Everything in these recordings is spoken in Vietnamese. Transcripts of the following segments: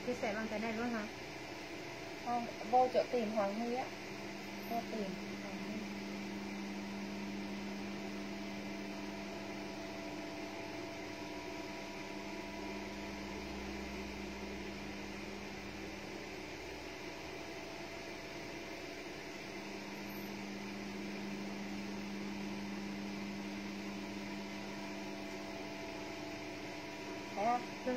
chia sẻ bằng cái này luôn hả? Không, vô chỗ tìm Hoàng Huy á. Vô tìm Hoàng Huy. Thấy không? Rồi.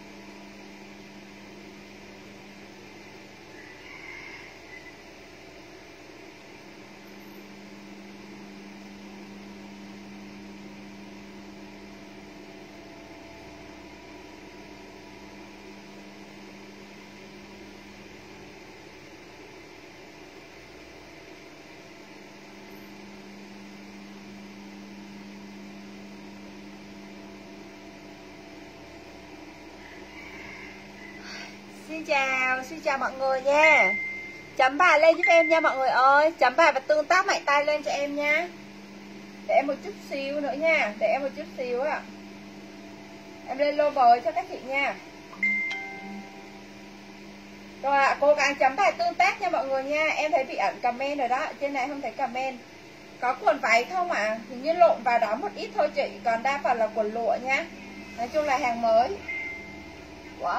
Xin chào mọi người nha. Chấm bài lên giúp em nha mọi người ơi. Chấm bài và tương tác mạnh tay lên cho em nha. Để em một chút xíu nữa nha. Để em một chút xíu ạ. Em lên lô bời cho các chị nha. Rồi ạ, cố gắng chấm bài tương tác nha mọi người nha. Em thấy bị ẩn comment rồi đó. Trên này không thấy comment. Có quần váy không ạ? Hình như lộn vào đó một ít thôi chị. Còn đa phần là quần lụa nha. Nói chung là hàng mới. Wow.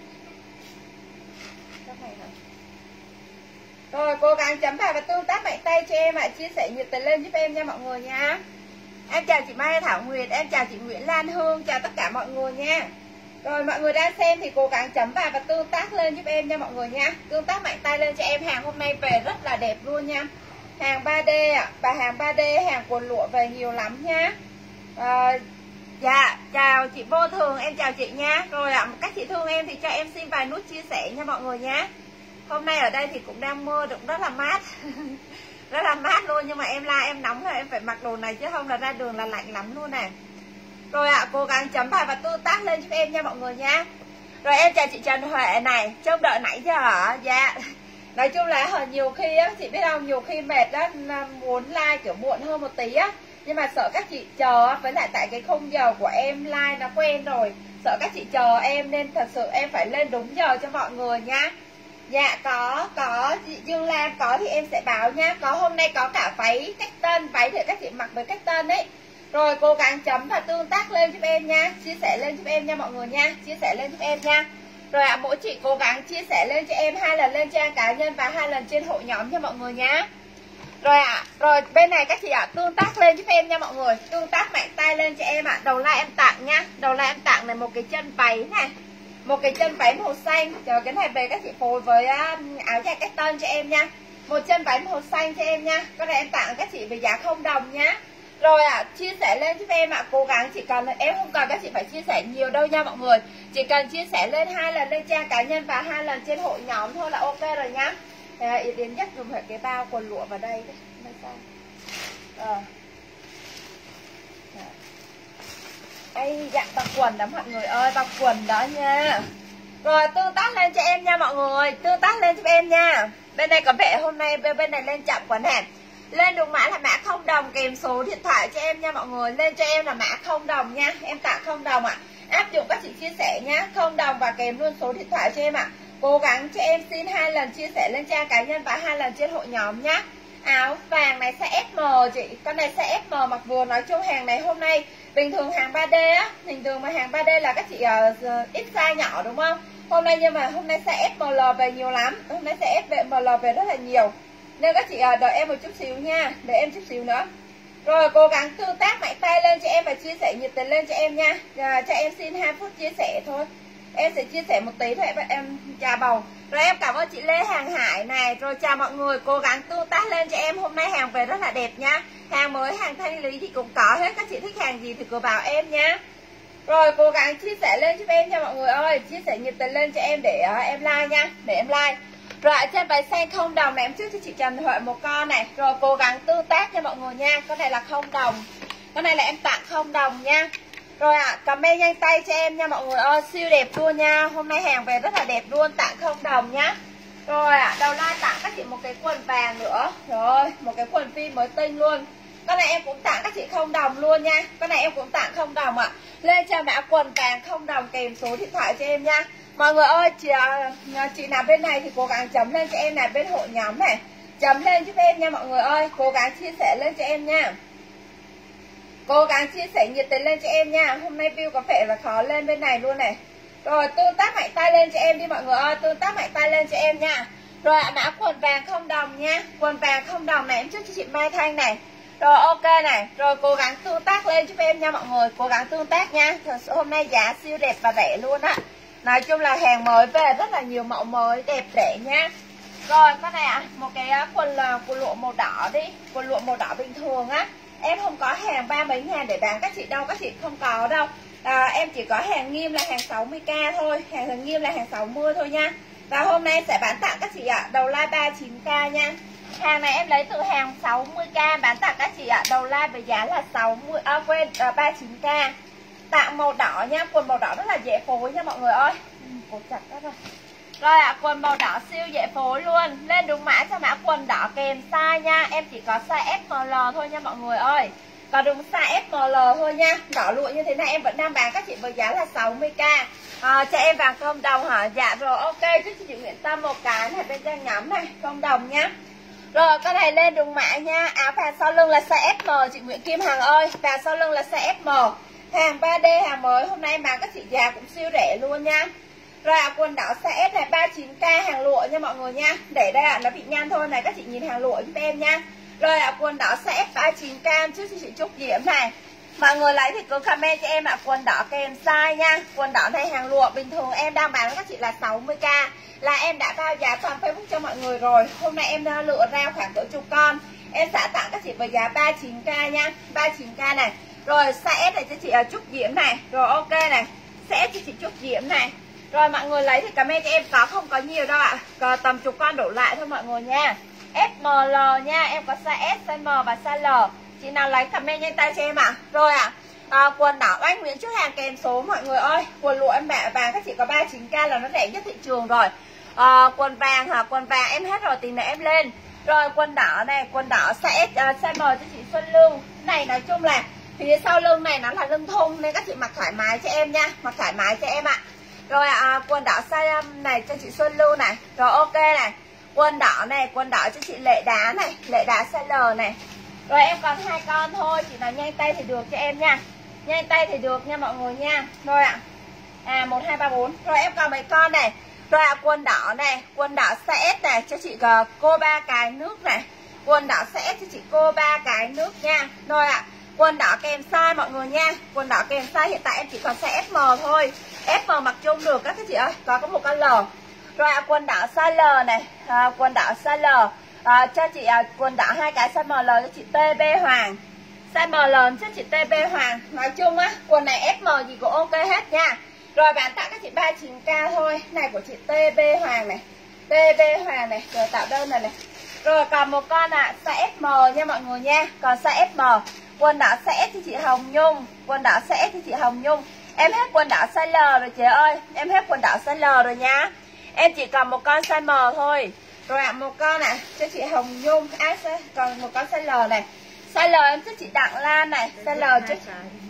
Rồi cố gắng chấm bài và tương tác mạnh tay cho em ạ. Chia sẻ nhiệt tình lên giúp em nha mọi người nha. Em chào chị Mai Thảo Nguyệt. Em chào chị Nguyễn Lan Hương. Chào tất cả mọi người nha. Rồi mọi người đang xem thì cố gắng chấm bài và tương tác lên giúp em nha mọi người nha. Tương tác mạnh tay lên cho em. Hàng hôm nay về rất là đẹp luôn nha. Hàng 3D ạ. Và hàng 3D, hàng quần lụa về nhiều lắm nha. Dạ, chào chị Vô Thường. Em chào chị nha. Rồi ạ, các chị thương em thì cho em xin vài nút chia sẻ nha mọi người nha. Hôm nay ở đây thì cũng đang mưa, cũng rất là mát. Rất là mát luôn. Nhưng mà em la em nóng rồi em phải mặc đồ này chứ không là ra đường là lạnh lắm luôn nè. Rồi ạ, cố gắng chấm bài và tương tác lên giúp em nha mọi người nha. Rồi em chào chị Trần Huệ này. Trông đợi nãy giờ hả? Dạ. Nói chung là nhiều khi á, chị biết không, nhiều khi mệt đó, muốn like kiểu muộn hơn một tí á. Nhưng mà sợ các chị chờ, với lại tại cái khung giờ của em like nó quen rồi. Sợ các chị chờ em nên thật sự em phải lên đúng giờ cho mọi người nha. Dạ có chị Dương Lam có thì em sẽ báo nha. Có hôm nay có cả váy cách tân, váy để các chị mặc với cách tân ấy. Rồi cố gắng chấm và tương tác lên giúp em nha. Chia sẻ lên giúp em nha mọi người nha. Chia sẻ lên giúp em nha. Rồi ạ, mỗi chị cố gắng chia sẻ lên cho em 2 lần lên trang cá nhân và 2 lần trên hội nhóm cho mọi người nha. Rồi ạ, rồi bên này các chị ạ, tương tác lên giúp em nha mọi người. Tương tác mạnh tay lên cho em ạ. Đầu like em tặng nha. Đầu like em tặng này một cái chân váy này. Một cái chân váy màu xanh. Chờ cái này về các chị phối với áo dài cách tân cho em nha. Một chân váy màu xanh cho em nha. Cái này em tặng các chị với giá 0 đồng nhá. Rồi ạ, chia sẻ lên giúp em ạ. Cố gắng chỉ cần, em không cần các chị phải chia sẻ nhiều đâu nha mọi người. Chỉ cần chia sẻ lên 2 lần lên trang cá nhân và 2 lần trên hội nhóm thôi là ok rồi nhá. Ý đến dắt dùng cái bao quần lụa vào đây đây, dặn bằng quần đó mọi người ơi, bằng quần đó nha. Rồi tương tác lên cho em nha mọi người. Tương tác lên giúp em nha. Bên này có vẻ hôm nay bên này lên chậm quá nè. Lên đúng mã là mã 0 đồng kèm số điện thoại cho em nha mọi người. Lên cho em là mã 0 đồng nha. Em tặng 0 đồng ạ. Áp dụng các chị chia sẻ nhá. 0 đồng và kèm luôn số điện thoại cho em ạ. Cố gắng cho em xin 2 lần chia sẻ lên trang cá nhân và 2 lần trên hội nhóm nhá. Áo vàng này size SM chị. Con này size SM mặc vừa. Nói chung hàng này hôm nay bình thường hàng 3D á, bình thường mà hàng 3D là các chị ít size nhỏ đúng không? Hôm nay nhưng mà hôm nay size SML về nhiều lắm. Hôm nay size SML về rất là nhiều. Nên các chị đợi em một chút xíu nha. Đợi em chút xíu nữa. Rồi cố gắng tương tác mạnh tay lên cho em và chia sẻ nhiệt tình lên cho em nha. Cho em xin 2 phút chia sẻ thôi. Em sẽ chia sẻ một tí thôi em chào bầu. Rồi em cảm ơn chị Lê Hàng Hải này. Rồi chào mọi người, cố gắng tương tác lên cho em. Hôm nay hàng về rất là đẹp nha. Hàng mới, hàng thanh lý thì cũng có hết. Các chị thích hàng gì thì cứ bảo em nha. Rồi cố gắng chia sẻ lên giúp em nha mọi người ơi. Chia sẻ nhiệt tình lên cho em để em like nha. Để em like. Rồi trên váy xanh 0 đồng này em trước cho chị Trần Huệ một con này. Rồi cố gắng tương tác nha mọi người nha. Con này là 0 đồng. Con này là em tặng 0 đồng nha. Rồi comment nhanh tay cho em nha mọi người ơi. Siêu đẹp luôn nha. Hôm nay hàng về rất là đẹp luôn. Tặng 0 đồng nhá. Rồi đầu like tặng các chị một cái quần vàng nữa. Rồi một cái quần phi mới tinh luôn. Con này em cũng tặng các chị không đồng luôn nha. Con này em cũng tặng không đồng ạ. Lên cho mã quần vàng không đồng kèm số điện thoại cho em nha. Mọi người ơi, chị nào bên này thì cố gắng chấm lên cho em này, bên hội nhóm này chấm lên giúp em nha mọi người ơi. Cố gắng chia sẻ lên cho em nha. Cố gắng chia sẻ nhiệt tình lên cho em nha. Hôm nay view có vẻ là khó lên bên này luôn này. Rồi tương tác mạnh tay lên cho em đi mọi người ơi. Tương tác mạnh tay lên cho em nha. Rồi mã quần vàng không đồng nha. Quần vàng không đồng này em chúc cho chị Mai Thanh này. Rồi ok này. Rồi cố gắng tương tác lên giúp em nha mọi người. Cố gắng tương tác nha. Thật sự hôm nay giá siêu đẹp và rẻ luôn á. Nói chung là hàng mới về rất là nhiều mẫu mới đẹp rẻ nha. Rồi con này ạ, một cái quần lụa màu đỏ đi. Quần lụa màu đỏ bình thường á. Em không có hàng 30 mấy ngàn để bán các chị đâu. Các chị không có đâu. Em chỉ có hàng nghiêm là hàng 60k thôi. Hàng nghiêm là hàng 60 thôi nha. Và hôm nay sẽ bán tặng các chị ạ. Đầu like 39k nha. Hàng này em lấy từ hàng 60k bán tặng các chị ạ. Đầu like với giá là 39k. Tặng màu đỏ nha. Quần màu đỏ rất là dễ phối nha mọi người ơi. Cột chặt đó rồi. Rồi ạ, quần màu đỏ siêu dễ phối luôn. Lên đúng mã cho mã quần đỏ kèm size nha. Em chỉ có size SML thôi nha mọi người ơi. Có đúng size SML thôi nha. Đỏ lụa như thế này em vẫn đang bán các chị với giá là 60k. Cho em vàng không đồng hả? Dạ rồi ok. Chúc chị Nguyễn Tâm một cái này bên trang nhóm này. Không đồng nhá. Rồi con này lên đúng mã nha. Áo phà sau lưng là size SM chị Nguyễn Kim Hằng ơi. Phà sau lưng là size SM. Hàng 3D hàng mới. Hôm nay em bán các chị già cũng siêu rẻ luôn nha. Rồi quần đỏ size S này 39k hàng lụa nha mọi người nha. Để đây nó bị nhăn thôi này, các chị nhìn hàng lụa giúp em nha. Rồi quần đỏ size S 39k trước chị Trúc Diễm này. Mọi người lấy thì cứ comment cho em quần đỏ kèm size nha. Quần đỏ này hàng lụa bình thường em đang bán với các chị là 60k. Là em đã bao giá toàn Facebook cho mọi người rồi. Hôm nay em lựa ra khoảng cỡ chục con. Em sẽ tặng các chị với giá 39k nha. 39k này. Rồi size S này cho chị Trúc Diễm này. Rồi ok này. Size S cho chị Trúc Diễm này. Rồi mọi người lấy thì comment cho em, có không có nhiều đâu ạ. Có tầm chục con đổ lại thôi mọi người nha. SML nha, em có size S, size M và size L. Chị nào lấy comment nhanh tay cho em ạ. Rồi quần đỏ Oanh Nguyễn trước hàng kèm số mọi người ơi. Quần lụa em bán các chị có 39k là nó rẻ nhất thị trường rồi. Quần vàng hả? Quần vàng em hết rồi, tí nữa em lên. Rồi quần đỏ này, quần đỏ size S, size M cho chị Xuân Lưu. Này nói chung là phía sau lưng này nó là lưng thun nên các chị mặc thoải mái cho em nha. Mặc thoải mái cho em ạ. Rồi quần đỏ size này cho chị Xuân Lưu này. Rồi ok này. Quần đỏ này, quần đỏ cho chị Lệ Đá này, Lệ Đá size L này. Rồi em còn 2 con thôi, chị nào nhanh tay thì được cho em nha. Nhanh tay thì được nha mọi người nha. Rồi ạ. 1 2 3 4. Rồi em còn mấy con này. Rồi quần đỏ này, quần đỏ size S này cho chị cô 3 cái nước này. Quần đỏ size S cho chị cô 3 cái nước nha. Rồi quần đỏ kèm size mọi người nha. Quần đỏ kèm size hiện tại em chỉ còn size SM thôi. SM mặc chung được các chị ơi, có một con L. Rồi quần đỏ size L này, quần đỏ size L cho chị quần đỏ 2 cái size ML cho chị TB Hoàng. Size ML cho chị TB Hoàng. Nói chung á, quần này SM gì cũng ok hết nha. Rồi bán tặng các chị 39k thôi. Này của chị TB Hoàng này. TB Hoàng này, rồi tạo đơn này này. Rồi còn một con size SM nha mọi người nha. Còn size SM. Quần đỏ size S thì chị Hồng Nhung. Quần đỏ size S thì chị Hồng Nhung. Em hết quần đỏ size L rồi chị ơi. Em hết quần đỏ size L rồi nhá. Em chỉ còn một con size M thôi. Rồi một con cho chị Hồng Nhung. Còn một con size L này. Size L em cho chị Đặng Lan này. Size L cho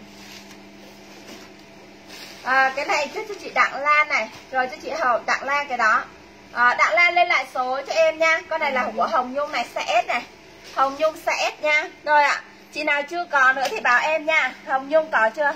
cái này cho chị Đặng Lan này. Rồi cho chị Đặng Lan cái đó. Đặng Lan lên lại số cho em nha. Con này là của Hồng Nhung này, size S này. Hồng Nhung size S nha. Rồi chị nào chưa có nữa thì bảo em nha. Hồng Nhung có chưa?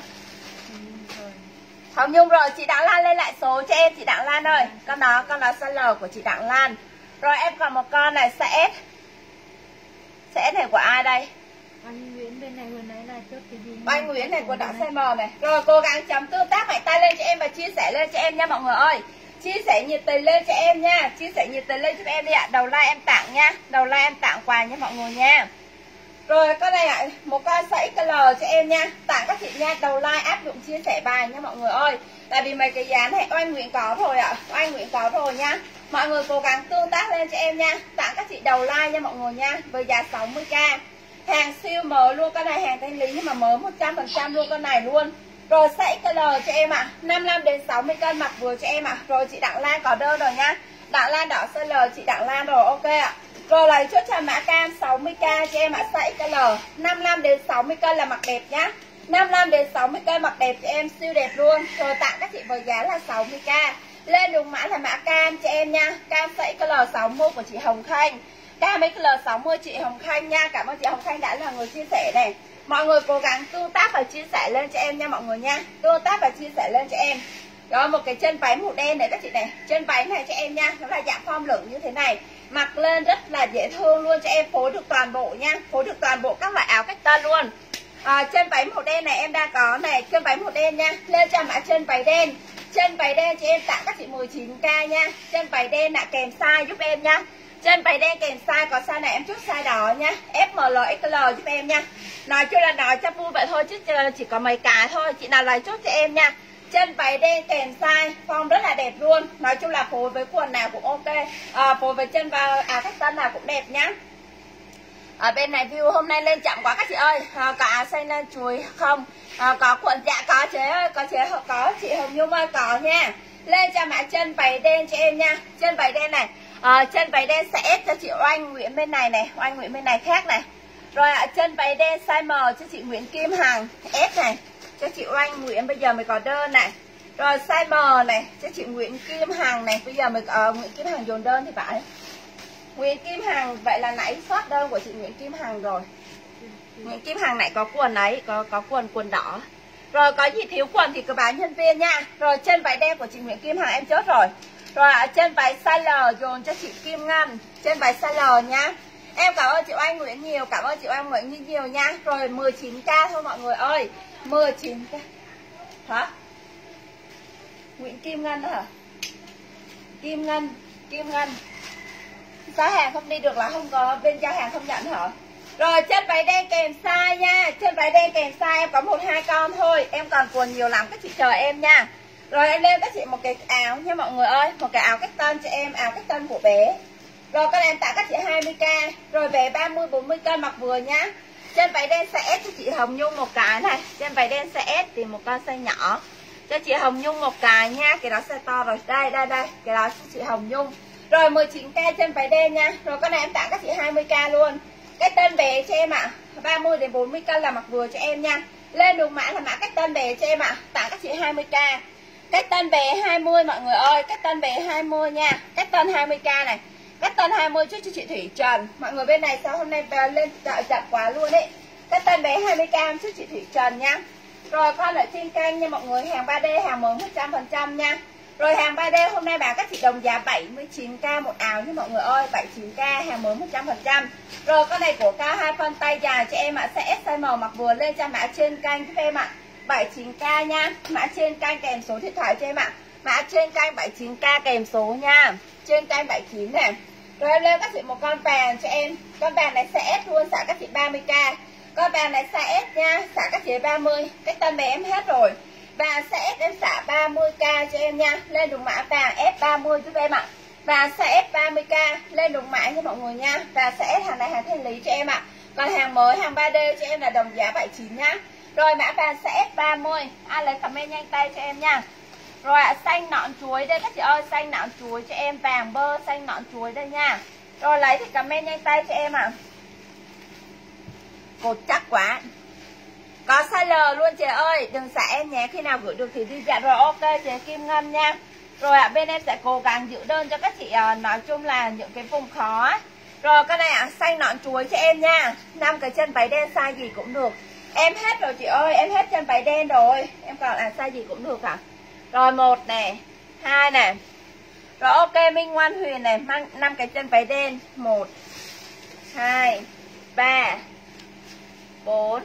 Hồng Nhung rồi, chị Đặng Lan lên lại số cho em chị Đặng Lan ơi. Con đó size L của chị Đặng Lan. Rồi em còn một con này size S. Size S này của ai đây? Anh Nguyễn bên này vừa nãy là chốt cái gì? Anh Nguyễn này của đỏ size M này. Rồi cố gắng chấm tương tác mạnh tay lên cho em và chia sẻ lên cho em nha mọi người ơi. Chia sẻ nhiệt tình lên cho em nha. Chia sẻ nhiệt tình lên giúp em đi ạ. Đầu like em tặng nha. Đầu like em tặng quà nha mọi người nha. Rồi con này một con size XL cho em nha. Tặng các chị nha. Đầu like áp dụng chia sẻ bài nha mọi người ơi. Tại vì mấy cái giá này Oanh Nguyễn có rồi ạ. Oanh Nguyễn có rồi nha. Mọi người cố gắng tương tác lên cho em nha. Tặng các chị đầu like nha mọi người nha. Với giá 60k. Hàng siêu mới luôn. Con này hàng thanh lý nhưng mà mới 100% luôn con này luôn. Rồi size XL cho em ạ. 55 đến 60 cân mặc vừa cho em ạ. Rồi chị Đặng Lan có đơn rồi nha. Đặng Lan đỏ size L chị Đặng Lan rồi ok ạ. Rồi lấy chốt cho mã cam 60k cho em ạ, size XL. 55 đến 60 cân là mặc đẹp nhá. 55 đến 60 cân mặc đẹp cho em, siêu đẹp luôn. Rồi tặng các chị với giá là 60k. Lên đúng mã là mã cam cho em nha. Cam size XL 60 của chị Hồng Khanh. Cam XL 60 chị Hồng Khanh nha. Cảm ơn chị Hồng Khanh đã là người chia sẻ này. Mọi người cố gắng tương tác và chia sẻ lên cho em nha mọi người nha. Tương tác và chia sẻ lên cho em. Rồi một cái chân váy màu đen này các chị này. Chân váy này cho em nha. Nó là dạng form lửng như thế này. Mặc lên rất là dễ thương luôn cho em. Phối được toàn bộ nha. Phối được toàn bộ các loại áo cách tân luôn. Chân váy màu đen này em đang có này. Chân váy màu đen nha. Lên cho mã chân váy đen. Chân váy đen cho em tặng các chị 19k nha. Chân váy đen là kèm size giúp em nha. Chân váy đen kèm size, có size này em chốt size đỏ nha. FML XL giúp em nha. Nói chung là nói cho vui vậy thôi chứ chỉ có mấy cái thôi. Chị nào lấy chốt cho em nha. Chân váy đen kèm size, form rất là đẹp luôn. Nói chung là phối với quần nào cũng ok. Phối với chân và áo cách tân nào cũng đẹp nhá. Ở bên này view hôm nay lên chậm quá các chị ơi. Có áo xanh lên chuối không? Có quần dạ có chế ơi, có chị Hồng Nhung ơi, có nha. Lên cho mã chân váy đen cho em nha. Chân váy đen này. Chân váy đen sẽ ép cho chị Oanh Nguyễn bên này này, Oanh Nguyễn bên này khác này. Rồi chân váy đen size M cho chị Nguyễn Kim Hằng S này. Cho chị Oanh Nguyễn bây giờ mới có đơn này. Rồi size M này cho chị Nguyễn Kim Hằng này, bây giờ mới Nguyễn Kim Hằng dồn đơn thì phải. Nguyễn Kim Hằng, vậy là nãy soát đơn của chị Nguyễn Kim Hằng rồi. Nguyễn Kim Hằng này có quần ấy, có quần đỏ. Rồi có gì thiếu quần thì cứ báo nhân viên nha. Rồi chân váy đen của chị Nguyễn Kim Hằng em chốt rồi. Rồi chân váy size L dồn cho chị Kim Ngân. Chân váy size L nhá. Em cảm ơn chị Oanh Nguyễn nhiều, cảm ơn chị Oanh Nguyễn nhiều nha. Rồi 19k thôi mọi người ơi. 19k. Hả? Nguyễn Kim Ngân đó hả? Kim Ngân. Giá hàng không đi được là không có, bên giao hàng không nhận hả? Rồi chân váy đen kèm size nha. Chân váy đen kèm size em có 1-2 con thôi. Em còn quần nhiều lắm, các chị chờ em nha. Rồi em lên các chị một cái áo nha mọi người ơi. Một cái áo cách tân cho em, áo cách tân của bé. Rồi con em tặng các chị 20k. Rồi về 30-40 cân mặc vừa nhá. Chân váy đen size S cho chị Hồng Nhung một cái này. Chân váy đen size S thì một con size nhỏ cho chị Hồng Nhung một cái nha. Cái đó size to rồi. Đây. Cái đó cho chị Hồng Nhung. Rồi 19k chân váy đen nha. Rồi con này em tặng các chị 20k luôn. Cái tân bé cho em ạ. 30-40 cân là mặc vừa cho em nha. Lên đúng mã là mã cách tân bé cho em ạ. Tặng các chị 20k. Cách tân bé 20 mọi người ơi. Cách tân bé 20 nha. Cách tân 20k này. Cách tân 20 trước cho chị Thủy Trần. Mọi người bên này sao hôm nay lên chậm quá luôn ấy. Cách tân bé 20k trước chị Thủy Trần nha. Rồi con ở trên kênh nha mọi người. Hàng 3D hàng mới 100% nha. Rồi hàng 3D hôm nay bán các chị đồng giá 79k một áo nha mọi người ơi. 79k hàng mới 100%. Rồi con này của cao 2 phân tay dài cho em ạ. Sẽ size M mặc vừa lên cho mã trên kênh giúp em ạ. 79k nha. Mã trên kênh kèm số điện thoại cho em ạ. Mã trên kênh 79k kèm số nha. Trên kênh 79 này. Rồi em lên các chị một con vàng cho em. Con vàng này sẽ S luôn, xả các chị 30k. Con vàng này size S nha, xả các chị 30. Cái tân này em hết rồi. Và size S em xả 30k cho em nha. Lên đúng mã vàng F30 giúp em ạ. Và size S 30k lên đúng mã nha mọi người nha. Và size S hàng này hàng thanh lý cho em ạ. Còn hàng mới hàng 3D cho em là đồng giá 79 nhá. Rồi mã vàng size S 30. Ai lấy comment nhanh tay cho em nha. Rồi xanh nọn chuối đây các chị ơi, xanh nọn chuối cho em, vàng bơ xanh nọn chuối đây nha. Rồi lấy thì comment nhanh tay cho em ạ. Cột chắc quá. Có size L luôn chị ơi, đừng xả em nhé, khi nào gửi được thì đi nhận. Rồi ok chị Kim Ngân nha. Rồi bên em sẽ cố gắng giữ đơn cho các chị, nói chung là những cái vùng khó. Rồi cái này xanh nọn chuối cho em nha. 5 cái chân váy đen size gì cũng được. Em hết rồi chị ơi, em hết chân váy đen rồi. Em còn size gì cũng được hả? Rồi 1 này, 2 này. Rồi ok Minh Ngoan Huyền này, mang 5 cái chân váy đen. 1 2 3 4.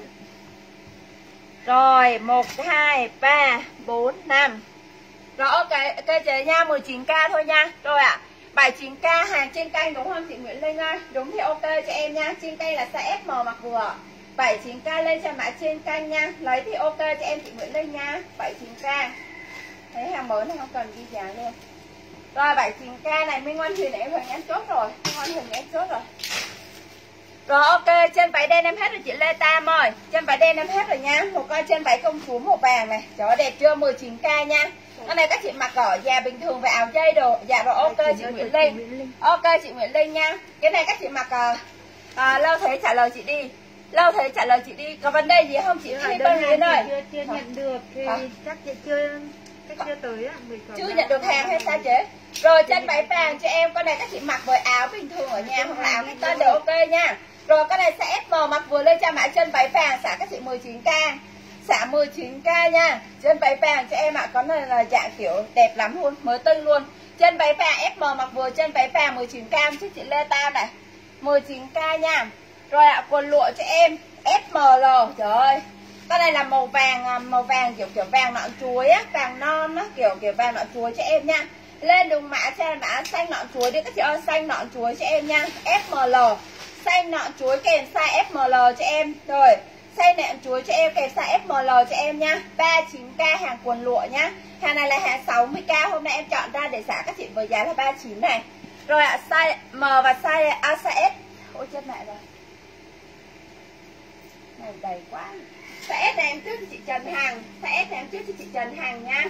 Rồi 1 2 3 4 5. Rồi ok chị nha, 19k thôi nha. Rồi ạ. 79k hàng trên kênh đúng không chị Nguyễn Linh ơi? Đúng thì ok cho em nha. Trên kênh là size SM mặc vừa. 79k lên cho mã trên kênh nha. Lấy thì ok cho em chị Nguyễn Linh nha. 79k. Thấy hàng mới này không cần ghi giá luôn. Rồi 79k này Minh Ngoan Huyền em Huyền em chốt rồi. Minh Ngoan Huyền em chốt rồi. Rồi ok, chân váy đen em hết rồi chị Lê Tam ơi. Chân váy đen em hết rồi nha. Một con chân váy công chúa màu vàng này. Trời ơi đẹp chưa, 19k nha. Cái này các chị mặc ở nhà bình thường và áo dây đồ. Dạ rồi, ok chị Nguyễn Linh. Ok chị Nguyễn Linh nha. Cái này các chị mặc Lâu Thế trả lời chị đi. Lâu Thế trả lời chị đi. Có vấn đề gì không chị Băng Yến ơi? Chưa nhận được thì chắc chị chưa tới á. Chưa nhận được hàng hay sao chế? Rồi chân váy vàng cho em. Con này các chị mặc với áo bình thường ở nhà hoặc là áo cái tân đều ok nha. Rồi con này sẽ SM mặc vừa lên cho mã chân váy vàng xả các chị 19k. Xả 19k nha. Chân váy vàng cho em ạ. Con này là dạng kiểu đẹp lắm luôn, mới tinh luôn. Chân váy vàng SM mặc vừa chân váy vàng 19k chứ chị Lê Tao này. 19k nha. Rồi ạ, quần lụa cho em SML. Trời ơi. Con này là màu vàng kiểu vàng nọn chuối á, vàng non á, kiểu vàng nọn chuối cho em nha. Lên đường mã cho mã xanh nọn chuối đi các chị ơi, xanh nọn chuối cho em nha. SML. Xanh nọn chuối kèm size FML cho em. Rồi, xanh nọn chuối cho em kèm size FML cho em nha. 39k hàng quần lụa nhá. Hàng này là hàng 60k, hôm nay em chọn ra để xả các chị với giá là 39 này. Rồi ạ, size M và size S. Ôi chết mẹ rồi. Này đầy quá. Size S này em trước cho chị Trần Hằng. Size S này em trước cho chị Trần Hằng nha.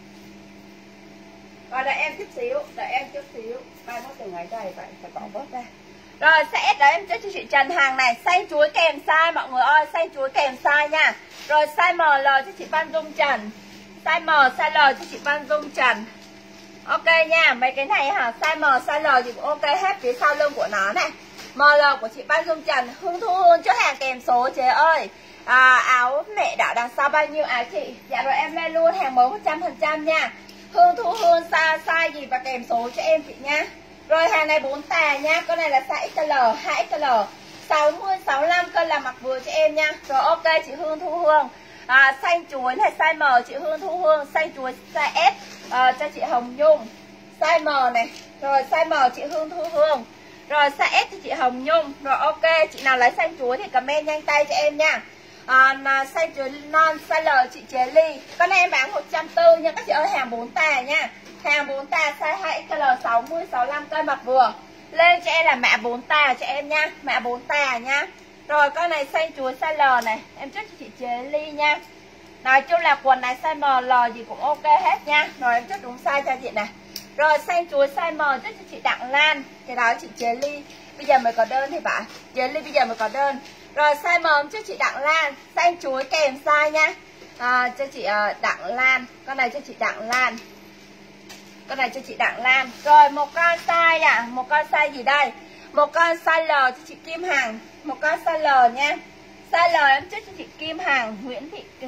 Rồi đợi em chút xíu, Mai nó từng ngày đây vậy phải bỏ bớt ra. Rồi size S đó em trước cho chị Trần Hằng này, xanh chuối kèm size mọi người ơi, xanh chuối kèm size nha. Rồi size ML cho chị Văn Dung Trần. Size M, size L cho chị Văn Dung Trần. Ok nha, mấy cái này hả, size M, size L thì cũng ok hết phía sau lưng của nó này. ML của chị Văn Dung Trần, Hương Thu Hương chốt hàng kèm số chế ơi. Áo mẹ đảo đằng sau bao nhiêu áo chị? Dạ rồi em lên luôn hàng mới 100% nha. Hương Thu Hương size gì và kèm số cho em chị nha. Rồi hàng này 4 tà nha, con này là size XL, 2XL, 60, 65 cân là mặc vừa cho em nha. Rồi ok chị Hương Thu Hương. Xanh chuối này size M chị Hương Thu Hương, xanh chuối size S cho chị Hồng Nhung. Size M này, rồi size M chị Hương Thu Hương. Rồi size S cho chị Hồng Nhung. Rồi ok, chị nào lấy xanh chuối thì comment nhanh tay cho em nha. Xanh chuối non, size L chị Chế Ly. Con này em bán 140 nha các chị ơi, hàng 4 tà nha. Hàng 4 tà size 2XL 60, 65 cân mặc vừa. Lên cho em là mã 4 tà cho em nha, mã 4 tà nha. Rồi con này xanh chuối size L này, em chốt cho chị Chế Ly nha. Nói chung là quần này size M, L gì cũng ok hết nha. Rồi em chốt đúng size cho chị này. Rồi xanh chuối size M chốt cho chị Đặng Lan. Cái đó chị Chế Ly bây giờ mới có đơn thì phải. Chế Ly bây giờ mới có đơn. Rồi size M cho chị Đặng Lan, xanh chuối kèm size nha. Cho chị Đặng Lan, con này cho chị Đặng Lan. Con này cho chị Đặng Lan. Rồi một con size ạ, một con size gì đây? Một con size L cho chị Kim Hằng, một con size L nha. Size L em chốt cho chị Kim Hằng, Nguyễn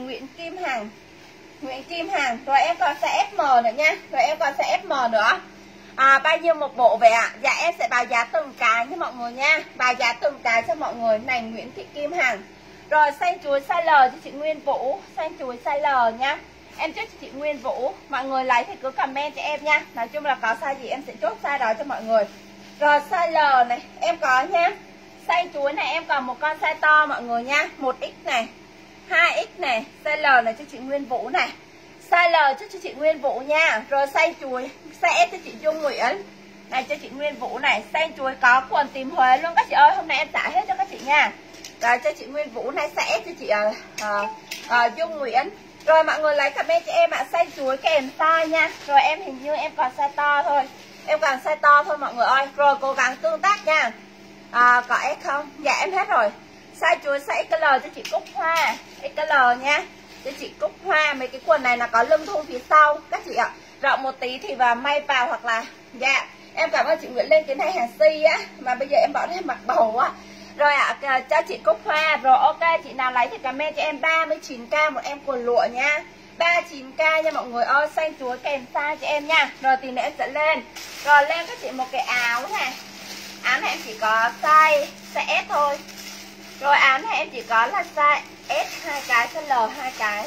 Kim Hằng. Rồi em còn size SM nữa nha. Rồi em còn size SM nữa. Bao nhiêu một bộ vậy ạ? Dạ em sẽ báo giá từng cái cho mọi người nha. Báo giá từng cái cho mọi người. Này Nguyễn Thị Kim Hằng. Rồi xanh chuối size L cho chị Nguyên Vũ. Xanh chuối size L nha. Em chốt cho chị Nguyên Vũ. Mọi người lấy thì cứ comment cho em nha. Nói chung là có size gì em sẽ chốt size đó cho mọi người. Rồi size L này em có nha. Xanh chuối này em còn một con size to mọi người nha. 1X này, 2X này. Size L này cho chị Nguyên Vũ này. Size L cho chị Nguyên Vũ nha. Rồi size chuối size S cho chị Dung Nguyễn. Này cho chị Nguyên Vũ này. Xanh chuối có quần tím Huế luôn các chị ơi. Hôm nay em trả hết cho các chị nha. Rồi cho chị Nguyên Vũ này. Size S cho chị Dung Nguyễn. Rồi mọi người lấy comment cho em ạ. Xanh chuối kèm size nha. Rồi em hình như em còn size to thôi. Em còn size to thôi mọi người ơi. Rồi cố gắng tương tác nha. Có S không? Dạ em hết rồi. Size chuối size XL cho chị Cúc Hoa. XL nha. Cho chị Cúc Hoa. Mấy cái quần này là có lưng thun phía sau các chị ạ. Rộng một tí thì vào may vào hoặc là dạ. Em cảm ơn chị Nguyễn Lên cái này hàng si á. Mà bây giờ em bảo em mặc bầu á. Rồi ạ, cho chị Cúc Hoa. Rồi ok, chị nào lấy thì comment cho em 39k một em quần lụa nha. 39k nha mọi người ơi. Xanh chuối kèm size cho em nha. Rồi tí nữa em sẽ lên. Rồi lên các chị một cái áo này. Áo này em chỉ có size S thôi. Rồi áo này em chỉ có là size S 2 cái, size L 2 cái.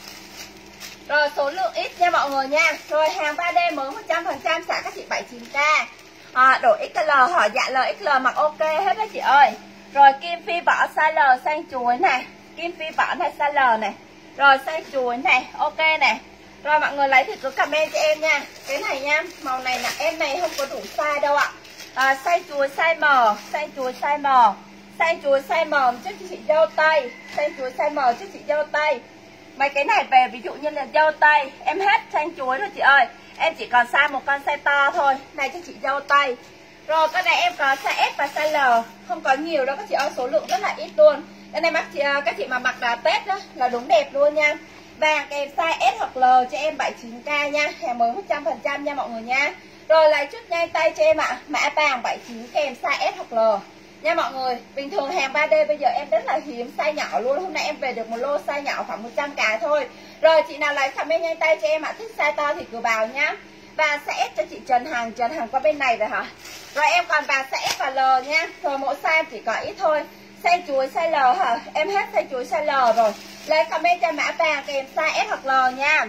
Rồi số lượng ít nha mọi người nha. Rồi hàng 3D mới 100% xả các chị 79k. Đổi XL hỏi dạ LXL mặc ok hết đó chị ơi. Rồi Kim Phi vỏ size L xanh chuối này. Kim Phi vỏ này size L này. Rồi xanh chuối này, ok này. Rồi mọi người lấy thì cứ comment cho em nha. Cái này nha, màu này là em này không có đủ size đâu ạ. Xanh chuối size M, xanh chuối size M. Xanh chuối size M cho chị dâu tây. Xanh chuối size M cho chị dâu tây. Mấy cái này về ví dụ như là dâu tây, em hết xanh chuối rồi chị ơi. Em chỉ còn size một con size to thôi. Này cho chị dâu tây. Rồi con này em có size S và size L. Không có nhiều đâu các chị ơi, số lượng rất là ít luôn. Cái này các chị mà mặc là Tết đó là đúng đẹp luôn nha. Vàng kèm size S hoặc L cho em 79k nha. Hàng mới 100% nha mọi người nha. Rồi lại chút nhanh tay cho em ạ. Mã vàng 79 kèm size S hoặc L nha mọi người. Bình thường hàng 3D bây giờ em rất là hiếm size nhỏ luôn. Hôm nay em về được một lô size nhỏ khoảng 100 cái thôi. Rồi chị nào lấy comment nhanh tay cho em ạ. Thích size to thì cứ vào nhá. Và size S cho chị Trần Hằng qua bên này rồi hả. Rồi em còn vào size S và L nha. Rồi mỗi size em chỉ có ít thôi. Size chuối size L hả. Em hết size chuối size L rồi. Lấy comment cho mã vàng kèm size S hoặc L nha.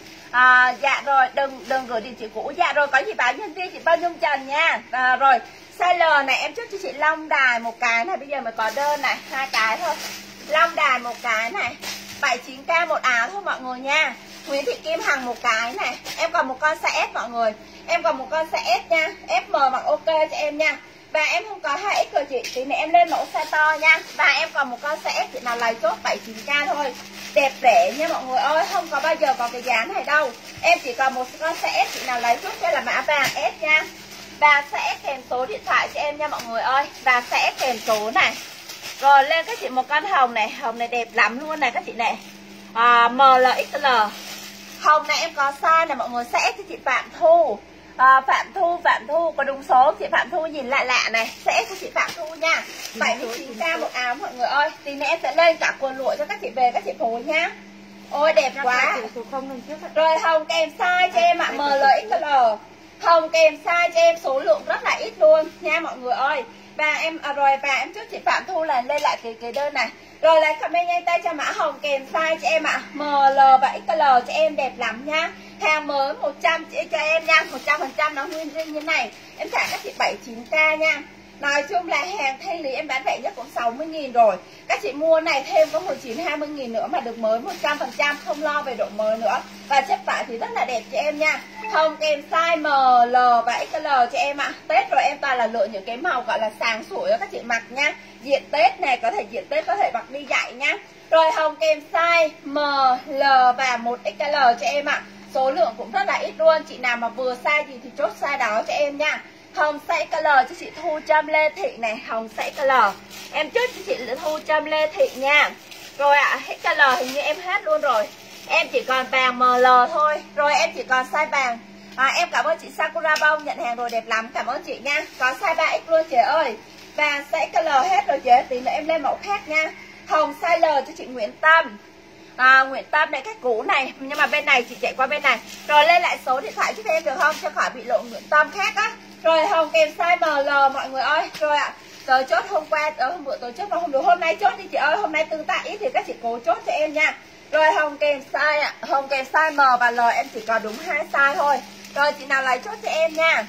Dạ rồi, đừng gửi địa chỉ cũ. Dạ rồi, có gì báo nhân viên chị bao Nhung Trần nha. Rồi size L này em chốt cho chị Long Đài một cái này. Bây giờ mới có đơn này, 2 cái thôi. Long Đài một cái này, 79k một áo thôi mọi người nha. Nguyễn Thị Kim Hằng một cái này. Em còn một con size S mọi người. Em còn một con size S nha. FM mặc ok cho em nha. Và em không có 2X rồi chị. Tí nữa em lên mẫu size to nha. Và em còn một con size S chị nào lấy chốt 79k thôi. Đẹp rẻ nha mọi người ơi. Không có bao giờ có cái giá này đâu. Em chỉ còn một con size S chị nào lấy chốt cho là mã vàng S nha. Và size S kèm số điện thoại cho em nha mọi người ơi. Và size S kèm số này. Rồi lên các chị một con hồng này. Hồng này đẹp lắm luôn này các chị này. MLXL. Hồng này em có size này mọi người. Size S cho chị Phạm Thu. Phạm Thu có đúng số. Chị Phạm Thu nhìn lạ lạ này. Sẽ cho chị Phạm Thu nha. 79k một áo mọi người ơi. Tí nữa em sẽ lên cả quần lụa cho các chị về các chị phối nhá. Ôi đẹp quá. Rồi hồng kèm size cho em ạ. MLXL. Hồng kèm size cho em số lượng rất là ít luôn nha mọi người ơi. Và em và em chúc chị Phạm Thu là lên lại cái đơn này. Rồi lại comment nhanh tay cho mã hồng kèm size cho em ạ. ML và XL cho em đẹp lắm nha. Hàng mới 100 cho em nha. 100% nó nguyên riêng như này. Em trả các chị 79k nha. Nói chung là hàng thanh lý em bán rẻ nhất cũng 60.000 rồi. Các chị mua này thêm có 19-20.000 nữa mà được mới 100%, không lo về độ mới nữa. Và chất vải thì rất là đẹp cho em nha. Hồng kèm size ML và XL cho em ạ. Tết rồi em toàn là lựa những cái màu gọi là sáng sủa cho các chị mặc nha. Diện Tết này, có thể diện Tết có thể mặc đi dạy nha. Rồi hồng kèm size ML và 1XL cho em ạ. Số lượng cũng rất là ít luôn. Chị nào mà vừa size gì thì chốt size đó cho em nha. Hồng size color cho chị Thu Trâm Lê Thị này. Hồng size color em chốt cho chị Thu Trâm Lê Thị nha. Rồi ạ, hết color hình như em hết luôn rồi. Em chỉ còn vàng ML thôi. Rồi em chỉ còn size vàng. Em cảm ơn chị Sakura Bông nhận hàng rồi đẹp lắm. Cảm ơn chị nha. Có size 3X luôn chị ơi. Vàng size color hết rồi chị. Tí nữa em lên mẫu khác nha. Hồng size L cho chị Nguyễn Tâm. Nguyễn Tâm này cái cũ này. Nhưng mà bên này chị chạy qua bên này. Rồi lên lại số điện thoại giúp em được không? Cho khỏi bị lộ Nguyễn Tâm khác á. Rồi hồng kèm size ML mọi người ơi. Rồi ạ, tớ chốt hôm qua, hôm bữa tớ chốt mà không được. Hôm nay chốt đi chị ơi. Hôm nay tương tác ít thì các chị cố chốt cho em nha. Rồi hồng kèm size ạ. Hồng kèm size M và L em chỉ còn đúng 2 size thôi. Rồi chị nào lấy chốt cho em nha.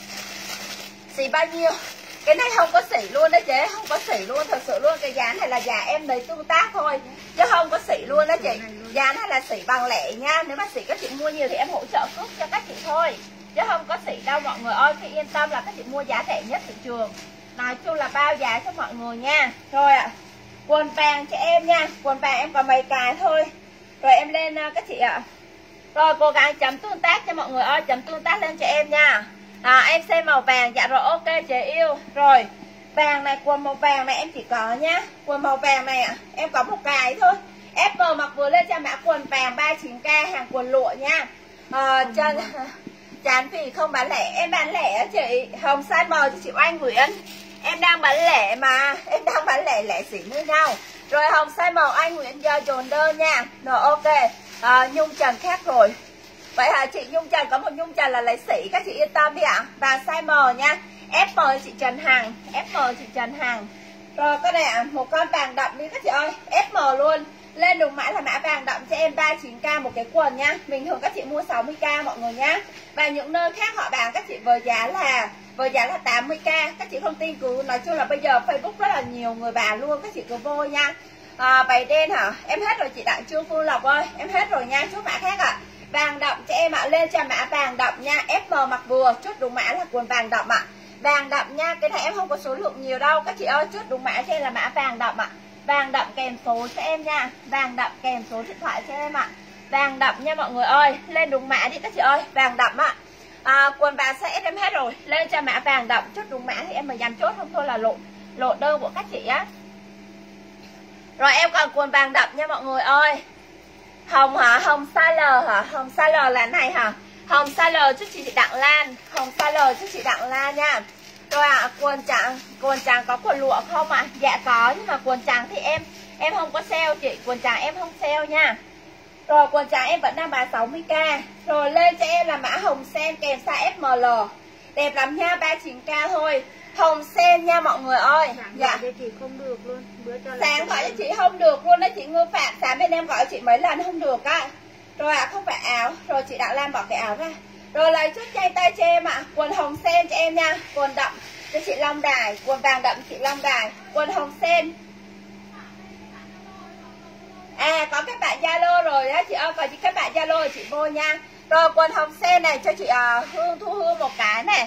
Xỉ bao nhiêu? Cái này không có xỉ luôn đấy chế. Không có xỉ luôn, thật sự luôn. Cái giá này là giá em lấy tương tác thôi, chứ không có xỉ luôn đó chị. Giá này là xỉ bằng lẻ nha. Nếu mà xỉ các chị mua nhiều thì em hỗ trợ cước cho các chị thôi, chứ không có xỉ đâu mọi người ơi. Thì yên tâm là các chị mua giá rẻ nhất thị trường. Nói chung là bao giá cho mọi người nha. Rồi ạ, quần vàng cho em nha. Quần vàng em còn mấy cái thôi. Rồi em lên các chị ạ. Rồi cố gắng chấm tương tác cho mọi người ơi. Chấm tương tác lên cho em nha. Em xem màu vàng. Dạ rồi ok chị yêu. Rồi vàng này, quần màu vàng này em chỉ có nhá. Quần màu vàng này em có một cái thôi. FM mặc vừa lên cho mã quần vàng 39k. Hàng quần lụa nha. Chán vì không bán lẻ. Em bán lẻ chị. Hồng size M cho chị Oanh Nguyễn. Em đang bán lẻ mà. Em đang bán lẻ lẻ xỉ như nhau. Rồi hồng size M Anh Nguyễn giờ dồn đơn nha. Rồi ok. Nhung Trần khác rồi. Vậy hả chị Nhung Trần, có một Nhung Trần là lấy sỉ, các chị yên tâm đi ạ. Và size M nha. FM chị Trần Hằng. FM chị Trần Hằng. Rồi cái này một con vàng đậm đi các chị ơi. FM luôn. Lên đúng mã là mã vàng đậm cho em 39k một cái quần nha. Bình thường các chị mua 60k mọi người nhá. Và những nơi khác họ bán các chị với giá là 80k. Các chị không tin cứ nói chung là bây giờ Facebook rất là nhiều người bán luôn, các chị cứ vô nha. Váy đen hả? Em hết rồi chị Đặng Trương Phương Lộc ơi. Em hết rồi nha, chốt mã khác ạ. Vàng đậm cho em ạ, lên cho mã vàng đậm nha. FM mặc vừa, chốt đúng mã là quần vàng đậm ạ. Vàng đậm nha, cái này em không có số lượng nhiều đâu các chị ơi, chốt đúng mã cho em là mã vàng đậm ạ. Vàng đậm kèm số cho em nha. Vàng đậm kèm số điện thoại cho em ạ. Vàng đậm nha mọi người ơi. Lên đúng mã đi các chị ơi. Vàng đậm ạ. Quần vàng size S em hết rồi. Lên cho mã vàng đậm. Chốt đúng mã thì em mà dám chốt, không thôi là lộ đơn của các chị á. Rồi em còn quần vàng đậm nha mọi người ơi. Hồng hả? Hồng size L hả? Hồng size L là này hả? Hồng size L chúc chị Đặng Lan. Hồng size L chúc chị Đặng Lan nha. Rồi quần trắng có quần lụa không ạ? Dạ có, nhưng mà quần trắng thì em không có sale chị. Quần trắng em không sale nha. Rồi quần trắng em vẫn đang bán 60k. Rồi lên cho em là mã hồng sen kèm size FML. Đẹp lắm nha, 39k thôi. Hồng sen nha mọi người ơi. Dạ cho chị không được luôn. Sáng gọi cho chị không được luôn đó chị Ngư Phạm. Sáng bên em gọi chị mấy lần không được á. Rồi không phải áo. Rồi chị Đặng Lan bỏ cái áo ra. Rồi lấy chút chay tay cho em ạ. Quần hồng sen cho em nha. Quần đậm cho chị Long Đài. Quần vàng đậm chị Long Đài. Quần hồng sen. Có các bạn Zalo rồi á chị ơi. Còn các bạn Zalo rồi chị vô nha. Rồi quần hồng sen này cho chị Hương Thu Hương một cái này.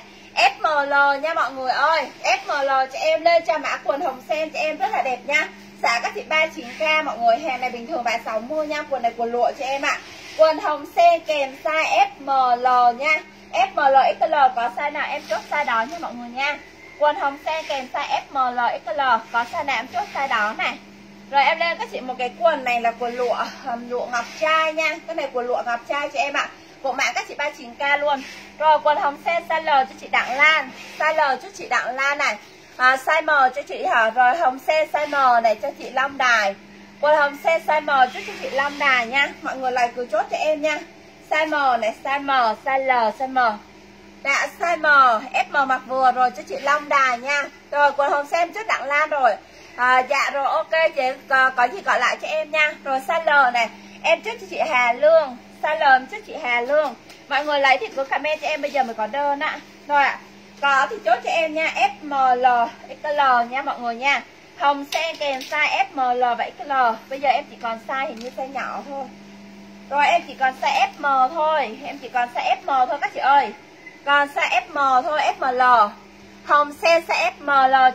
FML nha mọi người ơi. FML cho em lên cho mã quần hồng sen cho em rất là đẹp nha. Giá các chị 39k mọi người. Hàng này bình thường bán 60 nha. Quần này quần lụa cho em ạ. Quần hồng sen kèm size FML nha. FML XL có size nào em chốt size đó nha mọi người nha. Quần hồng sen kèm size FML XL có size nào em chốt size đó này. Rồi em lên các chị một cái quần này là quần lụa lụa ngọc trai nha. Cái này quần lụa ngọc trai cho em ạ. Bộ mã các chị 39k luôn. Rồi quần hồng sen size L cho chị Đặng Lan. Size L cho chị Đặng Lan này. Size M cho chị hả. Rồi hồng sen size M này cho chị Long Đài. Quần hồng sen size M cho chị Long Đài nha. Mọi người lại cứ chốt cho em nha. Size M này, size M, size L, size M. Đã size M, FM mặc vừa rồi cho chị Long Đài nha. Rồi quần hồng sen chốt Đặng Lan rồi. Dạ rồi ok chị, có gì gọi lại cho em nha. Rồi size L này, em chốt cho chị Hà Lương. Size L em chốt chị Hà Lương. Mọi người lấy thì cứ comment cho em, bây giờ mới có đơn ạ. Rồi ạ. Có thì chốt cho em nha. FML, XL nha mọi người nha. Hồng sen kèm size FML và XL. Bây giờ em chỉ còn size hình như size nhỏ thôi. Rồi em chỉ còn size FM thôi. Em chỉ còn size FM thôi các chị ơi. Còn size FM thôi, FML. Hồng sen size FML,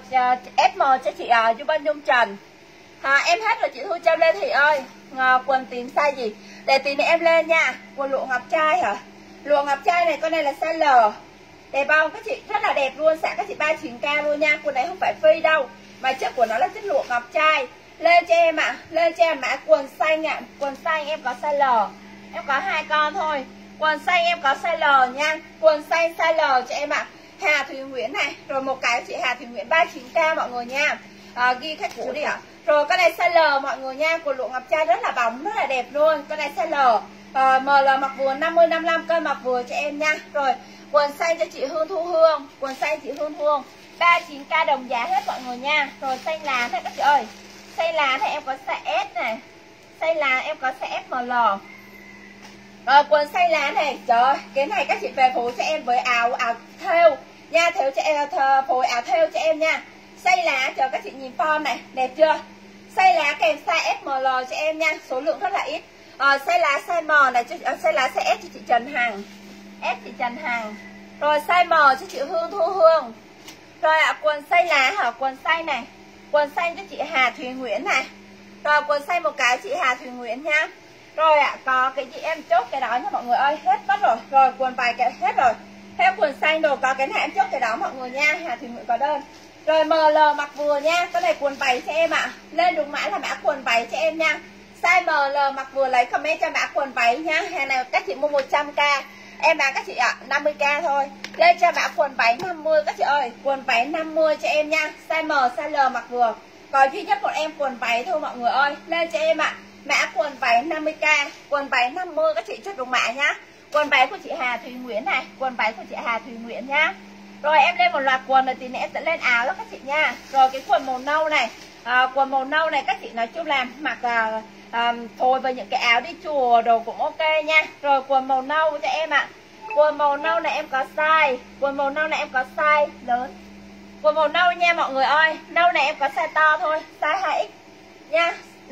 FM cho chị Du Văn Nhung Trần. Em hết rồi chị Thu Trâm lên Thị ơi. Quần tím size gì? Để tí nữa em lên nha. Quần lụa ngọc trai hả? Lụa ngọc trai này, con này là size L. Đẹp không? Các chị rất là đẹp luôn. Xả các chị 39k luôn nha. Quần này không phải free đâu, mà chất của nó là chất lụa ngọc trai. Lên cho em ạ. Lên cho em mã quần xanh ạ. Quần xanh em có size L. Em có 2 con thôi. Quần xanh em có size L nha. Quần xanh size L cho em ạ. Hà Thùy Nguyễn này. Rồi một cái chị Hà Thùy Nguyễn 39k mọi người nha. Ghi khách cũ đi ạ. Rồi con này size L mọi người nha. Quần lụa ngọc trai rất là bóng, rất là đẹp luôn. Con này size L. ML mặc vừa 50-55 cân mặc vừa cho em nha. Rồi quần xanh cho chị Hương Thu Hương. Quần xanh chị Hương Thu Hương 39k đồng giá hết mọi người nha. Rồi xanh lá này các chị ơi. Xanh lá này em có size S này. Xanh lá em có size FML. Rồi quần xanh lá này, trời ơi, cái này các chị về phối cho em với áo thêu nha, thêu cho em, phối áo thêu cho em nha. Xanh lá, chờ các chị nhìn form này, đẹp chưa? Xanh lá kèm size FML cho em nha, số lượng rất là ít. Xanh lá size M này, xanh lá size S cho chị Trần Hằng. S chị Trần Hằng. Rồi size M cho chị Hương Thu Hương. Rồi quần xanh lá hả? Quần xanh này. Quần xanh cho chị Hà Thùy Nguyễn này. Rồi quần xanh một cái chị Hà Thùy Nguyễn nha. Rồi có cái gì em chốt cái đó nha mọi người ơi. Hết mất rồi. Rồi quần vài cái hết rồi. Theo quần xanh đồ có cái này em chốt cái đó mọi người nha. Hà Thùy Nguyễn có đơn. Rồi ML mặc vừa nha. Cái này quần váy cho em ạ. Lên đúng mã là mã quần váy cho em nha. Size ML mặc vừa lấy comment cho mã quần váy nha. Hàng này các chị mua 100k. Em bán các chị ạ 50k thôi. Lên cho mã quần váy 50 các chị ơi. Quần váy 50 cho em nha. Size M, size L mặc vừa. Có duy nhất một em quần váy thôi mọi người ơi. Lên cho em ạ. Mã quần váy 50k. Quần váy 50 các chị chốt đúng mã nhá. Quần váy của chị Hà Thùy Nguyễn này. Quần váy của chị Hà Thùy Nguyễn nhá. Rồi em lên một loạt quần rồi tí nữa em sẽ lên áo đó các chị nha. Rồi cái quần màu nâu này. Quần màu nâu này các chị nói chung là mặc thôi với những cái áo đi chùa đồ cũng ok nha. Rồi quần màu nâu cho em ạ. Quần màu nâu này em có size. Quần màu nâu này em có size lớn. Quần màu nâu nha mọi người ơi. Nâu này em có size to thôi. Size 2X nha.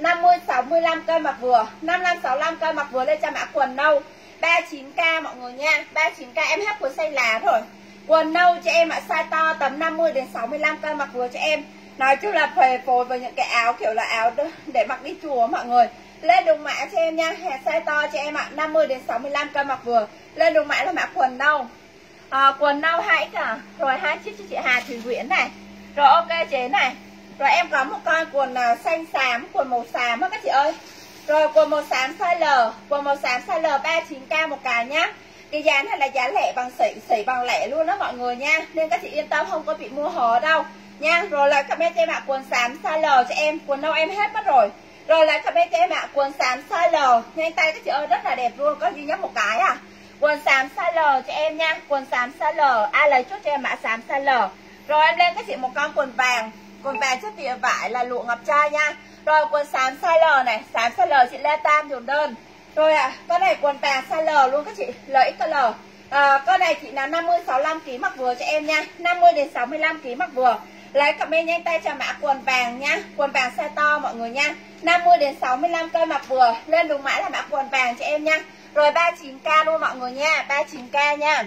50-65 cân mặc vừa. 55-65 cân mặc vừa lên cho mã quần nâu 39k mọi người nha. 39k em hết quần size lá rồi. Quần nâu cho em ạ. Size to tầm 50-65 cân mặc vừa cho em. Nói chung là phề phối với những cái áo kiểu là áo để mặc đi chùa mọi người. Lên đúng mã cho em nha, hàng size to cho em ạ, 50 đến 65 cân mặc vừa. Lên đúng mã là mã quần nâu. Quần nâu hãy cả. Rồi hai chiếc cho chị Hà Thủy Nguyễn này. Rồi ok chế này. Rồi em có một con quần xanh xám, quần màu xám á các chị ơi. Rồi quần màu xám size L, quần màu xám size L 39k một cái nhá. Cái giá này là giá lẻ bằng sỉ bằng lẻ luôn đó mọi người nha. Nên các chị yên tâm không có bị mua hớ đâu nha. Rồi là comment cho em ạ, quần xám size L cho em, quần nâu em hết mất rồi. Rồi lại comment cho em ạ, quần xám size L, nhanh tay các chị ơi, rất là đẹp luôn, có duy nhất một cái à. Quần xám size L cho em nha, quần xám size L, ai lấy chốt cho em mã xám size L. Rồi em lên các chị một con quần vàng chất địa vải là lụa ngọc trai nha. Rồi quần xám size L này, xám size L chị Lê Tam dùm đơn. Rồi con này quần vàng size L luôn các chị, LXL. Con này chị nào 50 65 kg mặc vừa cho em nha, 50 đến 65 kg mặc vừa. Lấy comment nhanh tay cho mã quần vàng nha, quần vàng size to mọi người nha, 50 đến 65 cân mặc vừa. Lên đúng mã là mã quần vàng cho em nha. Rồi 39k luôn mọi người nha, 39k nha.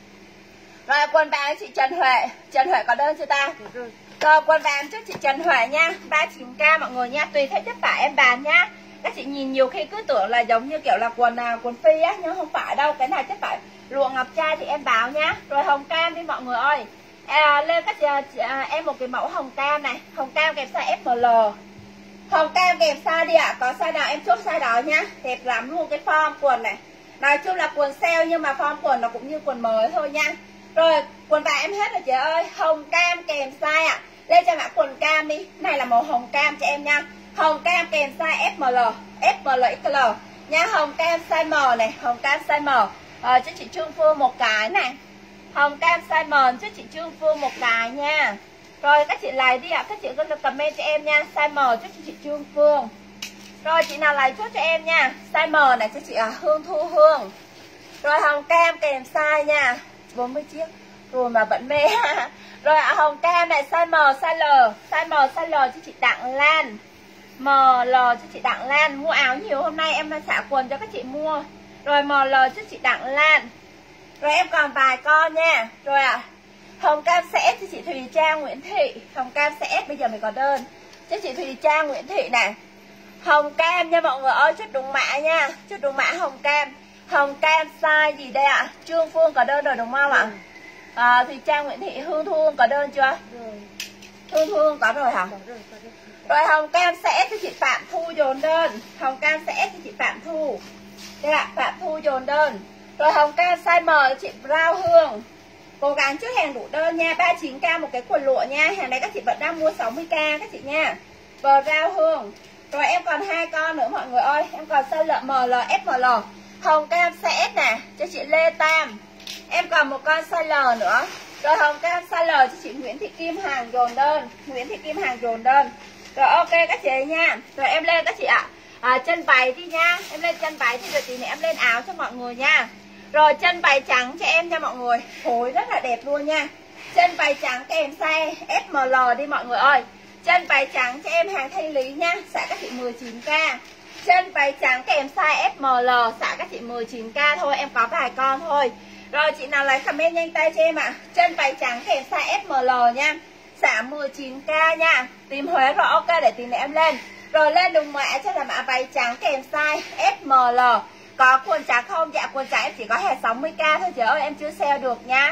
Rồi quần vàng chị Trần Huệ có đơn chưa ta? Rồi quần vàng trước chị Trần Huệ nha, 39k mọi người nha, tùy theo chất vải em bán nhá. Các chị nhìn nhiều khi cứ tưởng là giống như kiểu là quần phi á, nhưng không phải đâu, cái này chất vải lụa ngọc trai thì em báo nhá. Rồi hồng cam đi mọi người ơi. Lên các chị, em một cái mẫu hồng cam này, hồng cam kèm size FML. Hồng cam kèm size đi ạ, có size nào em chốt size đó nhá. Đẹp lắm luôn cái form quần này. Nói chung là quần sale nhưng mà form quần nó cũng như quần mới thôi nha. Rồi quần vàng em hết rồi chị ơi, hồng cam kèm size ạ. Lên cho mã quần cam đi, này là màu hồng cam cho em nha. Hồng cam kèm size FML, XL nha. Hồng cam size M này, hồng cam size M cho chị Trương Phương một cái này. Hồng cam size M cho chị Trương Phương một cái nha. Rồi các chị lấy đi ạ, các chị cứ comment cho em nha, size M cho chị Trương Phương. Rồi chị nào lấy chốt cho em nha, size M này cho chị Hương Thu Hương. Rồi hồng cam kèm size nha, 40 chiếc rồi mà vẫn mê. Rồi hồng cam này size M size L, size M size L cho chị Đặng Lan, ML cho chị Đặng Lan. Mua áo nhiều hôm nay em đang xả quần cho các chị mua. Rồi ML cho chị Đặng Lan. Rồi em còn vài con nha. Rồi hồng cam sẽ cho chị Thùy Trang Nguyễn Thị. Hồng cam sẽ bây giờ mình có đơn cho chị Thùy Trang Nguyễn Thị này. Hồng cam nha mọi người ơi, chút đúng mã nha, chút đúng mã hồng cam. Hồng cam size gì đây ạ? Trương Phương có đơn rồi đúng không ạ? Thùy Trang Nguyễn Thị, Hương Thu Hương có đơn chưa? Hương Thu Hương có rồi hả? Rồi hồng cam sẽ cho chị Phạm Thu dồn đơn. Hồng cam sẽ cho chị Phạm Thu. Đây ạ, Phạm Thu dồn đơn. Rồi hồng cam size M cho chị Rao Hương. Cố gắng trước hàng đủ đơn nha, 39k một cái quần lụa nha. Hàng này các chị vẫn đang mua 60k các chị nha. Bờ Rao Hương. Rồi em còn 2 con nữa mọi người ơi. Em còn size ML, FML. Hồng cam size S nè cho chị Lê Tam. Em còn một con size L nữa. Rồi hồng cam size L cho chị Nguyễn Thị Kim Hàng dồn đơn. Nguyễn Thị Kim Hàng dồn đơn. Rồi ok các chị nha. Rồi em lên các chị ạ. Chân váy đi nha. Em lên chân váy thì rồi tí nữa em lên áo cho mọi người nha. Rồi chân váy trắng cho em nha mọi người. Phối rất là đẹp luôn nha. Chân váy trắng kèm size FML đi mọi người ơi. Chân váy trắng cho em hàng thanh lý nha. Xả các chị 19k. Chân váy trắng kèm size FML, xả các chị 19k thôi, em có vài con thôi. Rồi chị nào lấy comment nhanh tay cho em ạ. Chân váy trắng kèm size FML nha, xả 19k nha. Tìm Huế rồi ok, để tí nữa em lên. Rồi lên đúng mã cho là mã váy trắng kèm size FML. Có quần trắng không? Dạ quần trắng em chỉ có hề 60k thôi chị ơi, em chưa sale được nha.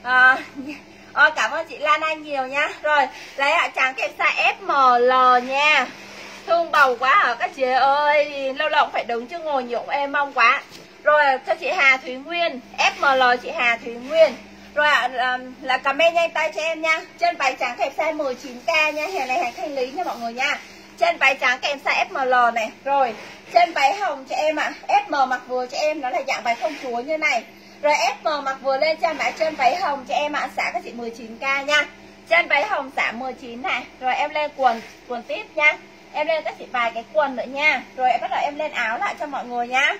Cảm ơn chị Lan Anh nhiều nha. Rồi lấy ạ, trắng kèm size FML nha. Thương bầu quá hả các chị ơi, lâu lâu cũng phải đứng chứ ngồi nhiều em mong quá. Rồi cho chị Hà Thúy Nguyên, FML chị Hà Thúy Nguyên. Rồi là comment nhanh tay cho em nha. Chân váy trắng kèm size 19k nha, hè này hàng thanh lý nha mọi người nha. Chân váy trắng kèm size FML này. Rồi chân váy hồng cho em ạ, FM mặc vừa cho em, nó là dạng váy công chúa như này. Rồi FM mặc vừa lên cho mã chân váy hồng cho em ạ, xả các chị 19k nha. Chân váy hồng xả 19 này. Rồi em lên quần tiếp nha. Em lên các chị vài cái quần nữa nha. Rồi bắt đầu em lên áo lại cho mọi người nhá.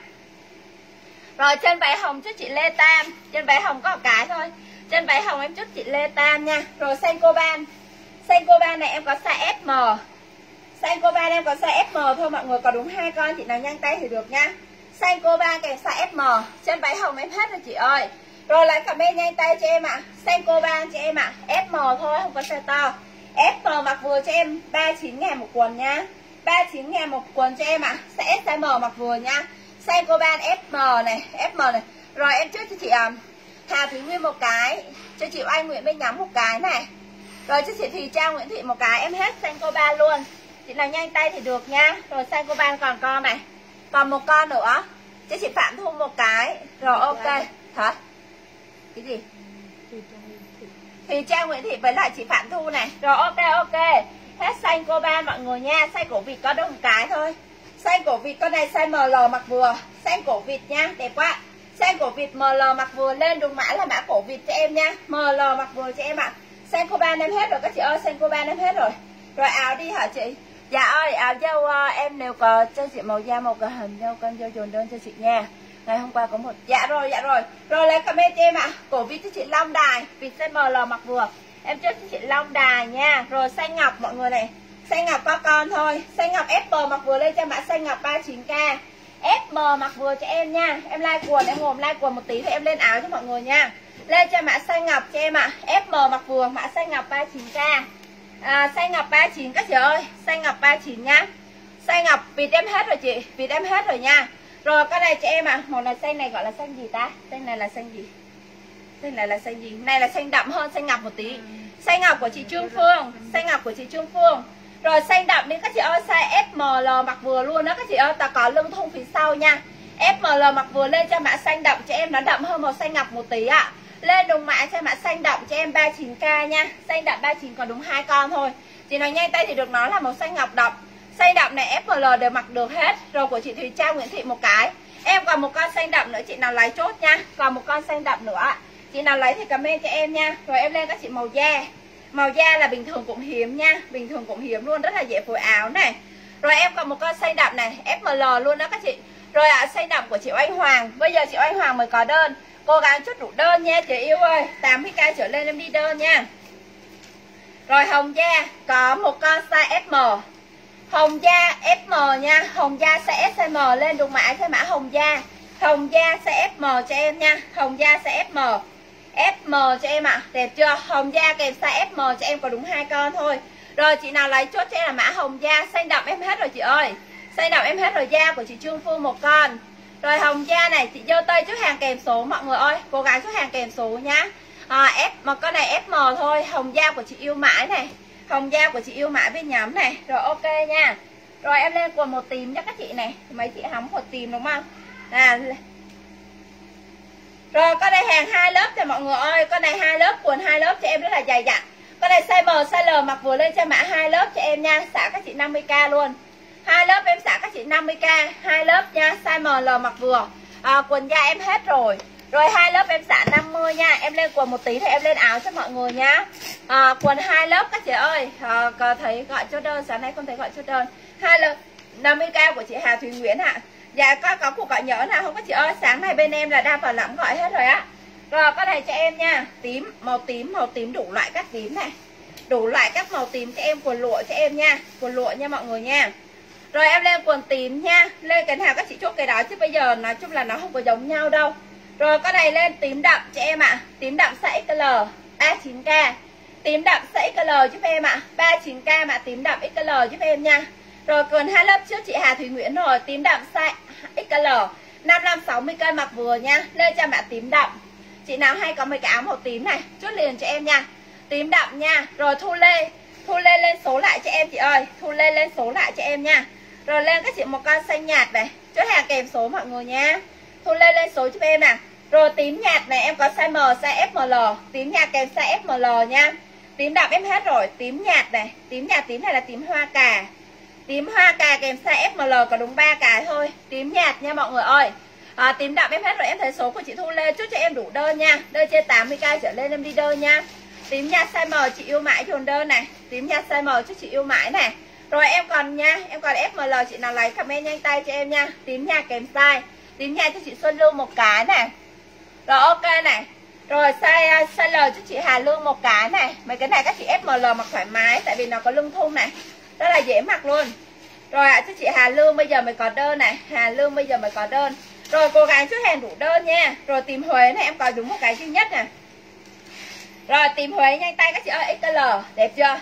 Rồi chân váy hồng cho chị Lê Tam. Chân váy hồng có một cái thôi. Chân váy hồng em chúc chị Lê Tam nha. Rồi xanh coban. Xanh coban này em có size FM. Xanh coban em có size FM thôi mọi người. Có đúng 2 con, chị nào nhanh tay thì được nha. Xanh coban kèm size FM. Chân váy hồng em hết rồi chị ơi. Rồi lại comment nhanh tay cho em ạ. Xanh coban cho em ạ. FM thôi, không có size to. SM mặc vừa cho em 39.000 một quần nha. 39.000 một quần cho em ạ. Size S, size M mặc vừa nha. Size Coban SM này, SM này. Rồi em trước cho chị Hà Thúy Nguyên một cái, cho chị Anh Nguyễn Minh Nhắm một cái này. Rồi cho chị Thùy Trang Nguyễn Thị một cái, em hết size Coban luôn. Chị nào nhanh tay thì được nha. rồi size Coban còn con này, còn một con nữa cho chị Phạm Thu một cái. Rồi ok. Hả? Cái gì? Thùy Trang Nguyễn Thị với lại chị Phạm Thu này. Rồi ok ok. Hết size Coban mọi người nha. Size cổ vịt có đúng một cái thôi. Size cổ vịt con này size ML mặc vừa. Size cổ vịt nha, đẹp quá. Size cổ vịt ML mặc vừa, lên đúng mã là mã cổ vịt cho em nha. ML mặc vừa cho em ạ. Size Coban em hết rồi các chị ơi, size Coban em hết rồi. Rồi áo đi hả chị? Dạ ơi, áo dâu em nếu có cho chị màu da một cái hình dâu con dâu dồn đơn cho chị nha. Ngày hôm qua có một. Dạ rồi. Rồi lấy comment cho em ạ. Cổ vịt cho chị Long Đài, vịt size ML mặc vừa. Em trước cho chị Long Đài nha. Rồi xanh ngọc mọi người này. Xanh ngọc có con thôi. Xanh ngọc FP mặc vừa lên cho mã xanh ngọc 39k. FM mặc vừa cho em nha. Em like quần, em ngồi like quần một tí thì em lên áo cho mọi người nha. Lên cho mã xanh ngọc cho em ạ. FM mặc vừa, mã xanh ngọc 39k. Xanh ngọc 39 các chị ơi. Xanh ngọc 39 nhá. Xanh ngọc vịt em hết rồi chị. Vịt em hết rồi nha. Rồi cái này cho em ạ. Một là xanh này gọi là xanh gì ta? Xanh này là xanh gì? Xanh này là xanh gì? Này là xanh đậm hơn xanh ngọc một tí. Xanh ngọc của chị Trương Phương. Xanh ngọc của chị Trương Phương. Rồi xanh đậm đi các chị ơi. Size FML mặc vừa luôn đó các chị ơi. Ta có lưng thun phía sau nha. FML mặc vừa lên cho mã xanh đậm cho em. Nó đậm hơn màu xanh ngọc một tí ạ. Lên đúng mã cho mã xanh đậm cho em 39k nha. Xanh đậm 39 còn đúng 2 con thôi. Chị nói nhanh tay thì được, nó là màu xanh ngọc đậm. Xanh đậm này FML đều mặc được hết. Rồi của chị Thùy Trang Nguyễn Thị một cái. Em còn một con xanh đậm nữa, chị nào lấy chốt nha. Còn một con xanh đậm nữa, chị nào lấy thì comment cho em nha. Rồi em lên các chị màu da. Màu da là bình thường cũng hiếm nha. Bình thường cũng hiếm luôn, rất là dễ phối áo này. Rồi em còn một con xanh đậm này, FML luôn đó các chị. Rồi xanh đậm của chị Oanh Hoàng. Bây giờ chị Oanh Hoàng mới có đơn. Cố gắng chút đủ đơn nha chị yêu ơi. 80k trở lên em đi đơn nha. Rồi hồng da có một con size SM. Hồng da SM nha. Hồng da size SM lên đúng mã cho mã hồng da. Hồng da size SM cho em nha. Hồng da size SM. FM cho em ạ. Đẹp chưa? Hồng da kèm size SM cho em có đúng 2 con thôi. Rồi chị nào lấy chốt cho em là mã hồng da. Xanh đậm em hết rồi chị ơi. Xanh đậm em hết rồi. Da của chị Trương Phương một con. Rồi hồng da này chị giơ tay chốt hàng kèm số mọi người ơi. Cố gắng chốt hàng kèm số nhá. Mà con này FM thôi. Hồng da của chị Yêu Mãi này. Hồng da của chị Yêu Mãi bên nhóm này. Rồi ok nha. Rồi em lên quần một tím cho các chị này. Mấy chị hóng một tím đúng không? Rồi con này hàng 2 lớp cho mọi người ơi. Con này 2 lớp, quần 2 lớp cho em rất là dày dặn. Con này size M, size L mặc vừa lên cho mã 2 lớp cho em nha. Xả các chị 50k luôn. 2 lớp em xả các chị 50k. 2 lớp nha, size ML mặc vừa. Quần da em hết rồi. Rồi 2 lớp em xả 50 nha. Em lên quần một tí thì em lên áo cho mọi người nhá. Quần 2 lớp các chị ơi. Có thấy gọi chốt đơn, sáng nay không thấy gọi chốt đơn. 2 lớp 50k của chị Hà Thúy Nguyễn ạ. Dạ có cuộc gọi nhớ nào không các chị ơi. Sáng nay bên em là đa phần lắm gọi hết rồi á. Rồi con này cho em nha. Tím, màu tím đủ loại các tím này. Đủ loại các màu tím cho em. Quần lụa cho em nha. Quần lụa nha mọi người nha. Rồi em lên quần tím nha. Lên cái nào các chị chốt cái đó. Chứ bây giờ nói chung là nó không có giống nhau đâu. Rồi con này lên tím đậm cho em ạ. Tím đậm size XL 39k. Tím đậm size XL giúp em ạ. 39k mà tím đậm XL giúp em nha. Rồi quần 2 lớp trước chị Hà Thúy Nguyễn rồi. Tím đậm size XL 55-60 mặc vừa nha. Lên cho mã tím đậm. Chị nào hay có mấy cái áo màu tím này chốt liền cho em nha. Tím đậm nha. Rồi Thu Lê lên số lại cho em chị ơi. Thu Lê lên số lại cho em nha. Rồi lên các chị một con xanh nhạt này. Chốt hàng kèm số mọi người nha. Thu Lê lên số giúp em nè. Rồi tím nhạt này em có size M, size FML. Tím nhạt kèm size FML nha. Tím đậm em hết rồi. Tím nhạt này. Tím nhạt tím này là tím hoa cà. Tím hoa cà kèm size FML có đúng 3 cái thôi. Tím nhạt nha mọi người ơi. Tím đậm em hết rồi. Em thấy số của chị Thu Lê chốt cho em đủ đơn nha. Đơn trên 80k trở lên em đi đơn nha. Tím nhạt size M chị Yêu Mãi dồn đơn này. Tím nhạt size M cho chị Yêu Mãi này. Rồi em còn nha. Em còn FML chị nào lấy comment nhanh tay cho em nha. Tím nhạt kèm size. Tím nhạt cho chị Xuân Lưu một cái này. Rồi ok này. Rồi size L cho chị Hà Lương một cái này. Mấy cái này các chị FML mặc thoải mái. Tại vì nó có lưng thun này. Rất là dễ mặc luôn. Rồi cho chị Hà Lương bây giờ mới có đơn này. Hà Lương bây giờ mới có đơn. Rồi cố gắng chốt hàng đủ đơn nha. Rồi tìm Huế này em có đúng một cái duy nhất nè. Rồi tìm Huế nhanh tay các chị ơi. XL đẹp chưa?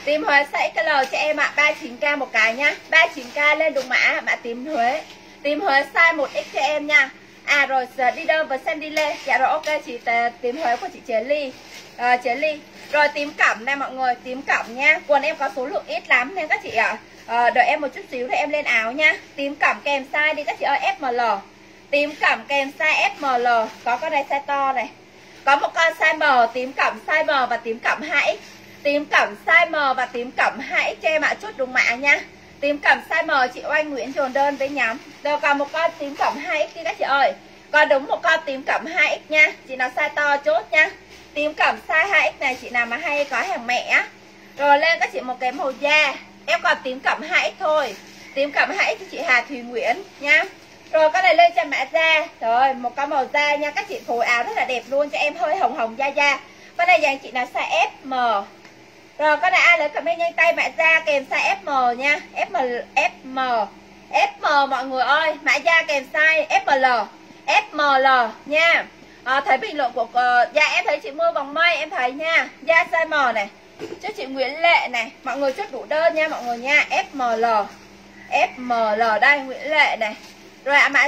Tím Huế size XL cho em ạ, 39k một cái nhá. 39k lên đúng mã tím Huế. Tím Huế size 1X cho em nha. À rồi giờ đi đâu và xem đi lê. Dạ rồi ok chị, tím Huế của chị Chế Ly. Rồi tím cẩm này mọi người, tím cẩm nha. Quần em có số lượng ít lắm nên các chị ạ, đợi em một chút xíu để em lên áo nha. Tím cẩm kèm size đi các chị ơi, FML. Tím cẩm kèm size FML, có con này size to này. Có một con size M, tím cẩm size M và tím cẩm 2X. Tím cẩm size M và tím cẩm 2X cho em ạ, chút đúng mã nha. Tím cẩm size M chị Oanh Nguyễn dồn đơn với nhóm. Rồi còn một con tím cẩm 2X đi các chị ơi. Còn đúng một con tím cẩm 2X nha. Chị nào size to chốt nha. Tím cẩm size 2X này chị nào mà hay có hàng mẹ. Rồi lên các chị một cái màu da. Em còn tím cẩm 2X thôi. Tím cẩm 2X cho chị Hà Thùy Nguyễn nha. Rồi con này lên cho mã da. Rồi một con màu da nha. Các chị phối áo rất là đẹp luôn cho em, hơi hồng hồng da da. Con này dành chị nào size FM. Rồi con này ai lấy comment nhanh tay mã da kèm size FM nha. FM mọi người ơi, mã da kèm size FML nha. Thấy bình luận của dạ em thấy chị Mưa Vòng Mây em thấy nha. Da size M này. Cho chị Nguyễn Lệ này, mọi người chốt đủ đơn nha mọi người nha. FML đây, Nguyễn Lệ này. Rồi mã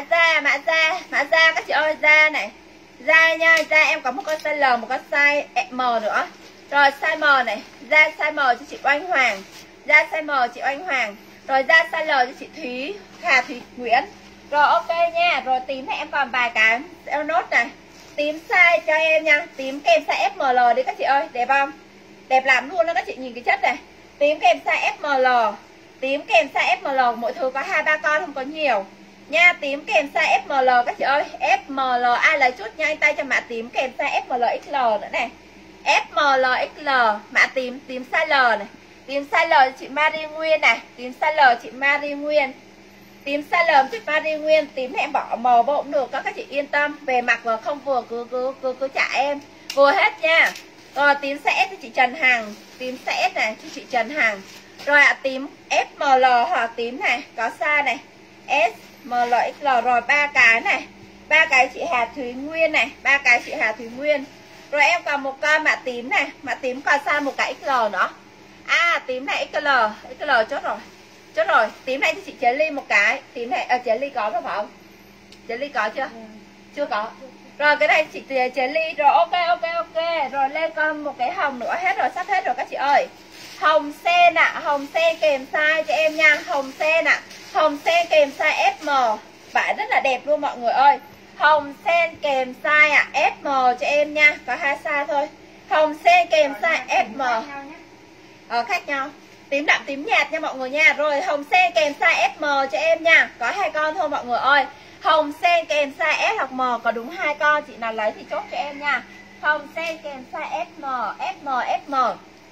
da các chị ơi, da này. Da nha, da em có một con size L, một con size M nữa. Rồi size M này, da size M cho chị Oanh Hoàng. Da size M chị Oanh Hoàng. Rồi da size L cho chị Hà Thúy Nguyễn. Rồi ok nha. Rồi tím này em còn vài cái nốt này. Tím size cho em nha. Tím kèm size FML đi các chị ơi, đẹp không? Đẹp lắm luôn đó các chị, nhìn cái chất này. Tím kèm size FML. Tím kèm size FML, mỗi thứ có 2-3 con không có nhiều nha. Tím kèm size FML các chị ơi. FML ai lấy chút nhanh tay cho mã tím kèm size FML XL nữa này. FML XL mã tím size L này. Tím size L chị Marie Nguyên này. Tím size L chị Marie Nguyên. Tím size L chị Marie Nguyên. Tím này em bỏ màu vô cũng được, các chị yên tâm. Về mặc vừa không vừa cứ trả em vừa hết nha. Rồi tím size S cho chị Trần Hằng. Tím size S này cho chị Trần Hằng. Rồi tím FML hoặc tím này có size này SML XL. Rồi 3 cái này, 3 cái chị Hà Thúy Nguyên này, 3 cái chị Hà Thúy Nguyên. Rồi em còn một con mã tím này, mã tím còn size một cái XL nữa. À tím này XL chốt rồi. Tím này thì chị Chế Ly một cái. Tím này Chế Ly có rồi phải không? Chế Ly có chưa? Chưa có. Rồi cái này chị Chế Ly. Rồi ok. Rồi lên con một cái hồng nữa, hết rồi, sắp hết rồi các chị ơi. Hồng sen ạ, hồng sen kèm size cho em nha. Hồng sen ạ, hồng sen kèm size FM. Vải rất là đẹp luôn mọi người ơi. Hồng sen kèm size ạ, FM cho em nha. Có 2 size thôi. Hồng sen kèm size FM. Khác nhau. Tím đậm tím nhạt nha mọi người nha. Rồi hồng sen kèm size FM cho em nha. Có 2 con thôi mọi người ơi. Hồng sen kèm size S hoặc M có đúng 2 con, chị nào lấy thì chốt cho em nha. Hồng sen kèm size FM.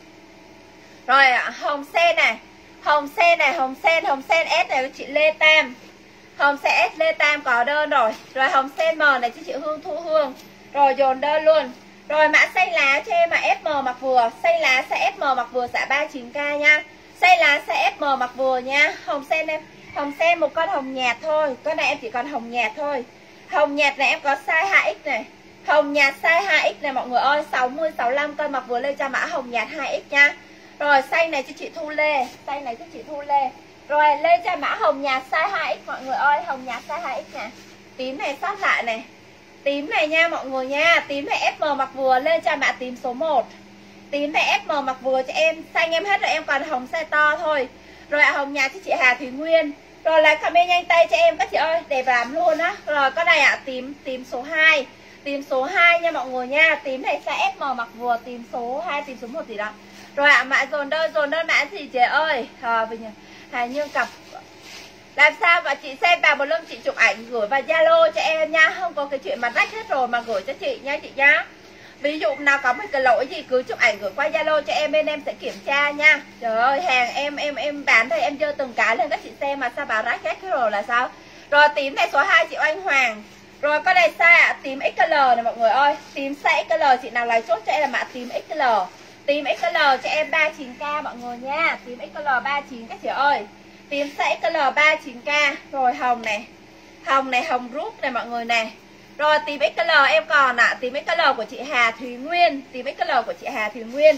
Rồi hồng sen này. Hồng sen S này chị Lê Tam. Hồng sen S Lê Tam có đơn rồi. Rồi hồng sen M này cho chị Hương Thu Hương. Rồi dồn đơn luôn. Rồi mã xay lá cho em mà FM mặc vừa. Xay lá size FM mặc vừa xả 39k nha. Xay lá size FM mặc vừa nha. Hồng sen em, hồng sen một con hồng nhạt thôi. Con này em chỉ còn hồng nhạt thôi. Hồng nhạt này em có size 2X này. Hồng nhạt size 2X này mọi người ơi, 60-65 cân mặc vừa lên cho mã hồng nhạt 2X nha. Rồi xanh này cho chị Thu Lê. Xanh này cho chị Thu Lê. Rồi lên cho mã hồng nhạt size 2X mọi người ơi. Hồng nhạt size 2X nè. Tím này sót lại này. Tím này nha mọi người nha. Tím này FM mặc vừa, lên cho mã tím số 1. Tím này FM mặc vừa cho em. Xanh em hết rồi, em còn hồng size to thôi. Rồi hồng nhạt cho chị Hà Thúy Nguyên. Rồi là comment nhanh tay cho em các chị ơi, đẹp lắm luôn á. Rồi con này tím số 2. Tím số 2 nha mọi người nha. Tím này size FM mặc vừa, tím số 2, tím số 1 gì đó. Rồi mã dồn đơn mã gì chị ơi? Hà Như cặp. Làm sao mà chị xem vào một lần chị chụp ảnh gửi vào Zalo cho em nha. Không có cái chuyện mà rách hết rồi mà gửi cho chị nha chị nhá. Ví dụ nào có một cái lỗi gì cứ chụp ảnh gửi qua Zalo cho em, bên em sẽ kiểm tra nha. Trời ơi, hàng em bán thôi, em dơ từng cái lên các chị xem mà sao bảo rách hết rồi là sao. Rồi tím này số 2 chị Oanh Hoàng. Rồi con này size tím XL này mọi người ơi. Tím size XL chị nào lấy chốt cho em là mã tím XL. Tím XL cho em 39k mọi người nha. Tím XL 39 các chị ơi. Tím size XL 39k. Rồi hồng này. Hồng rút này mọi người này. Rồi tím XL em còn tím XL của chị Hà Thúy Nguyên. Tím XL của chị Hà Thúy Nguyên.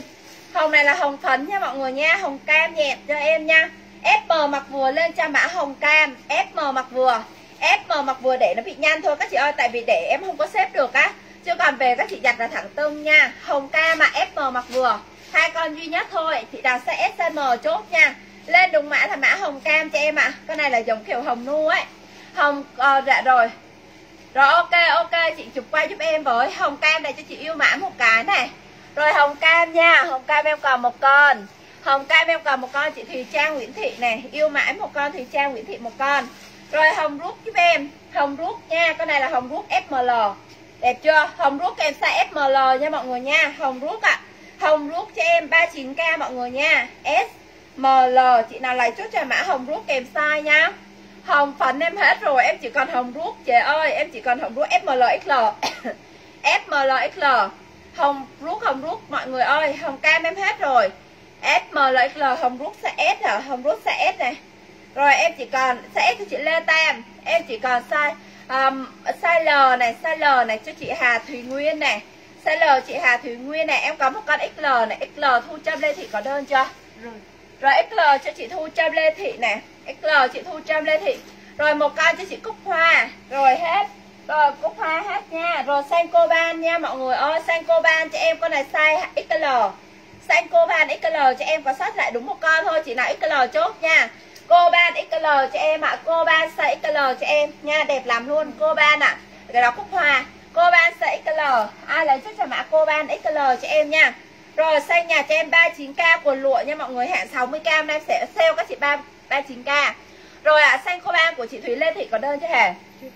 Hồng này là hồng phấn nha mọi người nha, hồng cam nhẹt cho em nha. FM mặc vừa lên cho mã hồng cam, FM mặc vừa. FM mặc vừa để nó bị nhăn thôi các chị ơi, tại vì để em không có xếp được á. Chứ còn về các chị giặt là thẳng tưng nha. Hồng cam mà FM mặc vừa, 2 con duy nhất thôi. Chị đặt size S, size M chốt nha. Lên đúng mã là mã hồng cam cho em ạ. Cái này là giống kiểu hồng nu ấy. Hồng dạ rồi. Rồi ok chị chụp quay giúp em với hồng cam này cho chị yêu mã một cái này. Rồi hồng cam nha, hồng cam em còn một con. Hồng cam em còn một con chị Thùy Trang Nguyễn Thị này, yêu mãi một con Thùy Trang Nguyễn Thị một con. Rồi hồng rút giúp em, hồng rút nha, con này là hồng rút FML. Đẹp chưa? Hồng rút kèm size FML nha mọi người nha, hồng rút ạ. Hồng rút cho em 39k mọi người nha. SML chị nào lấy chốt cho mã hồng rút kèm size nha. Hồng phấn em hết rồi, em chỉ còn hồng rút chị ơi, em chỉ còn hồng rút FMLXL. FMLXL. Hồng rút mọi người ơi, hồng cam em hết rồi. FMLXL hồng rút size S hả? Hồng rút size S này. Rồi em chỉ còn size S cho chị Lê Tam, em chỉ còn size size L này cho chị Hà Thùy Nguyên này. Size L chị Hà Thùy Nguyên này, em có một con XL này, XL Thu Trâm Lê Thị có đơn chưa? Rồi XL cho chị Thu Trâm Lê Thị này, XL chị Thu Trâm Lê Thị. Rồi một con cho chị Cúc Hoa. Rồi hết. Rồi Cúc Hoa hết nha. Rồi xanh coban nha mọi người ơi, xanh coban cho em con này size XL. Xanh coban XL cho em có sót lại đúng một con thôi, chị nào XL chốt nha. Coban XL cho em ạ, coban size XL cho em nha, đẹp lắm luôn coban ạ. Cái đó Cúc Hoa. Coban size XL, ai lấy chút cho mã coban XL cho em nha. Rồi xanh nhà cho em 39k quần lụa nha mọi người, hạn 60k hôm nay sẽ sale các chị 39k. Rồi ạ, xanh coban của chị Thúy Lê Thị có đơn chứ hề?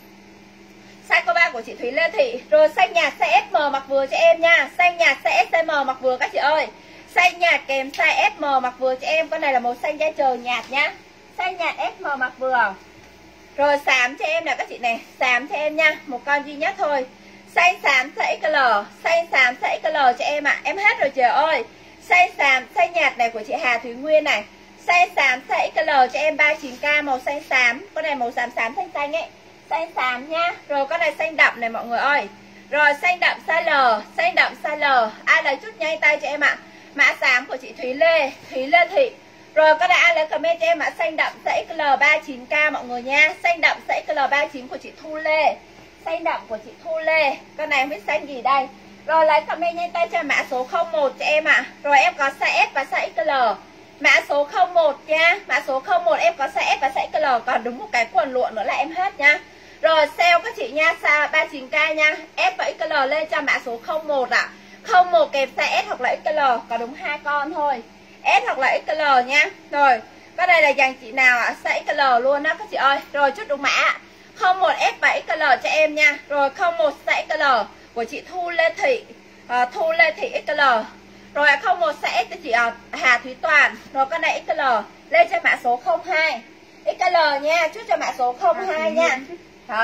Xanh coban của chị Thúy Lê Thị. Rồi xanh nhạt size SM mặc vừa cho em nha. Xanh nhạt size SM mặc vừa các chị ơi. Xanh nhạt kèm size SM mặc vừa cho em. Con này là màu xanh da trời nhạt nhá. Xanh nhạt SM mặc vừa. Rồi xám cho em là các chị này, xám cho em nha, một con duy nhất thôi. Xanh xám size XL, xanh xám size XL cho em ạ. Em hết rồi trời ơi. Xanh xám, xanh nhạt này của chị Hà Thúy Nguyên này. Xanh xám size XL cho em 39k màu xanh xám. Con này màu xám xám xanh xanh ấy. Xanh xám nha. Rồi con này xanh đậm này mọi người ơi. Rồi xanh đậm size L, xanh đậm size L. Ai lấy chút nhanh tay cho em ạ. Mã xám của chị Thúy Lê Thị. Rồi con này ai lấy comment cho em mã xanh đậm size XL 39k mọi người nha. Xanh đậm size XL 39 của chị Thu Lê. Xanh đậm của chị Thu Lê. Con này không biết xanh gì đây. Rồi lấy comment nhanh tay cho mã số 01 cho em ạ. Rồi em có size S và size XL. Mã số 01 nha. Mã số 01 em có size S và size XL. Còn đúng một cái quần lụa nữa là em hết nha. Rồi sale các chị nha, 39k nha. S và XL lên cho mã số 01 ạ. 01 kèm size S hoặc là XL. Có đúng 2 con thôi. S hoặc là XL nha. Rồi cái đây là dành chị nào ạ? Size XL luôn đó các chị ơi. Rồi chút đúng mã 01 S và XL cho em nha. Rồi 01 size XL của chị Thu Lê Thị. Thu Lê Thị XL. Rồi 01 size S cho chị Hà Thúy Toàn. Rồi con này XL lên cho mã số 02 XL nha. Chút cho mã số 02 nha. Hả?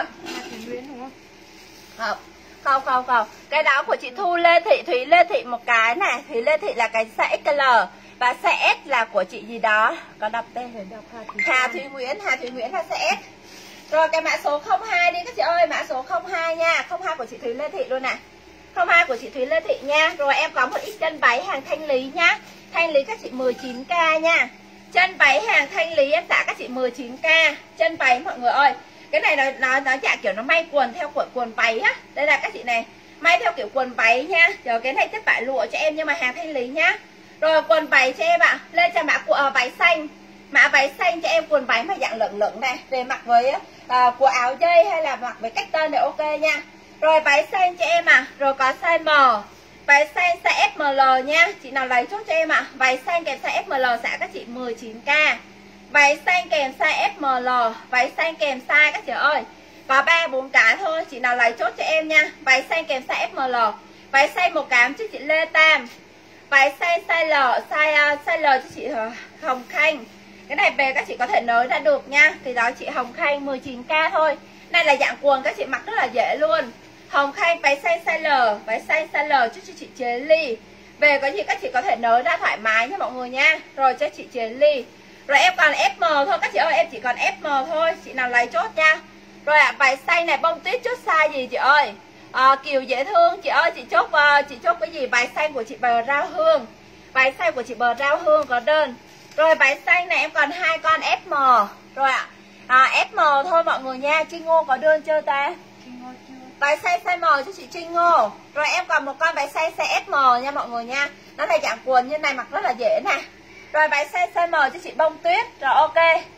Không. Cái đó của chị Thu Lê Thị, Thúy Lê Thị một cái này. Thúy Lê Thị là cái size XL. Và size S là của chị gì đó. Có đọc tên rồi đọc Hà Thúy Nguyễn là size S. Rồi cái mã số 02 đi các chị ơi. Mã số 02 nha. 02 của chị Thúy Lê Thị luôn nè. 02 của chị Thúy Lê Thị nha. Rồi em có một ít chân váy hàng thanh lý nhá. Thanh lý các chị 19k nha. Chân váy hàng thanh lý em trả các chị 19k. Chân váy mọi người ơi. Cái này nó dạng kiểu nó may quần theo quần váy á. Đây là các chị này, may theo kiểu quần váy nha. Rồi cái này chất vải lụa cho em nhưng mà hàng thanh lý nhá. Rồi quần váy cho em ạ. Lên cho mã của váy xanh. Mã váy xanh cho em quần váy mà dạng lửng lửng này. Về mặc với của áo dây hay là mặc với cách tân thì ok nha. Rồi váy xanh cho em ạ. Rồi có size M. Váy xanh size FML nha. Chị nào lấy chốt cho em ạ. Váy xanh kèm size FML giá các chị 19k. Váy xanh kèm size FML. Váy xanh kèm size các chị ơi. Có 3-4 cái thôi. Chị nào lấy chốt cho em nha. Váy xanh kèm size FML. Váy xanh một cám cho chị Lê Tam. Váy xanh size L. Size L cho chị Hồng Khanh. Cái này về các chị có thể nới ra được nha. Thì đó chị Hồng Khanh 19k thôi. Này là dạng quần các chị mặc rất là dễ luôn. Hồng Khanh váy xanh size L. Váy xanh size L cho chị Chế Ly. Về có gì các chị có thể nới ra thoải mái nha mọi người nha. Rồi cho chị Chế Ly. Rồi em còn FM thôi các chị ơi. Em chỉ còn FM thôi. Chị nào lấy chốt nha. Rồi váy xanh này bông tuyết chốt size gì chị ơi? Kiều dễ thương chị ơi. Chị chốt cái gì? Váy xanh của chị Bờ Rao Hương. Váy xanh của chị Bờ Rau Hương có đơn. Rồi váy xanh này em còn 2 con FM rồi ạ. FM thôi mọi người nha. Trinh Ngô có đơn chưa ta? Váy xanh size M cho chị Trinh Ngô. Rồi em còn một con váy xanh size SM nha mọi người nha. Nó là dạng quần như này, mặc rất là dễ nè. Rồi váy xanh size M cho chị Bông Tuyết. Rồi ok,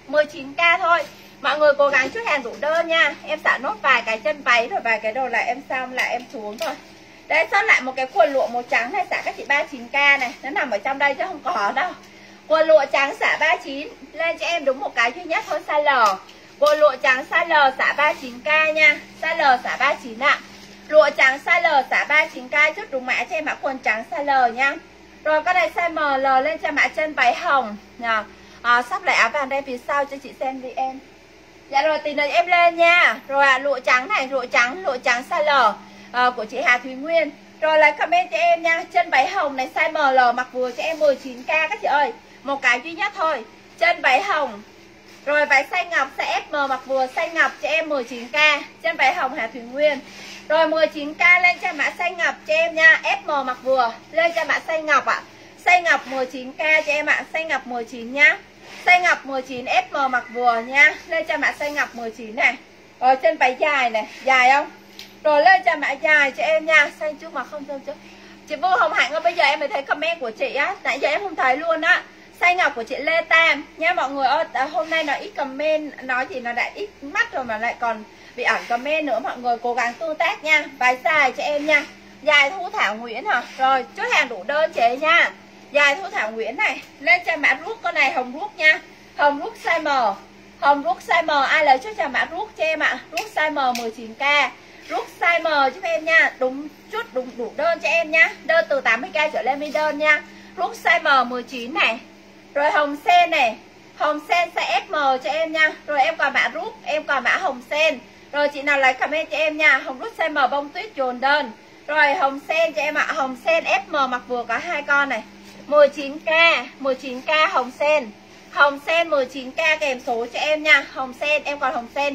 19k thôi. Mọi người cố gắng chốt hàng đủ đơn nha. Em xả nốt vài cái chân váy rồi vài cái đồ là em xong là em xuống thôi. Đây, sót lại một cái quần lụa màu trắng này xả các chị 39k này. Nó nằm ở trong đây chứ không có đâu. Quần lụa trắng xả 39. Lên cho em đúng một cái duy nhất thôi, size L. Quần lụa trắng size L xả 39k nha. Size L xả 39 ạ. Lụa trắng size L xả 39k. Chút đúng mã cho em mã quần trắng size L nha. Rồi cái này size ML lên cho mã chân váy hồng nha. Sắp lại áo vàng đây phía sau cho chị xem đi em. Dạ rồi tí nữa em lên nha. Rồi lụa trắng này, lụa trắng size L của chị Hà Thúy Nguyên. Rồi lại comment cho em nha. Chân váy hồng này size ML mặc vừa cho em 19k các chị ơi. Một cái duy nhất thôi. Chân váy hồng. Rồi váy xanh ngọc size FM mặc vừa xanh ngọc cho em 19k. Chân váy hồng Hà Thúy Nguyên. Rồi 19k lên cho mã xanh ngọc cho em nha. FM mặc vừa lên cho mã xanh ngọc ạ. Xanh ngọc 19k cho em ạ. Xanh ngọc 19 nhá. Xanh ngọc 19 FM mặc vừa nha. Lên cho mã xanh ngọc 19 này. Rồi chân váy dài này, dài không? Rồi lên cho mã dài cho em nha. Xanh trước mà không đâu chứ. Chị Vô Hồng Hạnh ơi, bây giờ em mới thấy comment của chị á. Nãy giờ em không thấy luôn á. Xanh ngọc của chị Lê Tam nha mọi người ơi. Hôm nay nó ít comment, nói thì nó đã ít mắt rồi mà lại còn bị ẩn comment nữa. Mọi người cố gắng tương tác nha. Váy dài cho em nha. Dài Thu Thảo Nguyễn hả? Rồi chốt hàng đủ đơn chế nha. Dài Thu Thảo Nguyễn này. Lên cho mã ruốc con này, hồng ruốc nha. Hồng ruốc size M. Hồng ruốc size M. Ai lấy cho mã ruốc cho em ạ. Ruốc size M 19k. Ruốc size M giúp em nha. Đúng chút đủ đơn cho em nha. Đơn từ 80k trở lên mới đơn nha. Ruốc size M 19 này. Rồi hồng sen này. Hồng sen size FM cho em nha. Rồi em còn mã ruốc, em còn mã hồng sen. Rồi chị nào lấy comment cho em nha. Hồng ruốc size M bông tuyết dồn đơn. Rồi hồng sen cho em ạ. Hồng sen FM mặc vừa có 2 con này. 19k, 19k hồng sen. Hồng sen 19k kèm số cho em nha. Hồng sen, em còn hồng sen.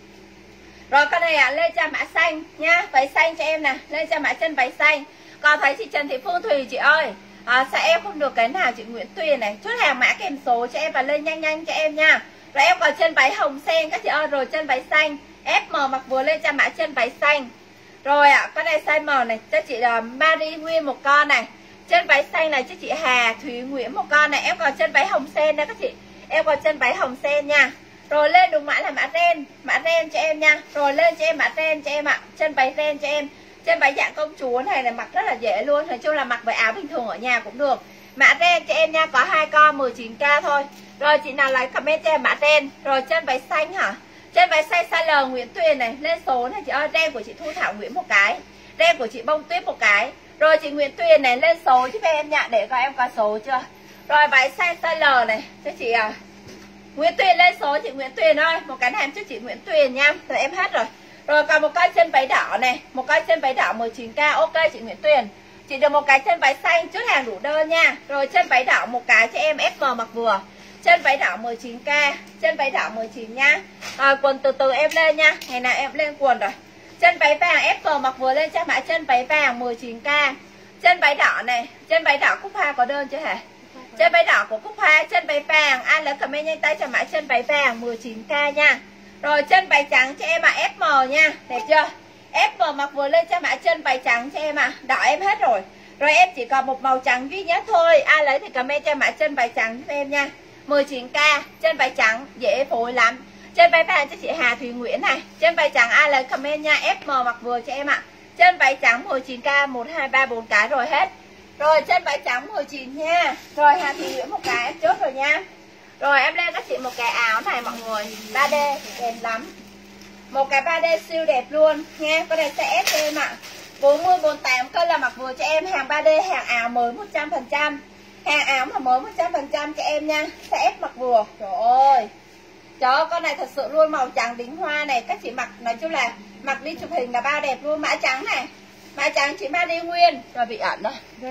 Rồi con này lên cho mã xanh nha. Váy xanh cho em nè. Lên cho mã chân váy xanh. Còn thấy chị Trần Thị Phương Thùy chị ơi. Sao em không được cái nào chị Nguyễn Tuyền này. Chốt hàng mã kèm số cho em và lên nhanh cho em nha. Rồi em còn chân váy hồng sen các chị ơi. Rồi chân váy xanh FM mặc vừa lên cho mã chân váy xanh. Rồi con này size M này cho chị Marie Nguyên một con này. Chân váy xanh này cho chị Hà Thúy Nguyễn một con này. Em còn chân váy hồng sen đó các chị. Em còn chân váy hồng sen nha. Rồi lên đúng mã là mã ren cho em nha. Rồi lên cho em mã ren cho em ạ. Chân váy ren cho em. Chân váy dạng công chúa này là mặc rất là dễ luôn. Nói chung là mặc với áo bình thường ở nhà cũng được. Mã ren cho em nha. Có 2 con 19k thôi. Rồi chị nào lấy comment cho em mã ren. Rồi chân váy xanh hả? Chân váy xanh size L Nguyễn Tuyền này. Lên số này chị ơi. Ren của chị Thu Thảo Nguyễn một cái. Ren của chị Bông Tuyết một cái. Rồi chị Nguyễn Tuyền này lên số giúp em nha. Để coi em có số chưa. Rồi váy xanh size L này cho chị Nguyễn Tuyền lên số chị Nguyễn Tuyền ơi. Một cái này cho chị Nguyễn Tuyền nha. Rồi em hết rồi. Rồi còn một cái chân váy đỏ này. Một cái chân váy đỏ 19k. Ok chị Nguyễn Tuyền. Chị được một cái chân váy xanh. Chốt hàng đủ đơn nha. Rồi chân váy đỏ một cái cho em FM mặc vừa. Chân váy đỏ 19k. Chân váy đỏ 19 nha. Quần từ từ em lên nha. Ngày nào em lên quần rồi. Chân váy vàng FM mặc vừa lên cho mã chân váy vàng 19k. Chân váy đỏ này. Chân váy đỏ Cúc Hoa có đơn chưa hả? Chân váy đỏ của Cúc Hoa. Chân váy vàng. Ai lấy comment nhanh tay cho mã chân váy vàng 19k nha. Rồi chân váy trắng cho em FM nha. Đẹp chưa? FM mặc vừa lên cho mã chân váy trắng cho em Đỏ em hết rồi. Rồi em chỉ còn một màu trắng duy nhất thôi. Ai lấy thì comment cho mã chân váy trắng giúp em nha. 19k. Chân váy trắng dễ phối lắm. Chân váy vàng cho chị Hà Thúy Nguyễn này. Chân váy trắng ai lấy comment nha. FM mặc vừa cho em Chân váy trắng 19k. 1, 2, 3, 4 cái rồi hết. Rồi chân váy trắng 19 nha. Rồi Hà Thúy Nguyễn một cái em chốt rồi nha. Rồi em lên các chị một cái áo này mọi người 3D đẹp lắm. Một cái 3D siêu đẹp luôn nha. Con này sẽ S cho em 40, 48 cân là mặc vừa cho em. Hàng 3D, hàng áo mới 100%. Hàng áo mà mới 100% cho em nha. Sẽ S mặc vừa. Trời ơi. Trời ơi, con này thật sự luôn. Màu trắng đính hoa này. Các chị mặc nói chung là mặc đi chụp hình là bao đẹp luôn. Mã trắng này. Mã trắng chị Marie Nguyên. Rồi bị ẩn rồi. Rồi.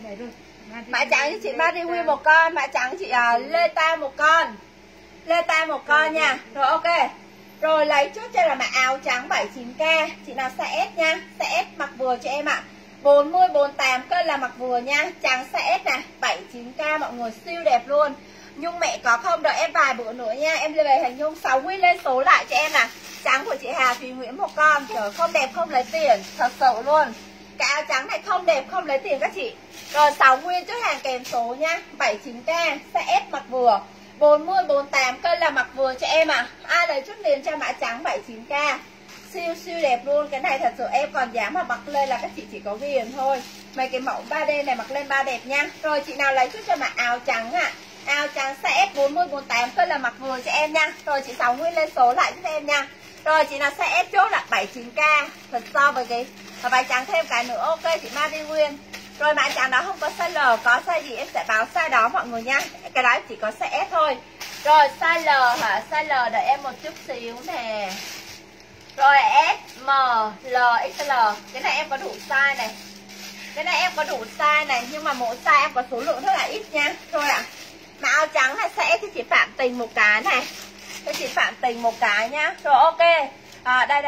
Mã trắng cho chị Marie Nguyên một con. Mã trắng chị Lê Tam một con. Lê Tam một con nha. Rồi ok. Rồi lấy chốt cho là mã áo trắng 79k. Chị nào size S nha. Size S mặc vừa cho em 40 48 cân là mặc vừa nha. Trắng size S này, 79k mọi người, siêu đẹp luôn. Nhung mẹ có không? Đợi em vài bữa nữa nha. Em về hình nhung 6 nguyên lên số lại cho em nè. Trắng của chị Hà Thùy Nguyễn một con. Trời, không đẹp không lấy tiền, thật sự luôn. Cái áo trắng này không đẹp không lấy tiền các chị. Rồi 6 nguyên chốt hàng kèm số nha, 79k, size S mặc vừa. 40 48 cân là mặc vừa cho em à. Ai lấy chút liền cho mã trắng 79k. Siêu siêu đẹp luôn. Cái này thật sự em còn dám mà mặc lên là các chị chỉ có viền thôi. Mấy cái mẫu 3D này mặc lên 3 đẹp nha. Rồi chị nào lấy chút cho mã áo trắng ạ. Áo trắng size S 40 48 cân là mặc vừa cho em nha. Rồi chị 6 nguyên lên số lại giúp em nha. Rồi chị nào size S chốt là 79k. Thật so với cái váy trắng thêm cái nữa. Ok chị Marie Nguyên. Rồi mã trắng đó không có size L, có size gì em sẽ báo size đó mọi người nha. Cái đó chỉ có size S thôi. Rồi size L hả? Size L đợi em một chút xíu nè. Rồi S, M, L, XL. Cái này em có đủ size này. Cái này em có đủ size này. Nhưng mà mỗi size em có số lượng rất là ít nha. Thôi ạ. Mà áo trắng này sẽ cho chị Phạm Tình một cái này. Cho chị Phạm Tình một cái nhá. Rồi ok. Đây.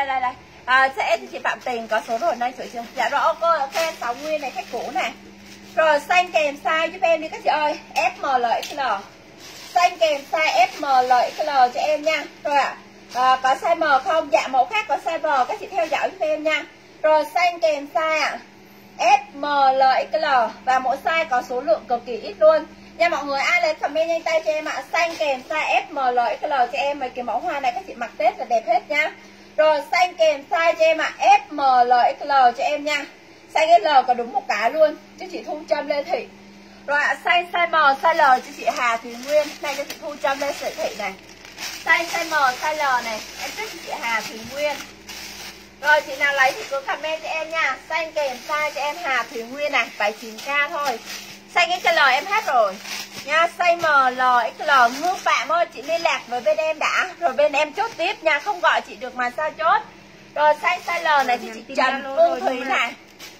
Sẽ cho chị Phạm Tình có số rồi đây sửa chưa? Dạ rồi ok. 6 nguyên này khách cũ này. Rồi xanh kèm size giúp em đi các chị ơi. S, M, L, XL. Xanh kèm size S, M, L, XL cho em nha. Rồi ạ. Có size M không? Dạ mẫu khác có size M, các chị theo dõi giúp em nha. Rồi xanh kèm size ạ. S, M, L, XL. Và mỗi size có số lượng cực kỳ ít luôn nha mọi người. Ai lấy comment nhanh tay cho em ạ. Xanh kèm size S, M, L, XL cho em. Mấy cái mẫu hoa này các chị mặc Tết là đẹp hết nha. Rồi xanh kèm size cho em ạ. S, M, L, XL cho em nha. Size L có đúng một cái luôn chứ chị Thu Trâm Lê Thị. Rồi ạ, size M, size L cho chị Hà Thùy Nguyên. Này cho chị Thu Trâm Lê Thị này. Size M, size L này, em thích chị Hà Thùy Nguyên. Rồi chị nào lấy thì cứ comment cho em nha. Xanh kèm size cho em Hà Thùy Nguyên này, 79k thôi. Xanh XL em hết rồi nha. Size M, L, XL. Ngư Phạm ơi, chị liên lạc với bên em đã. Rồi bên em chốt tiếp nha, không gọi chị được mà sao chốt. Rồi size L này thì chị Trần Phương Thúy này.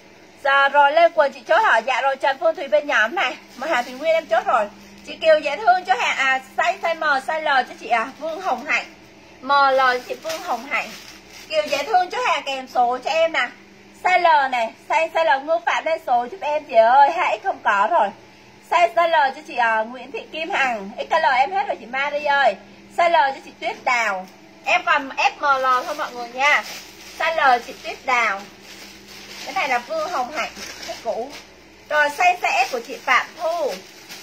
Rồi lên quần chị chốt hả? Dạ rồi Trần Phương Thúy bên nhóm này. Mà Hà Thùy Nguyên em chốt rồi. Chị Kiều dễ thương cho hàng size M, size L cho chị Vương Hồng Hạnh. ML cho chị Vương Hồng Hạnh. Kiều dễ thương cho hàng kèm số cho em nè. Size L này, size L Ngô Phạm lên số giúp em chị ơi, 2X không có rồi. Size L cho chị Nguyễn Thị Kim Hằng. XL em hết rồi chị Marie ơi. Size L cho chị Tuyết Đào. Em còn SML thôi mọi người nha. Size L chị Tuyết Đào. Cái này là Vương Hồng Hạnh, cái cũ. Rồi size S của chị Phạm Thu.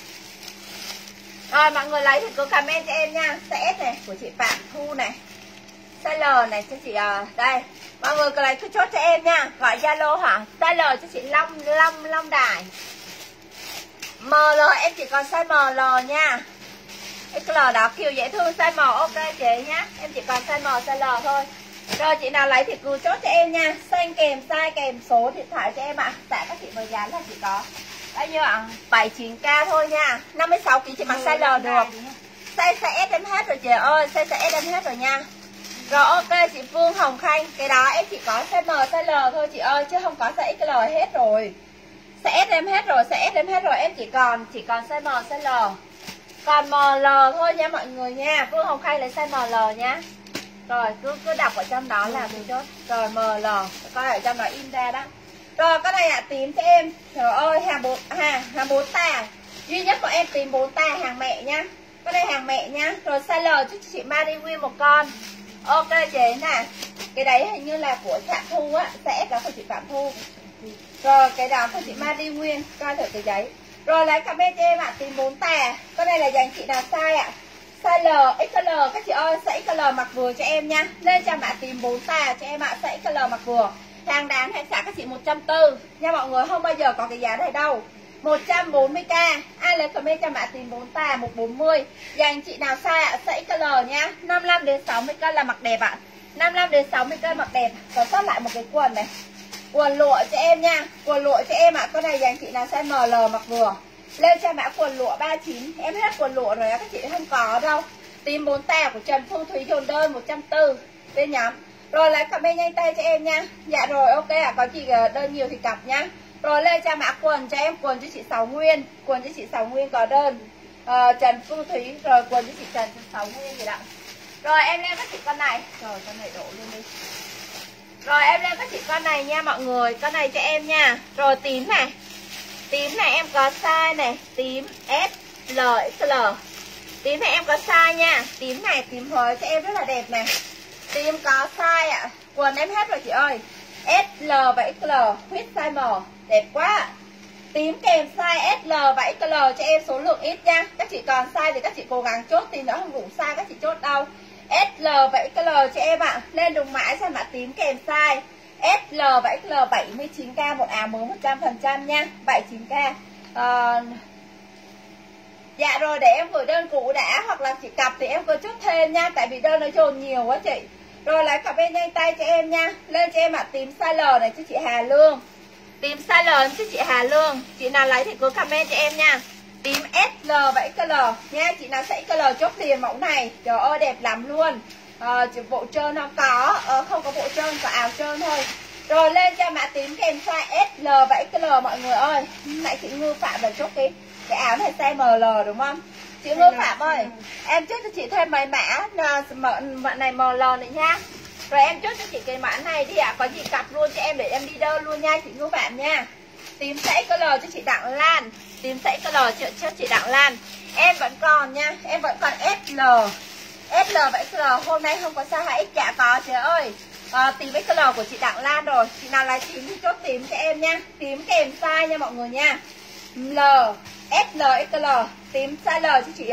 Rồi mọi người lấy thì cứ comment cho em nha. Size S này của chị Phạm Thu này. Size L này cho chị đây. Mọi người cứ lấy cứ chốt cho em nha. Gọi Zalo hả? Size L cho chị Long Đài. ML em chỉ còn size ML nha. XL đó Kiều dễ thương size M ok chị nhá. Em chỉ còn size M size L thôi. Rồi chị nào lấy thì cứ chốt cho em nha. Xanh kèm size kèm số điện thoại cho em ạ. Tại các chị mới dán là chỉ có bao nhiêu ạ? 79k thôi nha. 56 kg chị mặc size L được. Size S em hết rồi chị ơi. Size S em hết rồi nha. Rồi ok chị Phương Hồng Khanh. Cái đó em chỉ có size M size L thôi chị ơi, chứ không có size XL hết rồi. Size S em hết rồi, size S em hết rồi. Em chỉ còn size M size L. Còn ML thôi nha mọi người nha. Phương Hồng Khanh lấy size ML nha. Rồi cứ đọc ở trong đó là mình chốt. Rồi ML coi ở trong đó in ra đó. Rồi cái này tìm cho em. Trời ơi hàng 4 tà. Duy nhất của em tìm 4 tà hàng mẹ nha. Cái này hàng mẹ nha. Rồi size L cho chị Marie Nguyên một con. Ok chị nè. Cái đấy hình như là của Phạm Thu á. Size S đó của chị Phạm Thu. Rồi cái đó của chị Marie Nguyên. Coi thử cái giấy. Rồi lấy comment cho em ạ. Tìm 4 tà. Cái này là dành chị nào size ạ? Size L, XL các chị ơi, size XL mặc vừa cho em nha. Lên cho bạn tìm 4 tà cho em ạ, size XL mặc vừa. Hàng đáng hàng xả các chị 140 nha mọi người, không bao giờ có cái giá này đâu. 140k. Ai lấy comment cho bạn tìm 4 tà 140. Dành chị nào size ạ? Size XL nha. 55 đến 60 cân là mặc đẹp ạ. 55 đến 60 cân mặc đẹp. Còn sót lại một cái quần này. Quần lụa cho em nha. Quần lụa cho em ạ. Con này dành chị nào size ML mặc vừa. Lên cho mã quần lụa 39. Em hết quần lụa rồi các chị không có đâu. Tìm 4 tà của Trần Phương Thúy dồn đơn 140 bên nhóm. Rồi lấy comment nhanh tay cho em nha. Dạ rồi ok ạ. Có chị đơn nhiều thì cặp nha. Rồi lên cho mã quần cho em. Quần cho chị 6 Nguyên. Quần cho chị 6 Nguyên có đơn Trần Phương Thúy. Rồi quần cho chị Trần 6 Nguyên gì đó. Rồi em lên các chị con này. Rồi con này đổ lên đi. Rồi em lên các chị con này nha mọi người, con này cho em nha. Rồi tím này. Tím này em có size này, tím S, L, XL. Tím này em có size nha. Tím này, tím Huế cho em rất là đẹp này. Tím có size ạ. Quần em hết rồi chị ơi. S, L và XL, khuyết size M. Đẹp quá. Tím kèm size S, L và XL cho em số lượng ít nha. Các chị còn size thì các chị cố gắng chốt, thì nó không đủ size các chị chốt đâu. S, L và XL cho em ạ. Lên đùng mãi cho mã tím kèm size S, L và XL 79k một áo mới 100% nha. 79k. Dạ rồi để em gửi đơn cũ đã, hoặc là chị cặp thì em cứ chốt thêm nha, tại vì đơn nó dồn nhiều quá chị. Rồi lấy cặp bên nhanh tay cho em nha. Lên cho em ạ tím size L này cho chị Hà Lương. Tím size L cho chị Hà Lương. Chị nào lấy thì cứ comment cho em nha. Tím S, L và XL nha. Chị nào sẽ XL chốt liền mẫu này. Trời ơi đẹp lắm luôn. Bộ trơn nó có, không có bộ trơn, có áo trơn thôi. Rồi lên cho mã tím kèm size S, L và XL mọi người ơi. Nãy chị Ngư Phạm là chốt cái áo này size ML đúng không? Chị Ngư Phạm ơi, em chốt cho chị thêm mấy mã này ML nữa nha. Rồi em chốt cho chị cái mã này đi ạ. Có gì cặp luôn cho em để em đi đơn luôn nha chị Ngư Phạm nha. Tím size XL cho chị Đặng Lan. Tím size XL cho chị Đặng Lan. Em vẫn còn nha, em vẫn còn SL. SL và XL hôm nay không có size 2X dạ có chị ơi. Tím XL của chị Đặng Lan rồi. Chị nào lấy tím thì chốt tím cho em nha. Tím kèm size nha mọi người nha. L, SL, XL. Tím size L cho chị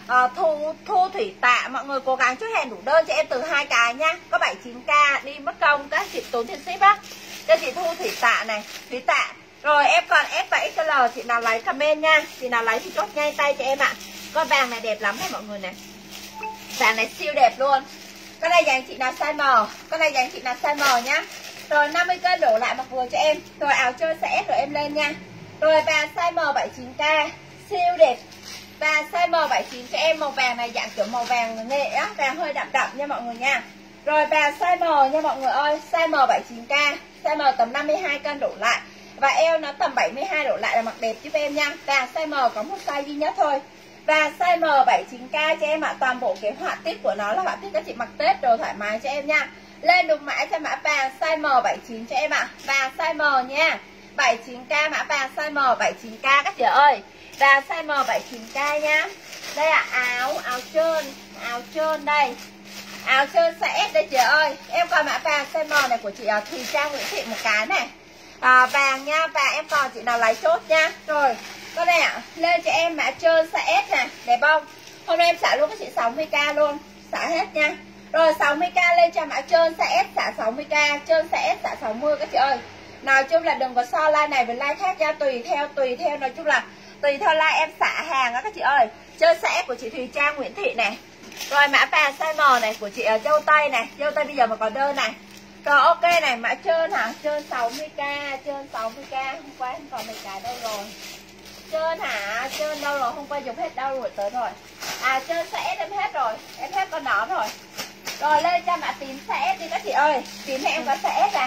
Thu Thủy Tạ. Mọi người cố gắng chốt hẹn đủ đơn cho em từ 2 cái nha. Có 79k đi mất công các chị tốn tiền ship á. Cho chị Thu Thủy Tạ này, Thủy Tạ. Rồi em còn S và XL, chị nào lấy comment nha. Chị nào lấy thì chốt ngay tay cho em ạ. Con vàng này đẹp lắm này mọi người này. Vàng này siêu đẹp luôn. Con này dành chị nào size M. Con này dành chị nào size M nhá. Rồi 50k đổ lại mặc vừa cho em. Rồi áo chơi sẽ S rồi em lên nha. Rồi vàng size M 79k siêu đẹp. Và size M 79 cho em. Màu vàng này dạng kiểu màu vàng nghệ á, vàng hơi đậm đậm nha mọi người nha. Rồi vàng size M nha mọi người ơi. Size M 79k. Size M tầm 52 cân đổ lại. Và eo nó tầm 72 đổ lại là mặc đẹp giúp em nha. Vàng size M có một size duy nhất thôi. Và size M 79k cho em ạ. Toàn bộ cái họa tiết của nó là họa tiết các chị mặc Tết đồ thoải mái cho em nha. Lên đúng mã cho mã vàng size M 79 cho em ạ. Vàng size M nha. 79k mã vàng size M 79k các chị ơi. Và size M 79k nha. Đây là áo trơn đây. Áo trơn size S đây chị ơi. Em còn mã vàng size M này của chị Thùy Trang Nguyễn Thị một cái này. Vàng nha, và em còn chị nào lấy chốt nha. Rồi con này lên cho em mã trơn size S nè, đẹp không? Hôm nay em xả luôn các chị 60k luôn, xả hết nha. Rồi 60k lên cho mã trơn size S xả 60k, trơn size S xả 60 các chị ơi. Nói chung là đừng có so like này với like khác nha, tùy theo nói chung là tùy theo like em xả hàng đó các chị ơi. Trơn size S của chị Thùy Trang Nguyễn Thị này. Rồi mã vàng size M này của chị Dâu Tây này, Dâu Tây bây giờ mà có đơn này. Rồi ok này, mã trơn hả? Trơn 60k, trơn 60k, hôm qua không còn mấy cái đâu rồi. Trơn hả? Trơn đâu rồi? Hôm qua dùng hết đâu rồi tới rồi. Trơn size S em hết rồi, em hết con đó rồi. Rồi lên cho mã tím size S đi các chị ơi. Tím này em có size S nè.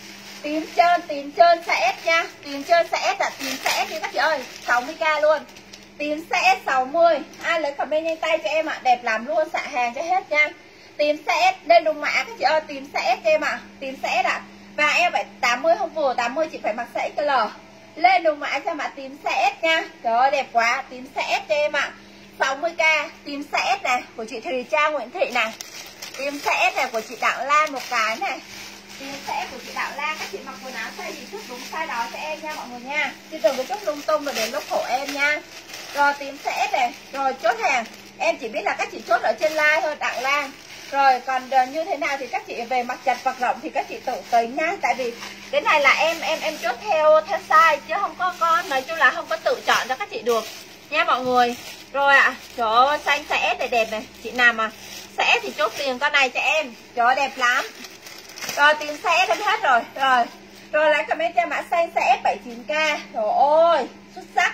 Tím trơn size S nha. Tím trơn size S là tím size S đi các chị ơi, 60k luôn. Tím size S 60. Ai lấy comment nhanh tay cho em ạ, đẹp lắm luôn, xả hàng cho hết nha. Tím size S lên đúng mã các chị ơi, tím size S cho em ạ. Tím size S ạ. Và em phải 80 không vừa, 80 chị phải mặc size XL. Lên đúng mã cho mã tím size S nha. Trời ơi đẹp quá, tím size S cho em ạ. 60k, tím size S này của chị Thùy Trang Nguyễn Thị này. Tím size S này của chị Đặng Lan một cái này. Tím size S của chị Đặng Lan, các chị mặc quần áo size gì chút đúng size đó cho em nha mọi người nha. Chứ đừng có chút lung tung rồi đến lúc khổ em nha. Rồi tím size S này, rồi chốt hàng. Em chỉ biết là các chị chốt ở trên live thôi, Đặng Lan. Rồi còn như thế nào thì các chị về mặc chặt mặc rộng thì các chị tự tính nha. Tại vì cái này là em chốt theo size chứ không có nói chung là không có tự chọn cho các chị được nha mọi người. Rồi ạ, trời ơi xanh size S này đẹp này. Chị nào mà size S thì chốt tiền con này cho em. Trời ơi đẹp lắm. Rồi tím size S em hết rồi. Rồi lấy comment cho mã xanh size S 79k. Trời ơi xuất sắc.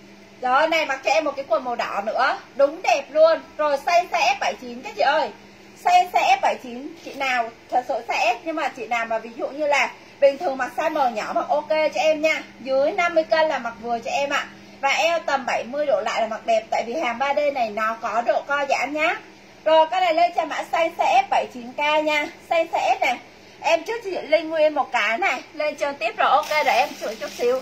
Rồi này mặc cho em một cái quần màu đỏ nữa, đúng đẹp luôn. Rồi size S 79 các chị ơi. Size S 79 chị nào thật sự size S, nhưng mà chị nào mà ví dụ như là bình thường mặc size M nhỏ mặc ok cho em nha. Dưới 50 cân là mặc vừa cho em ạ. Và eo tầm 70 độ lại là mặc đẹp, tại vì hàng 3D này nó có độ co giãn nhá. Rồi cái này lên cho mã size S 79k nha. Size S này Em trước cho chị Linh Nguyên một cái này. Lên chơi tiếp rồi, ok rồi em sửa chút xíu.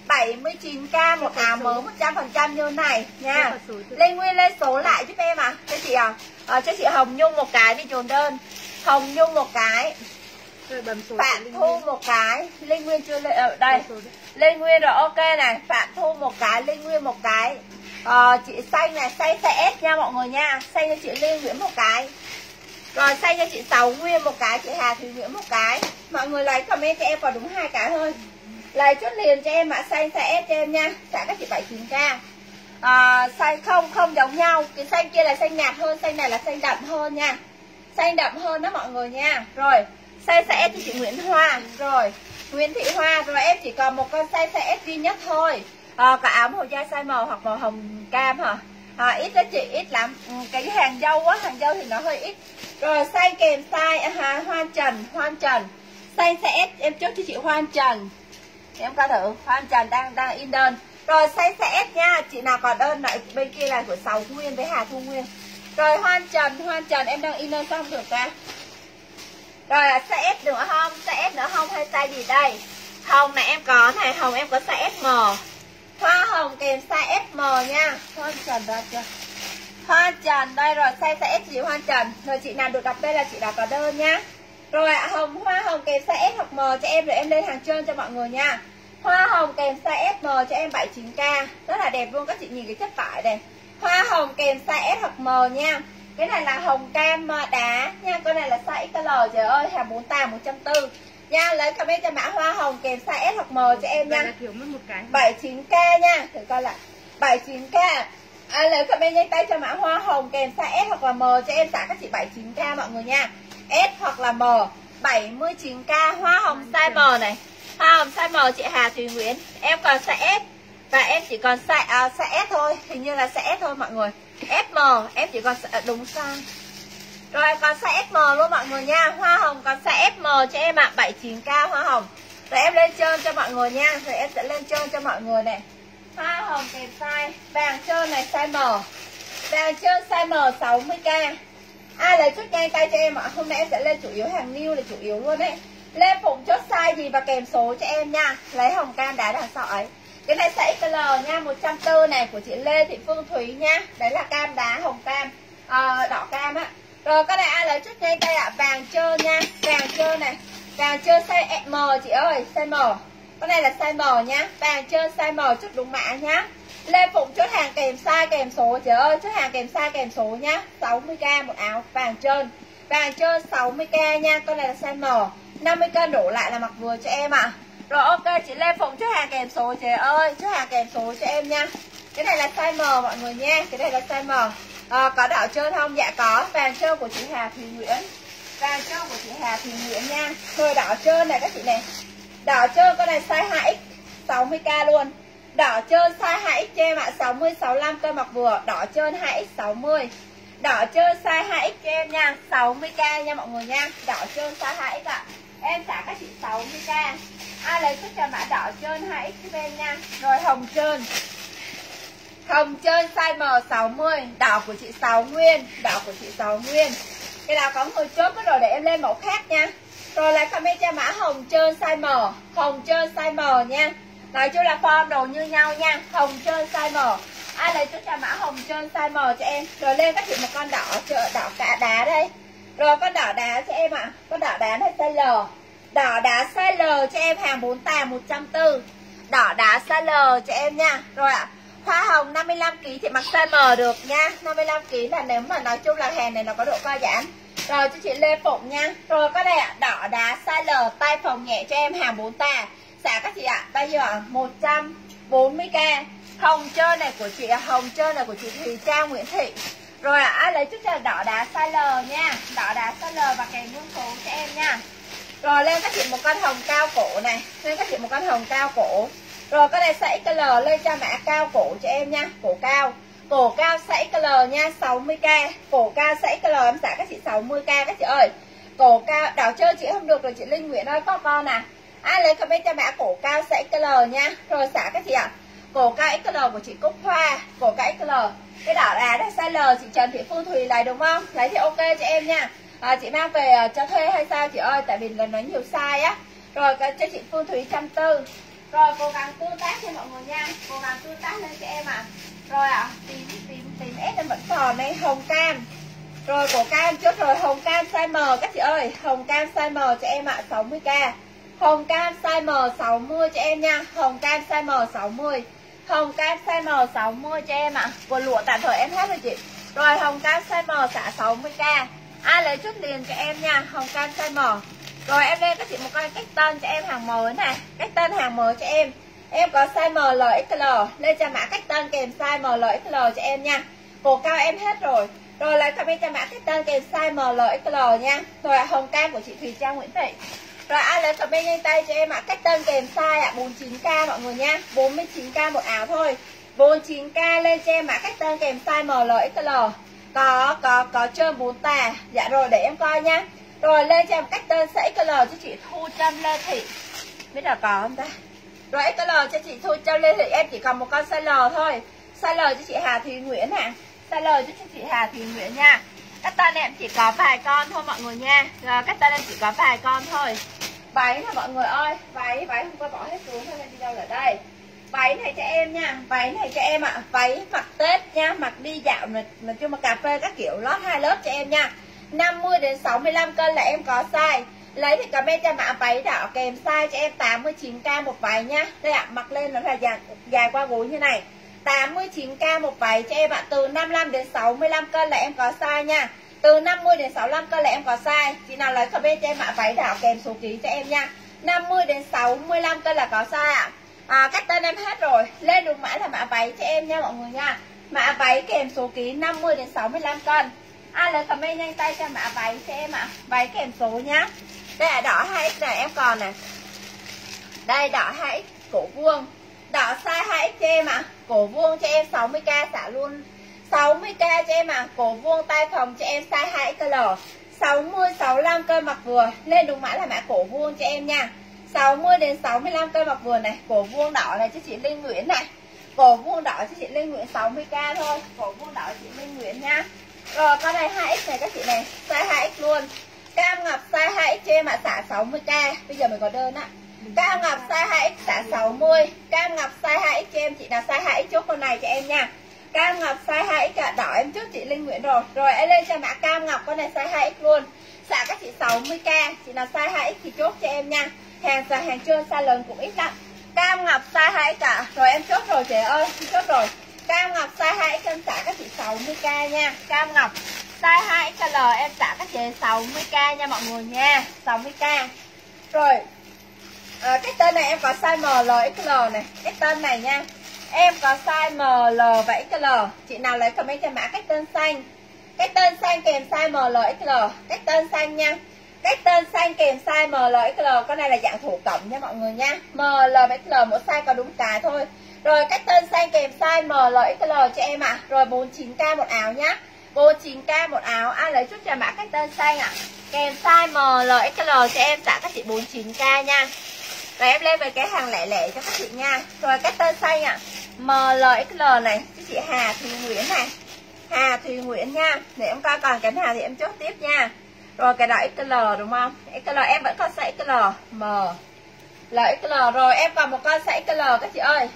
79k một áo mới 100% như này nha. Linh Nguyên lên số lại giúp em à. Cho chị cho chị Hồng Nhung một cái đi dồn đơn. Hồng Nhung một cái. Phạm Thu một cái. Linh Nguyên chưa lên ở đây. Linh Nguyên rồi, ok này. Phạm Thu một cái, Linh Nguyên một cái. Chị xanh này, xanh CS nha mọi người nha. Xanh cho chị Linh Nguyễn một cái. Rồi xanh cho chị Sáu Nguyên một cái, chị Hà Thùy Nguyễn một cái. Mọi người lấy comment cho em còn đúng 2 cái thôi. Lấy chút liền cho em mã xanh CS cho em nha. Trả các chị 79k. Xanh không giống nhau. Cái xanh kia là xanh nhạt hơn, xanh này là xanh đậm hơn nha. Xanh đậm hơn đó mọi người nha. Rồi xanh CS cho chị Nguyễn Hoa. Rồi Nguyễn Thị Hoa. Rồi em chỉ còn một con xanh CS duy nhất thôi. Cả áo màu da size màu hoặc màu hồng cam hả? Ít đó chị, ít lắm. Cái hàng dâu á, hàng dâu thì nó hơi ít. Rồi xanh kèm size Hoan Trần. Xanh CS em chốt cho chị Hoan Trần. Em coi thử, Hoan Trần đang in đơn. Rồi xanh CS nha, chị nào còn đơn lại bên kia là của Sáu Nguyên với Hà Thu Nguyên. Rồi Hoan Trần em đang in đơn xong được ra. Rồi CS nữa không? CS nữa không hay size gì đây? Hồng này em có này, hồng em có size SM. Hoa hồng kèm size SM nha. Hoan Trần ra chưa? Hoa Trần đây rồi, size S chị Hoa Trần. Rồi chị nào được đọc đây là chị đã có đơn nhá. Rồi hoa hồng kèm size S hoặc M cho em, rồi em lên hàng trơn cho mọi người nha. Hoa hồng kèm size S M cho em 79k. Rất là đẹp luôn, các chị nhìn cái chất vải này. Hoa hồng kèm size S hoặc M nha. Cái này là hồng cam đá nha, con này là size XL, trời ơi, hàng 4 tà 140 nha. Lấy comment cho mã hoa hồng kèm size S hoặc M cho em nha. 79k nha, thử coi lại. 79k. Lấy comment nhanh tay cho mã hoa hồng kèm size S hoặc là M cho em, trả các chị 79k mọi người nha. S hoặc là M 79k. Hoa hồng size M này. Hoa hồng size M chị Hà Thùy Nguyễn. Em còn size S và em chỉ còn size S thôi. Hình như là size S thôi mọi người. SM em chỉ còn đúng size. Rồi còn size SM luôn mọi người nha. Hoa hồng còn size SM cho em ạ. 79k hoa hồng. Rồi em lên trơn cho mọi người nha. Rồi em sẽ lên trơn cho mọi người này. Hoa hồng kèm size vàng trơn này size M. Vàng trơn size M 60k. Ai lấy chút nhanh tay cho em ạ. Hôm nay em sẽ lên chủ yếu hàng new là chủ yếu luôn đấy. Lên phụng chốt size gì và kèm số cho em nha. Lấy hồng cam đá đằng sau ấy. Cái này size XL nha, 140 này của chị Lê Thị Phương Thúy nha. Đấy là cam đá, hồng cam, đỏ cam á. Rồi cái này ai lấy chút nhanh tay ạ. Vàng trơn nha, vàng trơn này. Vàng trơn size M chị ơi, size M. Cái này là size M nhá. Vàng trơn size M chút đúng mã nhá. Lê Phụng chốt hàng kèm size kèm số, trời ơi, chốt hàng kèm size kèm số nhá. 60k một áo vàng trơn. Vàng trơn 60k nha, con này là size M. 50k đổ lại là mặc vừa cho em ạ. Rồi ok, chị Lê Phụng chốt hàng kèm số, trời ơi, chốt hàng kèm số cho em nha. Cái này là size M mọi người nha, cái này là size M. Có đỏ trơn không? Dạ có. Vàng trơn của chị Hà Thùy Nguyễn. Vàng trơn của chị Hà Thùy Nguyễn nha. Rồi đỏ trơn này các chị này. Đỏ trơn con này size 2X 60k luôn. Đỏ trơn size 2X cho em ạ, 60 65 cơ mặc vừa. Đỏ trơn 2X 60. Đỏ trơn size 2X cho em nha, 60k nha mọi người nha. Đỏ trơn size 2X ạ. Em trả các chị 60k. Ai lấy chút cho mã đỏ trơn 2X cho em nha. Rồi hồng trơn. Hồng trơn size M 60. Đỏ của chị Sáu Nguyên. Đỏ của chị Sáu Nguyên. Cái nào có người chốt rồi để em lên mẫu khác nha. Rồi lại comment cho mã hồng trơn size M. Hồng trơn size M nha. Nói chung là form đồ như nhau nha. Hồng trơn size M. Ai lấy chút cho mã hồng trơn size M cho em. Rồi lên các chị một con đỏ cả đá đây. Rồi con đỏ đá cho em ạ. Con đỏ đá này size L. Đỏ đá size L cho em, hàng 4 tà 140. Đỏ đá size L cho em nha. Rồi ạ. Hoa hồng 55kg thì mặc size M được nha. 55kg là nếu mà nói chung là hàng này nó có độ co giãn. Rồi cho chị Lê Phụng nha. Rồi cái này ạ, đỏ đá size L, tay phòng nhẹ cho em, hàng 4 tà. Xả các chị ạ, bao nhiêu ạ? 140k. Hồng trơn này của chị, hồng trơn này của chị Thùy Trang Nguyễn Thị. Rồi ai lấy chút cho đỏ đá size L nha. Đỏ đá size L và kèm luôn số cho em nha. Rồi lên các chị một con hồng cao cổ này. Lên các chị một con hồng cao cổ. Rồi cái này size XL, lên cho mã cao cổ cho em nha. Cổ cao. Cổ cao size XL nha, 60k. Cổ cao size XL em xả các chị 60k các chị ơi. Cổ cao, đỏ trơn chị không được rồi chị Linh Nguyễn ơi, có con à. Ai lấy comment cho mã cổ cao size XL nha. Rồi xả các chị ạ. Cổ cao XL của chị Cúc Hoa. Cổ cao XL. Cái đỏ đá đây size L chị Trần Thị Phương Thùy lấy đúng không? Lấy thì ok cho em nha. Chị mang về cho thuê hay sao chị ơi? Tại vì là nó nhiều size á. Rồi cho chị Phương Thúy 140. Rồi cố gắng tương tác cho mọi người nha. Cố gắng tương tác lên cho em ạ. Rồi tím S em vẫn còn đây, hồng cam. Rồi cổ cam chốt rồi, hồng cam size M các chị ơi. Hồng cam size M cho em ạ, 60k. Hồng cam size M 60 cho em nha. Hồng cam size M 60. Hồng cam size M 60 cho em ạ. Quần lụa tạm thời em hết rồi chị. Rồi hồng cam size M xả 60k. Ai lấy chút liền cho em nha. Hồng cam size M. Rồi em lên các chị một con cách tân cho em hàng mới này. Cách tân hàng mới cho em. Em có size M, L, XL. Lên cho mã cách tân kèm size M, L, XL cho em nha. Cổ cao em hết rồi. Rồi lấy comment cho mã cách tân kèm size M, L, XL nha. Rồi hồng cam của chị Thùy Trang Nguyễn Thị. Rồi ai lấy comment nhanh tay cho em ạ. Cách tân kèm size ạ, 49k mọi người nha. 49k một áo thôi. 49k lên cho em mã cách tân kèm size M, L, XL. Có trơn 4 tà. Dạ rồi để em coi nha. Rồi lên cho em cách tân sẽ XL cho chị Thu Trâm Lê Thị. Biết là có không ta? Rồi XL cho chị Thu Trâm Lê Thị, em chỉ còn một con size L thôi. Size L cho chị Hà Thùy Nguyễn nè. Size L cho chị Hà Thùy Nguyễn nha. Cách tân em chỉ có vài con thôi mọi người nha. Rồi cách tân em chỉ có vài con thôi. Váy nè mọi người ơi. Váy không có bỏ hết xuống thôi, đi đâu ở đây. Váy này cho em nha. Váy này cho em ạ. Váy mặc Tết nha. Mặc đi dạo nói chung mà cà phê các kiểu, lót 2 lớp cho em nha. 50 đến 65 cân là em có size. Lấy thì comment cho mã váy đỏ kèm size cho em 89k một váy nha. Đây ạ, mặc lên nó là dài qua gối như này. 89k một váy cho em ạ. Từ 55 đến 65 cân là em có size nha. Từ 50 đến 65 cân là em có size. Chị nào lấy comment cho em mã váy đỏ kèm số ký cho em nha. 50 đến 65 cân là có size ạ. Cách tên em hết rồi. Lên đúng mã là mã váy cho em nha mọi người nha. Mã váy kèm số ký 50 đến 65 cân. Ai lấy comment nhanh tay cho mã váy cho em ạ. Váy kèm số nhá. Đây là đỏ 2X này em còn này. Đây đỏ 2X cổ vuông. Đỏ size 2X cho em ạ. Cổ vuông cho em 60k xả luôn. 60k cho em ạ. Cổ vuông tay phòng cho em size 2XL. 60 65 cân mặc vừa. Lên đúng mã là mã cổ vuông cho em nha. 60 đến 65 cân mặc vừa này. Cổ vuông đỏ này cho chị Linh Nguyễn này. Cổ vuông đỏ cho chị Linh Nguyễn 60k thôi. Cổ vuông đỏ chị Linh Nguyễn nha. Rồi con này 2X này các chị này, size 2X luôn. Cam ngọc size 2X cho em ạ, xả 60k. Bây giờ mình có đơn á. Cam ngọc size 2X xả 60. Cam ngọc size 2X cho em, chị nào size 2X chốt con này cho em nha. Cam ngọc size 2X đỏ em trước chị Linh Nguyễn rồi. Rồi em lên cho mã cam ngọc con này size 2X luôn. Xả các chị 60k, chị nào size 2X thì chốt cho em nha. Hàng trơn size lớn cũng ít lắm. Cam ngọc size 2X ạ. Rồi em chốt rồi chị ơi, chốt rồi. Cam ngọc size 2X em xả các chị 60k nha. Cam ngọc size 2XL em xả các chị 60k nha mọi người nha. 60k. Rồi cái tên này em có size M, L, XL này. Cái tên này nha, em có size M, L và XL. Chị nào lấy comment cho mã cách tên xanh. Cách tên xanh kèm size M, L, XL. Cách tên xanh nha. Cách tên xanh kèm size M, L, XL. Con này là dạng thổ cẩm nha mọi người nha. M, L và XL mỗi size có đúng cái thôi. Rồi cách tên xanh kèm size M, L, XL cho em ạ. Rồi 49k một áo nhá. 49k một áo. Ai lấy chút cho mã cách tên xanh ạ. Kèm size M, L, XL cho em xả các chị 49k nha. Rồi em lên về cái hàng lẻ lẻ cho các chị nha. Rồi cách tên xanh ạ. M, L, XL này cho chị Hà Thùy Nguyễn này. Hà Thùy Nguyễn nha. Để em coi còn cái nào thì em chốt tiếp nha. Rồi cái đó XL đúng không? XL em vẫn còn size XL. M, L, XL. Rồi em còn một con size XL các chị ơi.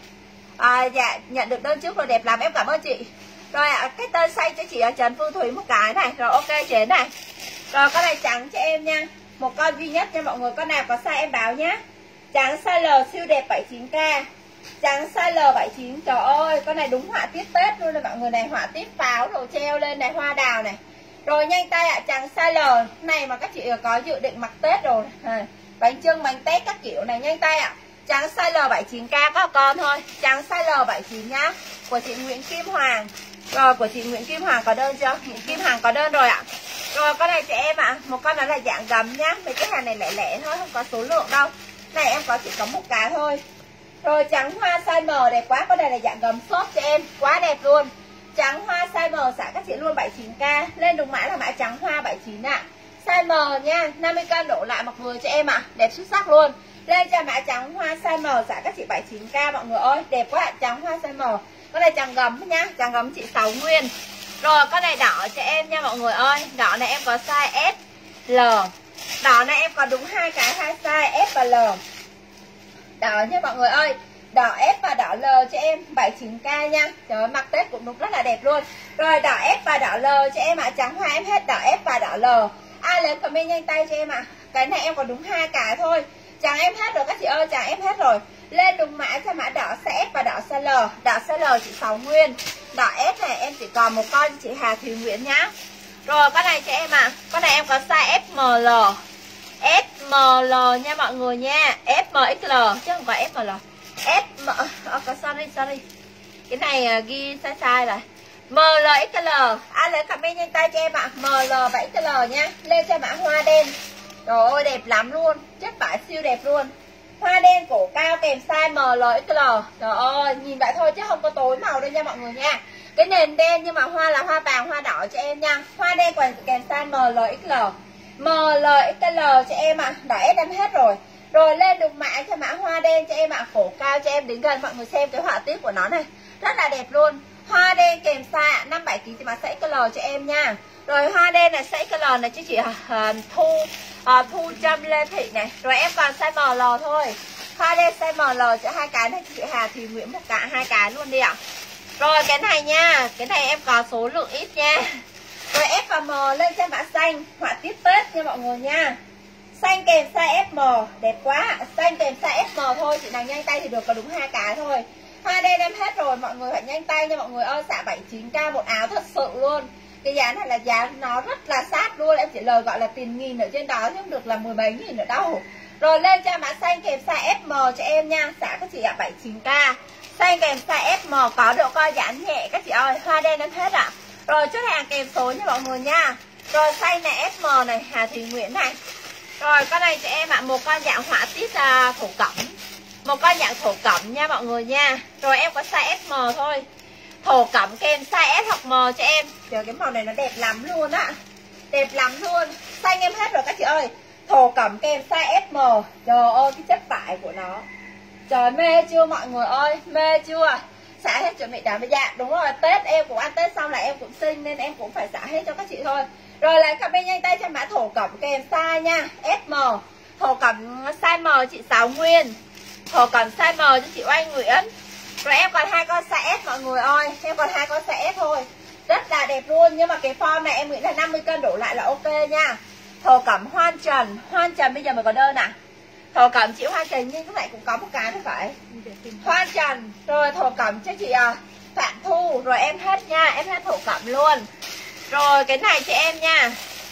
Dạ nhận được đơn trước rồi, đẹp lắm, em cảm ơn chị. Rồi cái tên xanh cho chị ở Trần Phương Thúy một cái này. Rồi ok chế này. Rồi con này trắng cho em nha. Một con duy nhất nha mọi người. Con nào có size em báo nhá. Trắng size L siêu đẹp 79k. Trắng size L 79. Trời ơi con này đúng họa tiết Tết luôn này mọi người này. Họa tiết pháo đồ treo lên này, hoa đào này. Rồi nhanh tay ạ. Trắng size L này mà các chị có dự định mặc Tết rồi. Bánh chưng bánh tét các kiểu này, nhanh tay ạ. Trắng size L 79k có con thôi. Trắng size L 79 nhá. Của chị Nguyễn Kim Hoàng. Rồi của chị Nguyễn Kim Hoàng có đơn chưa? Nguyễn Kim Hoàng có đơn rồi ạ. Rồi con này cho em ạ. Một con đó là dạng gấm nhá. Mấy cái hàng này lẻ lẻ thôi, không có số lượng đâu. Này em có chỉ có một cái thôi. Rồi trắng hoa size M đẹp quá. Con này là dạng gấm xốp cho em. Quá đẹp luôn. Trắng hoa size M xả các chị luôn 79k. Lên đúng mã là mã trắng hoa 79 ạ. Size M nha. 50 cân đổ lại mặc vừa cho em ạ. Đẹp xuất sắc luôn. Lên cho mã trắng hoa size M xả các chị 79k mọi người ơi. Đẹp quá. Trắng hoa size M. Con này trắng gấm nhá. Trắng gấm chị 6 nguyên. Rồi con này đỏ cho em nha mọi người ơi. Đỏ này em có size S. L. Đỏ này em còn đúng hai cái hai size S và L. Đỏ nha mọi người ơi, đỏ S và đỏ L cho em 79k nha. Trời ơi, mặc Tết cũng đúng rất là đẹp luôn. Rồi đỏ S và đỏ L cho em ạ. Trắng hoa em hết đỏ S và đỏ L. Ai lấy comment nhanh tay cho em ạ. Cái này em còn đúng hai cái thôi. Trắng em hết rồi các chị ơi, trắng em hết rồi. Lên đúng mã cho mã đỏ size S và đỏ size L. Đỏ size L chị 6 nguyên. Đỏ S này em chỉ còn một con chị Hà Thùy Nguyễn nhá. Rồi con này cho em ạ. Con này em có size SML. SML nha mọi người nha. SMXL chứ không phải SML. Sorry. Cái này ghi sai rồi. MLXL. Ai lấy comment nhanh tay cho em ạ. ML và XL nha. Lên cho mã hoa đen. Trời ơi đẹp lắm luôn. Chất vải siêu đẹp luôn. Hoa đen cổ cao kèm size MLXL. Trời ơi nhìn vậy thôi chứ không có tối màu đâu nha mọi người nha. Cái nền đen nhưng mà hoa là hoa vàng hoa đỏ cho em nha. Hoa đen còn kèm size MLXL. MLXL cho em ạ. Đỏ S em hết rồi. Rồi lên được mã cho mã hoa đen cho em ạ. Cổ cao cho em đến gần mọi người xem cái họa tiết của nó này. Rất là đẹp luôn. Hoa đen kèm size 57 kg thì mà size XL cho em nha. Rồi hoa đen này size XL này chứ chị Thu Trâm Lê Thị này. Rồi em còn size ML thôi. Hoa đen size ML cho hai cái này chị Hà Thùy Nguyễn một cả hai cái luôn đi ạ. Rồi cái này nha, cái này em có số lượng ít nha. Rồi F và M lên cho mã xanh, họa tiết Tết nha mọi người nha. Xanh kèm size FM, đẹp quá. Xanh kèm size FM thôi, chị nào nhanh tay thì được có đúng hai cái thôi. Hoa đen em hết rồi, mọi người phải nhanh tay nha mọi người ơi. Xả 79k một áo thật sự luôn. Cái giá này là giá nó rất là sát luôn. Em chỉ lời gọi là tiền nghìn ở trên đó chứ không được là 17 nghìn ở đâu. Rồi lên cho mã xanh kèm size FM cho em nha. Xả các chị ạ 79k. Xanh kèm size FM có độ co giãn nhẹ các chị ơi. Hoa đen em hết ạ. Rồi chốt hàng kèm số nha mọi người nha. Rồi xanh này SM này, Hà Thùy Nguyễn này. Rồi con này cho em ạ, một con dạng họa tiết thổ cẩm. Một con dạng thổ cẩm nha mọi người nha. Rồi em có size SM thôi. Thổ cẩm kèm size S hoặc M cho em. Trời cái màu này nó đẹp lắm luôn á. Đẹp lắm luôn. Xanh em hết rồi các chị ơi. Thổ cẩm kèm size SM. Trời ơi cái chất vải của nó. Trời mê chưa mọi người ơi, mê chưa? Xả hết chuẩn bị đám với dạ. Đúng rồi, Tết em cũng ăn Tết xong là em cũng sinh nên em cũng phải xả hết cho các chị thôi. Rồi lại comment nhanh tay cho mã thổ cẩm kèm size nha. SM. Thổ cẩm size M chị 6 nguyên. Thổ cẩm size M cho chị Oanh Nguyễn. Rồi em còn hai con size S mọi người ơi. Em còn hai con size S thôi. Rất là đẹp luôn. Nhưng mà cái form này em nghĩ là 50 cân đổ lại là ok nha. Thổ cẩm Hoan Trần. Hoan Trần bây giờ mới có đơn à? Thổ cẩm chị Hoa Trần nhưng các bạn cũng có một cái thôi phải. Hoa Trần. Rồi thổ cẩm cho chị Phạm Thu. Rồi em hết nha. Em hết thổ cẩm luôn. Rồi cái này cho em nha.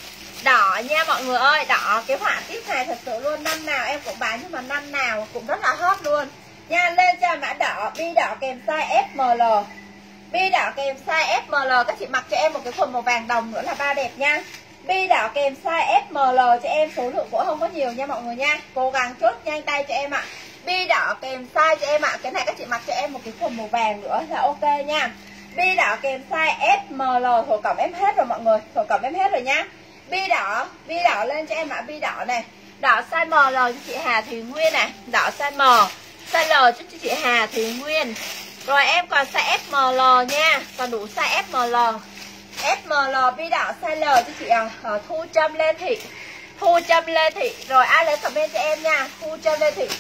Đỏ nha mọi người ơi. Đỏ cái họa tiết này thật sự luôn. Năm nào em cũng bán nhưng mà năm nào cũng rất là hot luôn nha. Lên cho mã đỏ. Bi đỏ kèm size FML. Bi đỏ kèm size FML. Các chị mặc cho em một cái quần màu vàng đồng nữa là ba đẹp nha. Bi đỏ kèm size FML cho em. Số lượng cũng không có nhiều nha mọi người nha. Cố gắng chốt nhanh tay cho em ạ. Bi đỏ kèm size cho em ạ. Cái này các chị mặc cho em một cái quần màu vàng nữa là ok nha. Bi đỏ kèm size SML. Thổ cẩm em hết rồi mọi người. Thổ cẩm em hết rồi nhá. Bi đỏ lên cho em ạ. Bi đỏ này. Đỏ size ML cho chị Hà Thùy Nguyên này. Đỏ size M. Size L cho chị Hà Thùy Nguyên. Rồi em còn size SML nha. Còn đủ size SML. SML bi đỏ size L cho chị Thu Trâm Lê Thị. Thu Trâm Lê Thị. Rồi ai lấy comment cho em nha. Thu Trâm Lê Thị.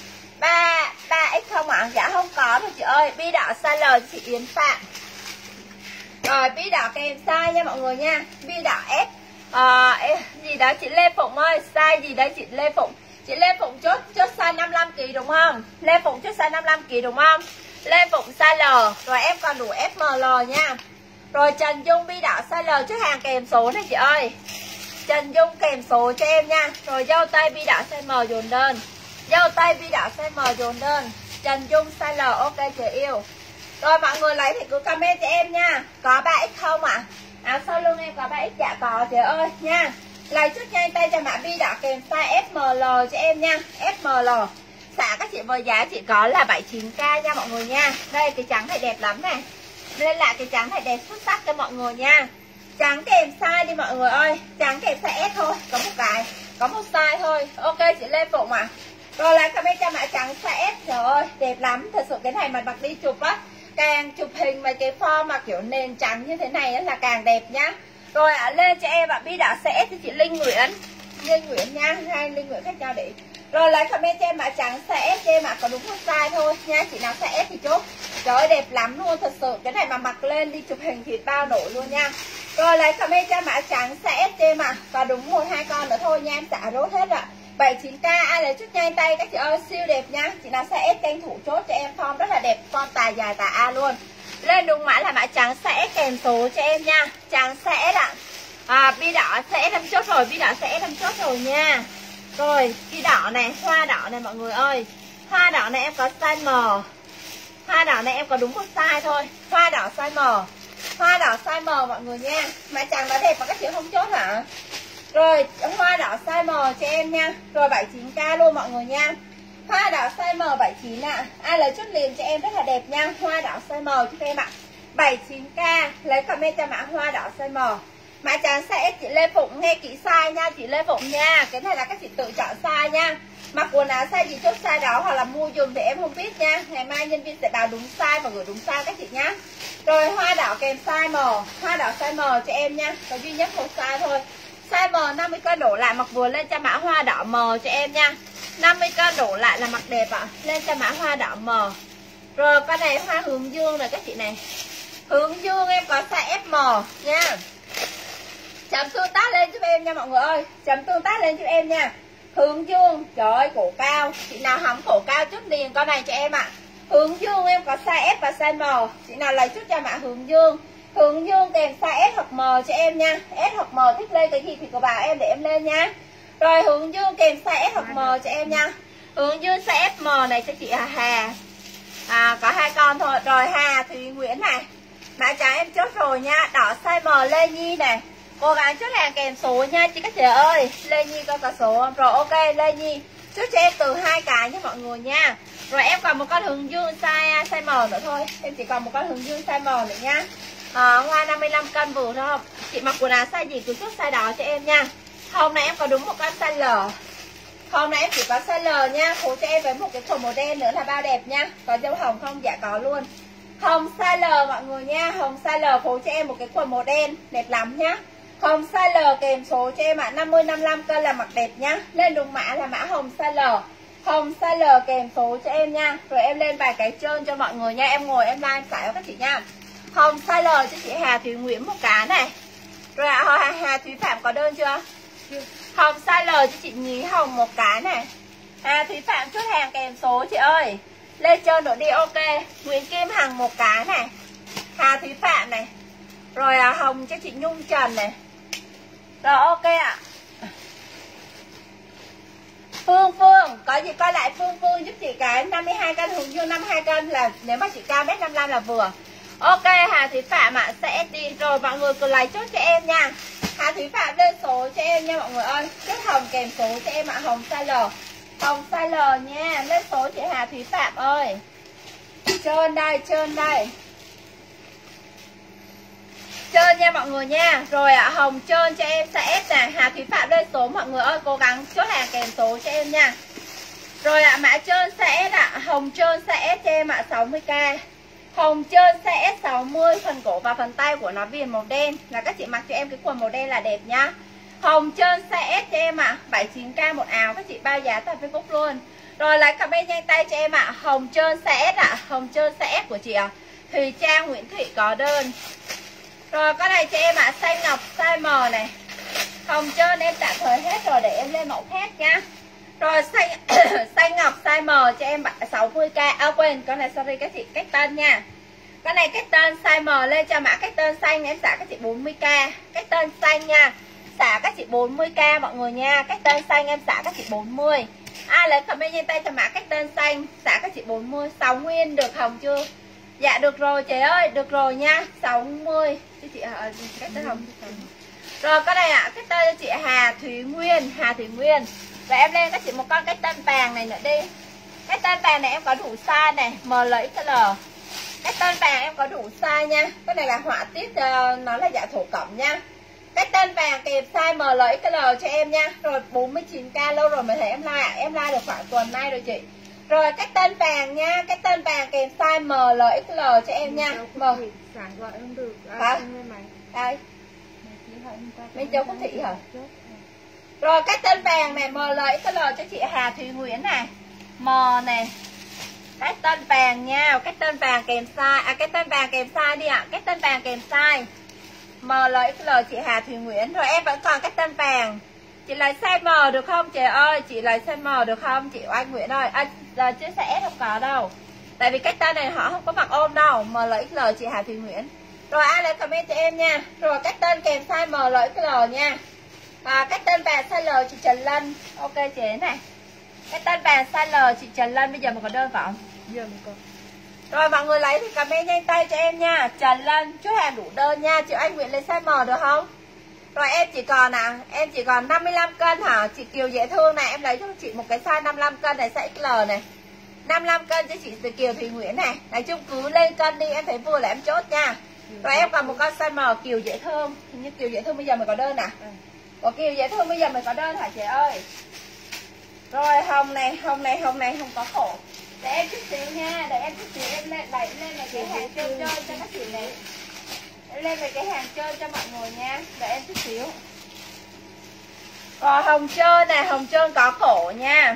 3X không ạ? Dạ không có rồi chị ơi. Bi đỏ size L cho chị Yến Phạm. Rồi bi đỏ kèm size nha mọi người nha. Bi đỏ S gì đó chị Lê Phụng ơi. Size gì đấy chị Lê Phụng. Chị Lê Phụng chốt size 55kg đúng không? Lê Phụng chốt size 55kg đúng không? Lê Phụng size L. Rồi em còn đủ SML nha. Rồi Trần Dung bi đỏ size L trước hàng kèm số này chị ơi. Trần Dung kèm số cho em nha. Rồi dâu tây bi đỏ size M dồn đơn. Dâu tây bi đỏ size M dồn đơn. Trần Dung size L ok chị yêu. Rồi mọi người lấy thì cứ comment cho em nha. Có 3X không ạ? Áo sau lưng em có 3X dạ có chị ơi nha. Lấy chút nhanh tay cho mã bi đỏ kèm size SML cho em nha. SML. Xả các chị với giá chỉ có là 79k nha mọi người nha. Đây cái trắng này đẹp lắm này. Lên lại cái trắng này đẹp xuất sắc cho mọi người nha. Trắng kèm size đi mọi người ơi. Trắng kèm size S thôi. Có một cái. Có một size thôi. Ok chị Lê Phụng à. Rồi lại comment cho mã trắng size S. Trời ơi đẹp lắm. Thật sự cái này mà mặc đi chụp á. Càng chụp hình mấy cái form mà kiểu nền trắng như thế này là càng đẹp nhá. Rồi lên cho em ạ. Bi đỏ size S cho chị Linh Nguyễn. Linh Nguyễn nha, hai Linh Nguyễn khác nhau để. Rồi lấy comment cho em mã trắng size S cho em ạ, có đúng một size thôi nha, chị nào size S thì chốt. Trời ơi đẹp lắm luôn, thật sự cái này mà mặc lên đi chụp hình thì bao nổi luôn nha. Rồi lấy comment cho em mã trắng size S cho em ạ, và đúng 1-2 con nữa thôi nha, em xả rốt hết ạ. 79k, ai lấy chút nhanh tay các chị ơi, siêu đẹp nha. Chị nào size S tranh thủ chốt cho em, form rất là đẹp, form tà dài tà A luôn. Lên đúng mã là mã trắng size S kèm số cho em nha, trắng size S ạ. Bi đỏ size S em chốt rồi, bi đỏ size S em chốt rồi nha. Rồi, bi đỏ này, hoa đỏ này mọi người ơi. Hoa đỏ này em có size M. Hoa đỏ này em có đúng một size thôi. Hoa đỏ size M. Hoa đỏ size M mọi người nha. Mã trắng nó đẹp mà các chị không chốt hả? Rồi, hoa đỏ size M cho em nha. Rồi 79k luôn mọi người nha. Hoa đỏ size M 79 ạ. Ai lấy chút liền cho em rất là đẹp nha. Hoa đỏ size M cho em ạ. 79k, lấy comment cho mã hoa đỏ size M. Mã trắng size S chị Lê Phụng nghe kỹ size nha, chị Lê Phụng nha. Cái này là các chị tự chọn size nha. Mặc quần áo size gì chốt size đó, hoặc là mua dùng thì em không biết nha. Ngày mai nhân viên sẽ báo đúng size và gửi đúng size các chị nhá. Rồi hoa đỏ kèm size M. Hoa đỏ size M cho em nha. Có duy nhất một size thôi. Size M 50 cân đổ lại mặc vừa lên cho mã hoa đỏ M cho em nha. 50 cân đổ lại là mặc đẹp ạ. Lên cho mã hoa đỏ M. Rồi con này hoa hướng dương rồi các chị này. Hướng dương em có size FM nha. Chấm tương tác lên giúp em nha mọi người ơi. Chấm tương tác lên giúp em nha. Hướng dương, trời ơi cổ cao. Chị nào hóng cổ cao chút liền con này cho em ạ. Hướng dương em có size S và size M. Chị nào lấy chút cho mã hướng dương. Hướng dương kèm size S hoặc M cho em nha. S hoặc M thích lên cái gì thì cứ bảo em để em lên nha. Rồi hướng dương kèm size S hoặc M cho em nha. Hướng dương size SM này cho chị Hà. Có 2 con thôi. Rồi Hà Thúy Nguyễn này. Mã trắng em chốt rồi nha. Đỏ size M Lê Nhi này. Cố gắng chốt hàng kèm số nha chị các chị ơi. Lê Nhi có số không? Rồi ok Lê Nhi. Chốt cho em từ 2 cái nha mọi người nha. Rồi em còn một con hướng dương size M nữa thôi. Em chỉ còn một con hướng dương size M nữa nha. Hoa 55 cân vừa thôi không? Chị mặc quần áo size gì cứ chốt size đó cho em nha. Hôm nay em có đúng một con size L. Hôm nay em chỉ có size L nha. Phối cho em với một cái quần màu đen nữa là bao đẹp nha. Có dấu hồng không? Dạ có luôn. Hồng size L mọi người nha. Hồng size L phối cho em một cái quần màu đen. Đẹp lắm nhá. Hồng size L kèm số cho em ạ. 50-55 cân là mặc đẹp nhá. Lên đúng mã là mã hồng size L. Hồng size L kèm số cho em nha. Rồi em lên vài cái trơn cho mọi người nha. Em ngồi em live xài cho các chị nha. Hồng size L cho chị Hà Thúy Nguyễn một cái này. Rồi Hà Thúy Phạm có đơn chưa? Hồng size L cho chị Nhí Hồng một cái này. Hà Thúy Phạm chốt hàng kèm số chị ơi. Lên trơn nữa đi ok. Nguyễn Kim Hằng một cái này. Hà Thúy Phạm này. Rồi Hồng cho chị Nhung Trần này. Rồi ok ạ. Phương có gì coi lại Phương giúp chị cái 52 cân hướng dương 52 cân là nếu mà chị cao 1m55 là vừa. Ok Hà Thúy Phạm ạ, sẽ đi rồi mọi người cứ lấy chốt cho em nha. Hà Thúy Phạm lên số cho em nha mọi người ơi. Chốt hồng kèm số cho em ạ, hồng size L. Hồng size L nha, lên số chị Hà Thúy Phạm ơi. Trơn đây. Trơn nha mọi người nha. Rồi hồng trơn cho em size S này. Hà Thúy Phạm lên số mọi người ơi. Cố gắng chốt hàng kèm số cho em nha. Rồi mã trơn size S hồng trơn size S cho em 60k. Hồng trơn size S 60. Phần cổ và phần tay của nó viền màu đen. Là các chị mặc cho em cái quần màu đen là đẹp nhá. Hồng trơn size S cho em 79k một áo. Các chị bao giá tại Facebook luôn. Rồi lấy comment nhanh tay cho em Hồng trơn size S Hồng trơn size S của chị Thùy Trang Nguyễn Thị có đơn. Rồi con này cho em xanh ngọc size M này. Hồng trơn em tạm thời hết rồi, để em lên mẫu khác nhá. Rồi xanh ngọc size M cho em 60k. Quên, con này sorry các chị, cách tân nha. Con này cách tân size M lên cho mã cách tân xanh em xả các chị 40k. Cách tân xanh nha. Xả các chị 40k mọi người nha. Cách tân xanh em xả các chị 40. Ai lấy comment nhanh tay cho mã cách tên xanh xả các chị 40. 6 nguyên được Hồng chưa? Dạ được rồi chị ơi, được rồi nha. 60 chứ chị cách tên Hồng. Rồi cái này cách tên cho chị Hà Thúy Nguyên. Và em lên các chị một con cách tên vàng này nữa đi. Cách tên vàng này em có đủ size này, M, L, XL. Cách tên vàng em có đủ size nha. Cái này là họa tiết, nó là dạ thổ cẩm nha. Cách tên vàng kèm size M, L, XL cho em nha. Rồi 49k lâu rồi mới thấy em like em like được khoảng tuần nay rồi chị. Rồi cách tên vàng nha. Cách tên vàng kèm size M, L, XL cho em nha. M Sáng gọi không được. Hả? Đây Mấy cháu có thị hả? Rồi cái tên vàng này MLXL cho chị Hà Thùy Nguyễn này. M này. Cái tên vàng nha, cái tên vàng kèm size, cái tên vàng kèm size đi ạ. Cái tên vàng kèm size MLXL chị Hà Thùy Nguyễn. Rồi em vẫn còn cái tên vàng. Chị lấy size M được không chị ơi? Chị lấy size M được không chị Oanh Nguyễn ơi? Giờ chia sẻ không có đâu. Tại vì cái tên này họ không có mặc ôm đâu. MLXL chị Hà Thùy Nguyễn. Rồi ai lấy comment cho em nha. Rồi cái tên kèm size MLXL nha. Cái tên vàng size L chị Trần Lân. Ok chị này. Cái tên vàng size L chị Trần Lân bây giờ mà có đơn không? Giờ mình có. Rồi mọi người lấy thì comment nhanh tay cho em nha. Trần Lân chốt hàng đủ đơn nha. Chị Anh Nguyễn lấy size M được không? Rồi em chỉ còn em chỉ còn 55 cân hả? Chị Kiều dễ thương này, em lấy cho chị một cái size 55 cân này, size XL này. 55 cân cho chị Kiều Thùy Nguyễn này. Nói chung cứ lên cân đi, em thấy vui là em chốt nha. Rồi em còn một con size M Kiều dễ thương. Hình như Kiều dễ thương bây giờ mới có đơn à? Của Kiều dễ thương bây giờ mới có đơn hả chị ơi? Rồi hồng này không có khổ. Để em chút xíu nha, để em chút xíu em lên đẩy lên là cái hàng chơi cho các chị này. Em lên về cái hàng chơi cho mọi người nha. Để em chút xíu. Rồi hồng trơn này, hồng trơn có khổ nha.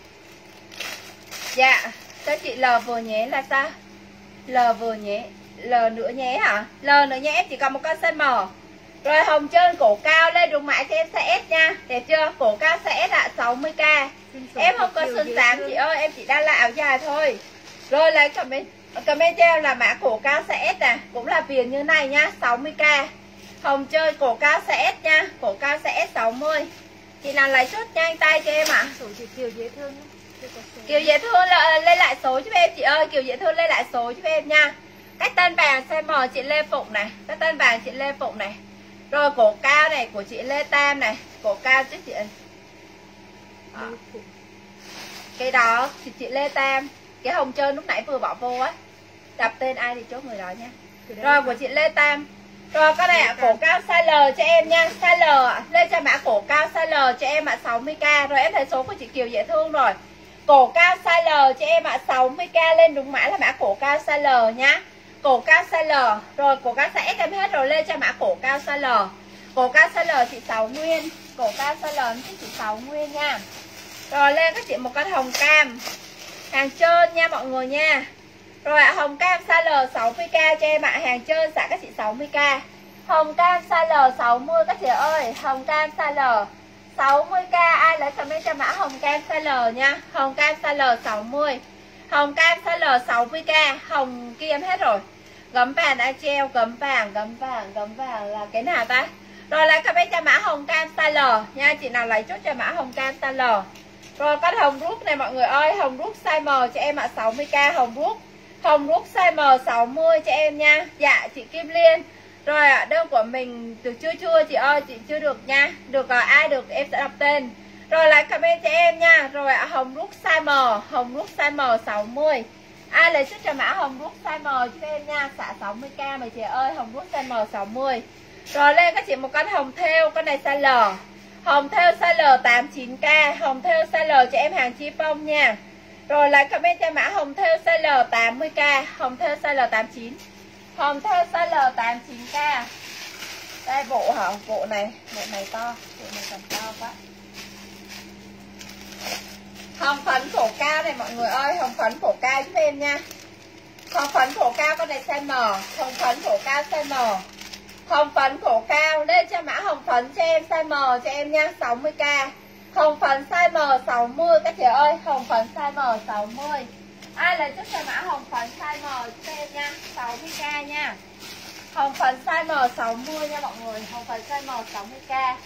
Dạ, cho chị L vừa nhé là sao? L vừa nhé, L nữa nhé hả? L nữa nhé, em chỉ còn một con size M. Rồi hồng trơn cổ cao lên đúng mã cho em size S nha. Đẹp chưa? Cổ cao size S ạ, 60k. Em không có xương xám chị ơi, em chỉ đang là áo dài thôi. Rồi lấy comment cho em là mã cổ cao size S nè, cũng là viền như này nha, 60k. Hồng chơi cổ cao size S nha, cổ cao size S 60. Chị nào lấy chút nhanh tay cho em ạ. Kiều dễ thương. Kiều dễ thương là lên lại số giúp em chị ơi, Kiều dễ thương lên lại số giúp em nha. Cái tên vàng size M chị Lê Phụng này, cái tên vàng chị Lê Phụng này. Rồi cổ cao này của chị Lê Tam này, cổ cao chứ chị. Cái đó chị Lê Tam. Cái hồng trơn lúc nãy vừa bỏ vô á. Đọc tên ai thì chốt người đó nha. Rồi của chị Lê Tam. Rồi cái này cổ cao size L cho em nha. Size L lên cho mã cổ cao size L cho em ạ, 60k. Rồi em thấy số của chị Kiều dễ thương rồi. Cổ cao size L cho em ạ, 60k lên đúng mã là mã cổ cao size L nhá. Cổ cao size L. Rồi cổ cao size S em hết rồi, lên cho mã cổ cao size L. Cổ cao size L chị 6 nguyên. Cổ cao size L chị 6 nguyên nha. Rồi lên các chị một con hồng cam. Hàng trơn nha mọi người nha. Rồi hồng cam size L 60k cho em ạ, hàng trơn xả các chị 60k. Hồng cam size L 60 các chị ơi, hồng cam size L 60k, ai lấy comment cho mã hồng cam size L nha. Hồng cam size L 60. Hồng cam size L 60k, hồng kia em hết rồi. Gấm vàng đã treo, gấm vàng là cái nào ta? Rồi lấy comment cho mã hồng cam size L nha, chị nào lấy chốt cho mã hồng cam size L. Rồi con hồng rút này mọi người ơi, hồng rút size M cho em ạ, 60k hồng rút. Hồng rút size M 60 cho em nha. Dạ chị Kim Liên. Rồi đơn của mình được chưa chị ơi, chị chưa được nha. Được ai được em sẽ đọc tên. Rồi lại comment cho em nha. Rồi hồng rút size M, hồng rút size M 60. Ai lấy chút cho mã hồng rút size M cho em nha, xả 60k mà chị ơi, hồng rút size M 60. Rồi lên các chị một con hồng thêu, con này size L. Hồng thêu size L 89k, hồng thêu size L cho em hàng chi phong nha. Rồi lại comment cho mã hồng thêu size L 80k, hồng thêu size L 89. Hồng thêu size L 89k. Đây bộ hả? Bộ này to, bộ này còn to quá. Hồng phấn phổ cao này mọi người ơi, hồng phấn phổ cao giúp em nha. Hồng phấn phổ cao con này size M, hồng phấn phổ cao size M. Hồng phấn phổ cao lên cho mã hồng phấn cho em size M cho em nha, 60k. Hồng phấn size M 60 các chị ơi, hồng phấn size M 60. Ai lấy chút cho mã hồng phấn size M cho em nha, 60k nha. Hồng phấn size M 60 nha mọi người, hồng phấn size M 60k.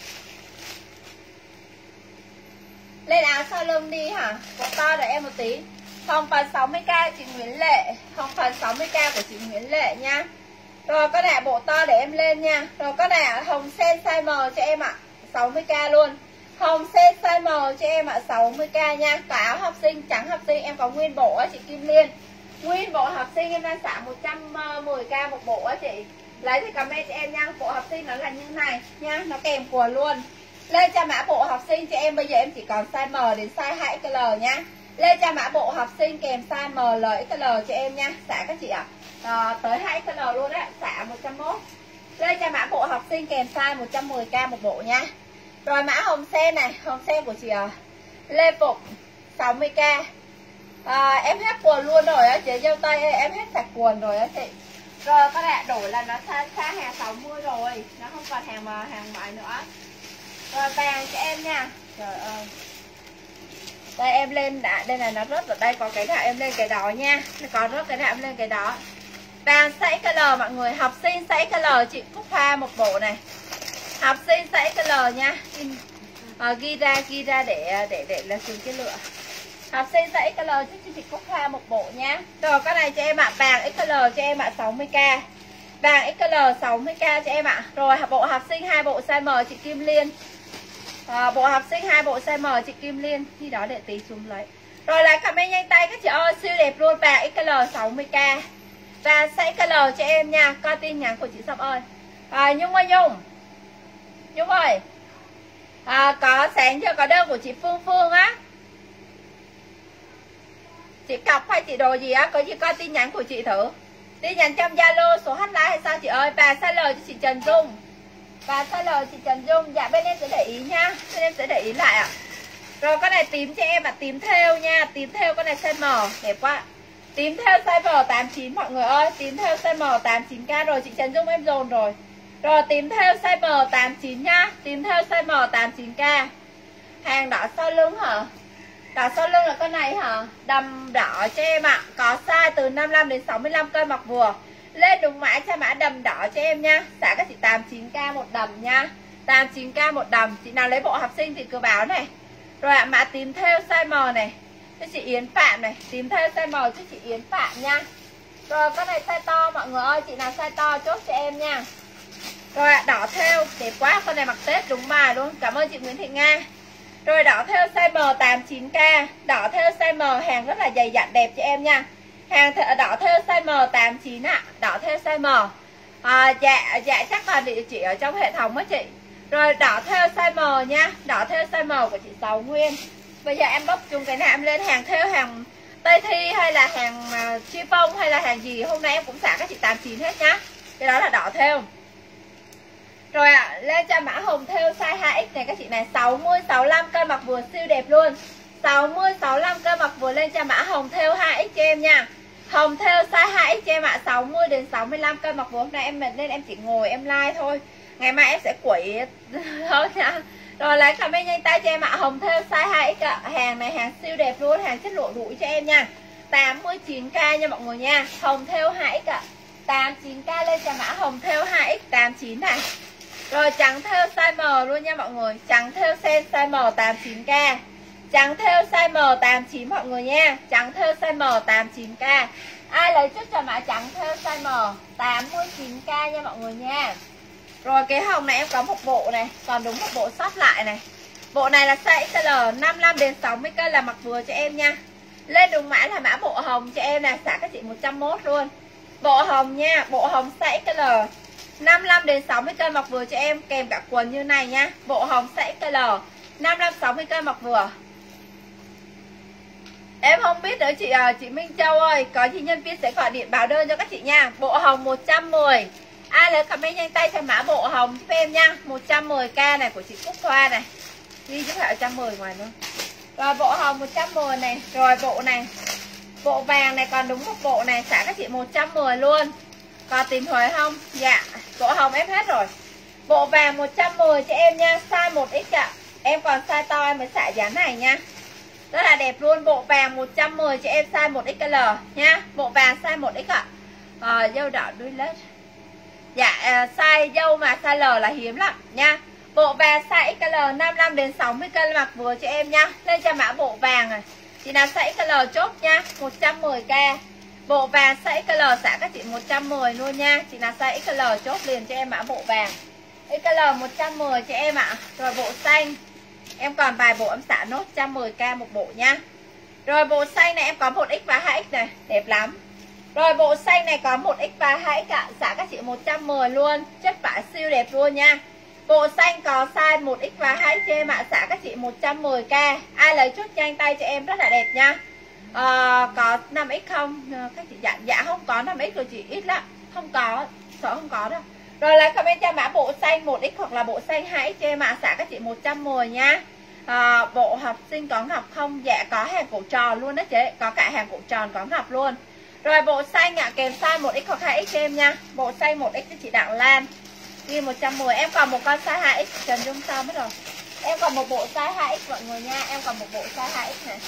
Lên áo sau lưng đi hả? Bộ to đợi em một tí. Hồng phấn 60k chị Nguyễn Lệ, hồng phấn 60k của chị Nguyễn Lệ nha. Rồi có này bộ to để em lên nha. Rồi có này hồng sen size M cho em ạ, 60k luôn. Hồng sen size M cho em ạ, 60k nha. Cả áo học sinh, trắng học sinh em có nguyên bộ á chị Kim Liên. Nguyên bộ học sinh em đang xả 110k một bộ á chị. Lấy thì comment cho em nha. Bộ học sinh nó là như này nha, nó kèm quần luôn. Lên cho mã bộ học sinh cho em bây giờ em chỉ còn size M đến size 2XL nha. Lên cho mã bộ học sinh kèm size M, L, XL cho em nha. Xả các chị ạ. Tới 2XL luôn á, xả 101. Lên cho mã bộ học sinh kèm size 110k một bộ nha. Rồi mã hồng sen này, hồng sen của chị Lê Phụng 60k. Em hết quần luôn rồi á chị, dâu tây em hết sạch quần rồi á chị. Rồi các bạn đổi là nó xa hàng 60 rồi, nó không còn hàng ngoại nữa. Rồi vàng cho em nha. Trời ơi. Đây em lên đã, đây là nó rớt ở đây, có cái nào em lên cái đó nha. Nó có rớt cái nào em lên cái đó. Vàng size color mọi người, học sinh size color chị Cúc Hoa một bộ này. Học sinh size color nha. Ghi ra để là dùng cái lựa. Học sinh size color cho chị Cúc Hoa một bộ nha. Rồi cái này cho em ạ, vàng XL cho em ạ 60k. Vàng XL 60k cho em ạ. Rồi bộ học sinh 2 bộ size M chị Kim Liên. Bộ học sinh 2 bộ size M chị Kim Liên. Khi đó để tí xuống lấy. Rồi lại comment nhanh tay các chị ơi, siêu đẹp luôn, vàng XL 60k. Và size color cho em nha. Coi tin nhắn của chị Sóc ơi. Nhung ơi Nhung ơi, có sáng chưa, có đơn của chị Phương á. Chị cọc hay chị đồ gì á, có gì coi tin nhắn của chị thử. Tin nhắn trong Zalo số hotline hay sao chị ơi. Và size L cho chị Trần Dung. Và size L chị Trần Dung. Dạ bên em sẽ để ý nha, bên em sẽ để ý lại ạ. Rồi cái này tím cho em ạ, tím thêu nha. Tím thêu cái này size M, đẹp quá. Tím theo size M 89 mọi người ơi. Tím theo size M 89k rồi, chị Trần Dung em dồn rồi. Rồi tím theo size M 89 nha. Tím theo size M 89k. Hàng đỏ sau lưng hả? Đỏ sau lưng là con này hả? Đầm đỏ cho em ạ. Có size từ 55 đến 65 cân mặc vừa. Lên đúng mã cho mã đầm đỏ cho em nha. Xả các chị 89k một đầm nha. 89k một đầm. Chị nào lấy bộ học sinh thì cứ báo này. Rồi ạ, mã tím theo size M này cho chị Yến Phạm này, tím theo size M cho chị Yến Phạm nha. Rồi con này size to mọi người ơi, chị nào size to chốt cho em nha. Rồi ạ, đỏ theo đẹp quá, con này mặc Tết đúng bài luôn. Cảm ơn chị Nguyễn Thị Nga. Rồi đỏ theo size M 89k, đỏ theo size M, hàng rất là dày dặn đẹp cho em nha. Hàng đỏ theo size M 89 ạ, đỏ theo size M. Dạ chắc là địa chỉ ở trong hệ thống á chị. Rồi đỏ theo size M nha, đỏ theo size M của chị Sáu Nguyên. Bây giờ em bóc chung cái nào em lên hàng theo hàng Tây Thi hay là hàng chi phong hay là hàng gì, hôm nay em cũng xả các chị 89 hết nhá. Cái đó là đỏ theo. Rồi ạ, lên cho mã hồng theo size 2X này các chị này, 60 65 cân mặc vừa siêu đẹp luôn. 60 65 cân mặc vừa lên cho mã hồng theo 2X cho em nha. Hồng theo size 2X cho em ạ, 60 đến 65 cân mặc vừa. Hôm nay em mệt nên em chỉ ngồi em like thôi. Ngày mai em sẽ quẩy thôi nha. Rồi lấy comment nhanh tay cho em ạ. Hồng theo size 2X ạ. Hàng này hàng siêu đẹp luôn, hàng chất lượng rủi cho em nha. 89k nha mọi người nha. Hồng theo 2X ạ. 89k lên cho mã hồng theo 2X 89 này. Rồi trắng theo size M luôn nha mọi người. Trắng theo size M 89k. Trắng theo size M 89 mọi người nha. Trắng theo size M 89k. Ai lấy chút cho mã trắng theo size M 89k nha mọi người nha. Rồi cái hồng này em có một bộ này, còn đúng một bộ sót lại này. Bộ này là size XL 55 đến 60 cân là mặc vừa cho em nha. Lên đúng mã là mã bộ hồng cho em này, xả các chị 101 luôn. Bộ hồng nha, bộ hồng size XL 55 đến 60 cân mặc vừa cho em, kèm cả quần như này nha. Bộ hồng size XL 55 60 cân mặc vừa. Em không biết nữa chị Minh Châu ơi, có gì nhân viên sẽ gọi điện báo đơn cho các chị nha. Bộ hồng 110. Ai lấy comment nhanh tay cho mã bộ hồng giúp em nha. 110k này của chị Cúc Hoa này. Ghi chứ phải 110 ngoài nữa. Rồi bộ hồng 110 này. Rồi bộ này, bộ vàng này còn đúng một bộ này, xả các chị 110 luôn. Còn tìm Huế không? Dạ, bộ hồng em hết rồi. Bộ vàng 110 cho em nha. Size 1X ạ. Em còn size to em mới xả giá này nha. Rất là đẹp luôn. Bộ vàng 110 cho em size 1XL nha. Bộ vàng size 1X ạ. Dâu đỏ đuôi lết. Dạ, size dâu mà size L là hiếm lắm nha. Bộ vàng size XL 55 đến 60 cân mặc vừa cho em nha. Lên cho mã bộ vàng này. Chị nào size XL chốt nha, 110k. Bộ vàng size XL xả các chị 110 luôn nha. Chị nào size XL chốt liền cho em mã bộ vàng. XL 110 cho em ạ. Rồi bộ xanh. Em còn vài bộ em xả nốt 110k một bộ nha. Rồi bộ xanh này em có 1X và 2X này, đẹp lắm. Rồi bộ xanh này có 1X và 2X ạ, xả các chị 110 luôn, chất vải siêu đẹp luôn nha. Bộ xanh có size 1X và 2X cho em ạ, xả các chị 110k. Ai lấy chút nhanh tay cho em rất là đẹp nha. Có 5X không? Các chị dạ không có 5X rồi chị, ít lắm. Không có, sợ không có đâu. Rồi lại comment cho mã bộ xanh 1x hoặc là bộ xanh 2x cho em ạ. Xả các chị 110 nha. Bộ học sinh có ngọc không? Dạ có hàng cổ tròn luôn đó chị. Có cả hàng cổ tròn có ngọc luôn. Rồi bộ xanh ạ, kèm size 1x hoặc 2x cho em nha. Bộ xanh 1x cho chị Đặng Lan. Ghi 110. Em còn một con size 2x. Trần Dung sao mất rồi. Em còn một bộ size 2x mọi người nha. Em còn một bộ size 2x này.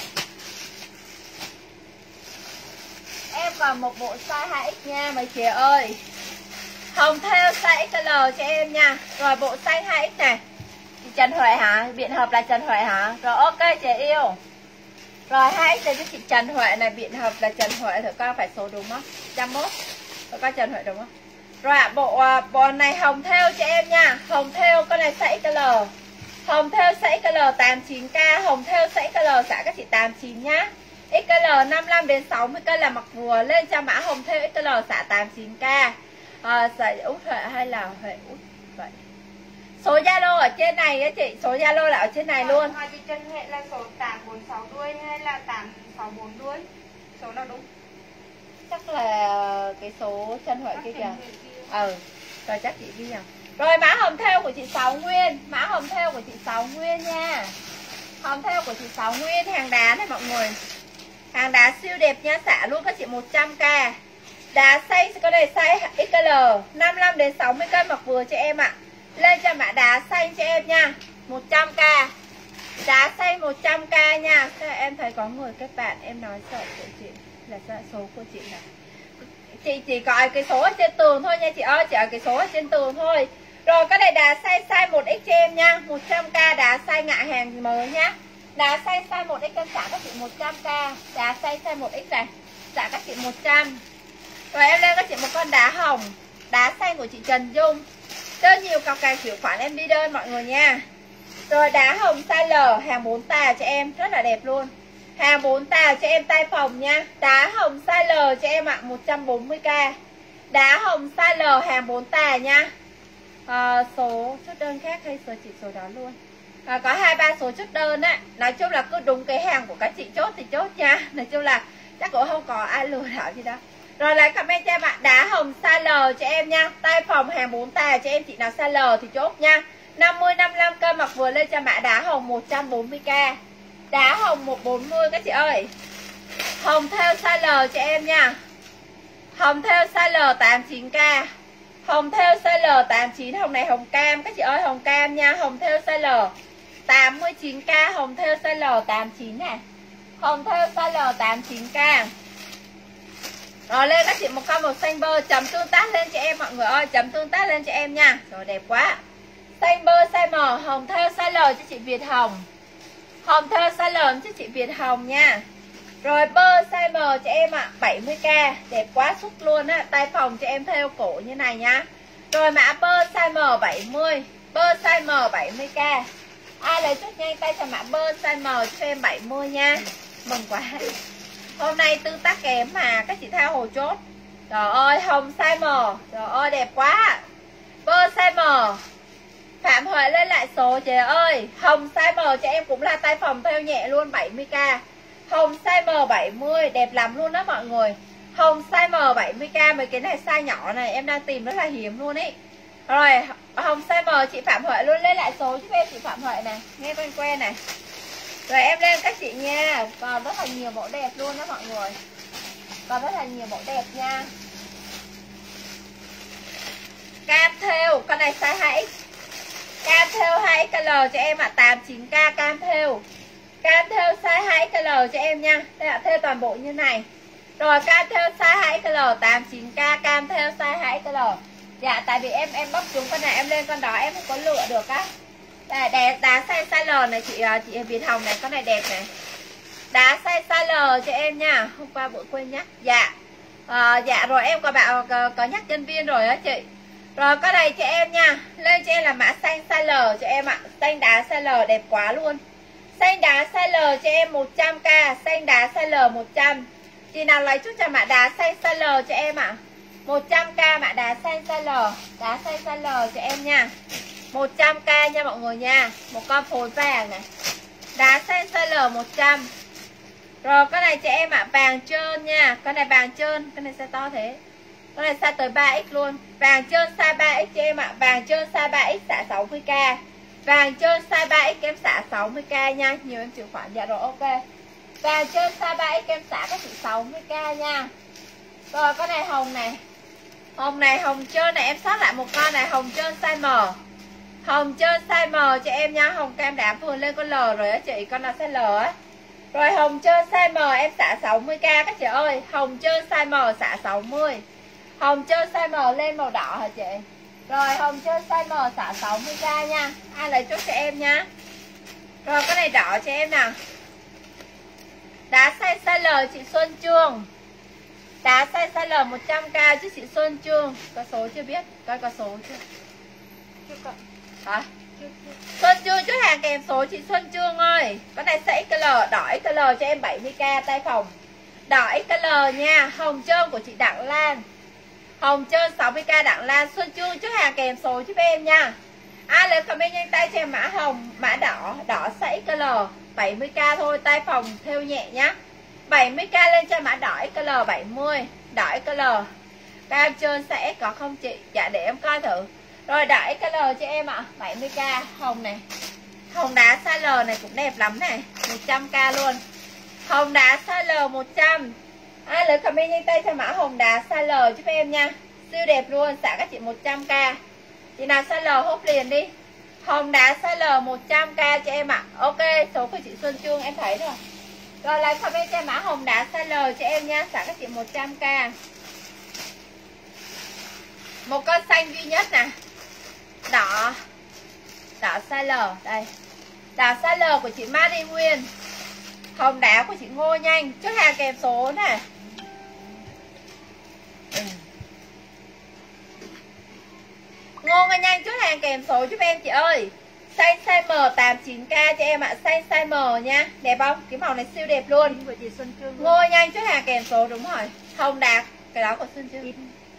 Em còn một bộ size 2x nha mấy chị ơi. Hồng theo size XL cho em nha. Rồi bộ xanh 2x này. Chị Trần Huệ hả? Biện hợp là Trần Huệ hả? Rồi ok chị yêu. Rồi 2x cho chị Trần Huệ này. Biện hợp là Trần Huệ. Thử coi phải số đúng không? 101. Thử coi Trần Huệ đúng không? Rồi ạ, bộ này hồng theo cho em nha. Hồng theo con này size XL. Hồng theo size XL 89k. Hồng theo size XL xả các chị 89 nhá. XL 55 đến 60k là mặc vừa. Lên cho mã hồng theo XL xả 89k. Giải Út Huệ hay là Huệ Út vậy. Số Zalo ở trên này á chị. Số Zalo là ở trên này luôn. Chị Trần Huệ là số 846 đuôi hay là 864 đuôi? Số nào đúng? Chắc là cái số Trần Huệ kia kìa. Rồi chắc chị ghi nhầm. Rồi mã hồng theo của chị Sáu Nguyên. Mã hồng theo của chị Sáu Nguyên nha. Hồng theo của chị Sáu Nguyên. Hàng đá này mọi người. Hàng đá siêu đẹp nha. Xả luôn các chị 100k. Đá xanh có đây size XL 55 đến 60k mặc vừa cho em ạ. Lên cho mã đá xanh cho em nha. 100k. Đá xanh 100k nha. Em thấy có người kết bạn em nói sợ của chị là số của chị này. Chị chỉ gọi cái số ở trên tường thôi nha chị ơi. Chỉ ở cái số ở trên tường thôi. Rồi cái này đá xanh size 1x cho em nha. 100k đá xanh ngạ hàng mới nhá. Đá xanh size 1x em trả các chị 100k. Đá xanh size 1x này. Trả các chị 100. Rồi em lên các chị một con đá hồng. Đá xanh của chị Trần Dung. Đơn nhiều cọc cài kiểu khoản em đi đơn mọi người nha. Rồi đá hồng size L. Hàng 4 tà cho em. Rất là đẹp luôn. Hàng 4 tà cho em tay phòng nha. Đá hồng size L cho em ạ. 140k. Đá hồng size L hàng 4 tà nha. Số chốt đơn khác hay số chỉ số đó luôn. Có 2-3 số chốt đơn á. Nói chung là cứ đúng cái hàng của các chị chốt thì chốt nha. Nói chung là chắc cũng không có ai lừa đảo gì đâu. Rồi lại comment cho em ạ. Đá hồng size L cho em nha. Tay phòng hàng 4 tà cho em chị nào size L thì chốt nha. 50-55k mặc vừa lên cho mã đá hồng 140k. Đá hồng 140 các chị ơi. Hồng theo size L cho em nha. Hồng theo size L 89k. Hồng theo size L 89. Hồng này hồng cam các chị ơi. Hồng cam nha. Hồng theo size L 89k. Hồng theo size L 89 nè. Hồng theo size L 89k. Rồi lên các chị một con màu xanh bơ. Chấm tương tác lên cho em mọi người ơi. Chấm tương tác lên cho em nha. Rồi đẹp quá. Xanh bơ size M. Hồng theo size L cho chị Việt Hồng. Hồng theo size L cho chị Việt Hồng nha. Rồi bơ size M cho em ạ. 70k. Đẹp quá xúc luôn á. Tay phòng cho em theo cổ như này nha. Rồi mã bơ size M 70. Bơ size M 70k. Ai lấy chút nhanh tay cho mã bơ size M cho em 70 nha. Mừng quá. Hôm nay tương tác kém mà các chị theo hồ chốt. Trời ơi hồng size M. Trời ơi đẹp quá. Bơ size M. Phạm Huệ lên lại số chị ơi. Hồng size M cho em cũng là tay phòng theo nhẹ luôn 70k. Hồng size M 70. Đẹp lắm luôn đó mọi người. Hồng size M 70k. Mấy cái này size nhỏ này em đang tìm rất là hiếm luôn ý. Rồi hồng size M chị Phạm Huệ luôn lên lại số giúp em chị Phạm Huệ này. Nghe quen quen này. Rồi em lên các chị nha. Còn rất là nhiều mẫu đẹp luôn đó mọi người. Còn rất là nhiều mẫu đẹp nha. Cam theo. Con này size 2x. Cam theo 2XL cho em ạ. 89k cam theo. Cam theo size 2XL cho em nha. Đây là theo toàn bộ như này. Rồi cam theo size 2XL 89k cam theo size 2XL. Dạ tại vì em bóc trúng con này em lên con đó em không có lựa được á. Đây đẹp đá size L này chị Việt Hồng này, con này đẹp này. Đá size L cho em nha. Hôm qua bữa quên nhắc. Dạ. Dạ rồi em có nhắc nhân viên rồi á chị. Rồi con này cho em nha. Lên cho em là mã xanh size L cho em ạ. Xanh đá size L đẹp quá luôn. Xanh đá size L cho em 100k. Xanh đá size L 100. Chị nào lấy chút cho mã đá xanh size L cho em ạ. 100k mã đá xanh size L. Đá xanh size L cho em nha. 100k nha mọi người nha. Một con phối vàng này. Đá xanh size L 100. Rồi con này cho em ạ. Vàng trơn nha. Con này vàng trơn. Con này sẽ to thế. Con này size tới 3X luôn. Vàng trơn size 3X cho em ạ. Vàng trơn size 3X xả 60k. Vàng trơn size 3X em xả 60k nha. Nhiều em chịu khoản. Dạ rồi ok. Vàng trơn size 3X em xả các chị 60k nha. Rồi con này hồng này. Hồng này hồng trơn này em sót lại một con này, hồng trơn size M. Hồng trơn size M cho em nha. Hồng cam đám vừa lên con L rồi á chị. Con nào size L á. Rồi hồng trơn size M em xả 60k các chị ơi. Hồng trơn size M xả 60. Hồng trơn size M lên màu đỏ hả chị? Rồi hồng trơn size M xả 60k nha. Ai lấy chốt cho em nha. Rồi cái này đỏ cho em nào. Đá size L chị Xuân Trương. Đá size L 100k chứ chị Xuân Trương. Có số chưa biết? Coi có số chưa? Chưa có. Hả? Xuân Trương chút hàng kèm số chị Xuân Trương ơi. Cái này size XL, đỏ XL cho em 70k tay phòng. Đỏ XL nha. Hồng trơn của chị Đặng Lan. Hồng trơn 60k Đặng Lan. Xuân Trương chút hàng kèm số giúp em nha. Ai lấy comment nhanh tay cho em mã hồng, mã đỏ, đỏ size XL 70k thôi, tay phòng theo nhẹ nhá. 70k lên cho mã đỏ XL 70, đỏ XL. Cam trơn size S có không chị? Dạ để em coi thử. Rồi đỏ XL cho em ạ, 70k. Hồng này. Hồng đá size L này cũng đẹp lắm này, 100k luôn. Hồng đá size L 100. Ai lấy comment nhanh tay cho mã hồng đá size L giúp em nha. Siêu đẹp luôn, xả các chị 100k. Chị nào size L hốt liền đi. Hồng đá size L 100k cho em ạ. Ok, số của chị Xuân Trương em thấy rồi. Rồi lấy comment cho mã hồng đá size L cho em nha, xả các chị 100k. Một con xanh duy nhất nè. Đỏ. Đỏ size L đây. Đỏ size L của chị Mary Nguyên. Hồng đá của chị Ngô Nhanh, chốt hàng kèm số nè. Ngô Nhanh chốt hàng kèm số giúp em chị ơi. Size M 89k cho em ạ. Size M nha. Đẹp không? Cái màu này siêu đẹp luôn. Của chị Xuân Trương. Ngô Nhanh chốt hàng kèm số đúng rồi. Hồng Đạt, cái đó của Xuân Trương.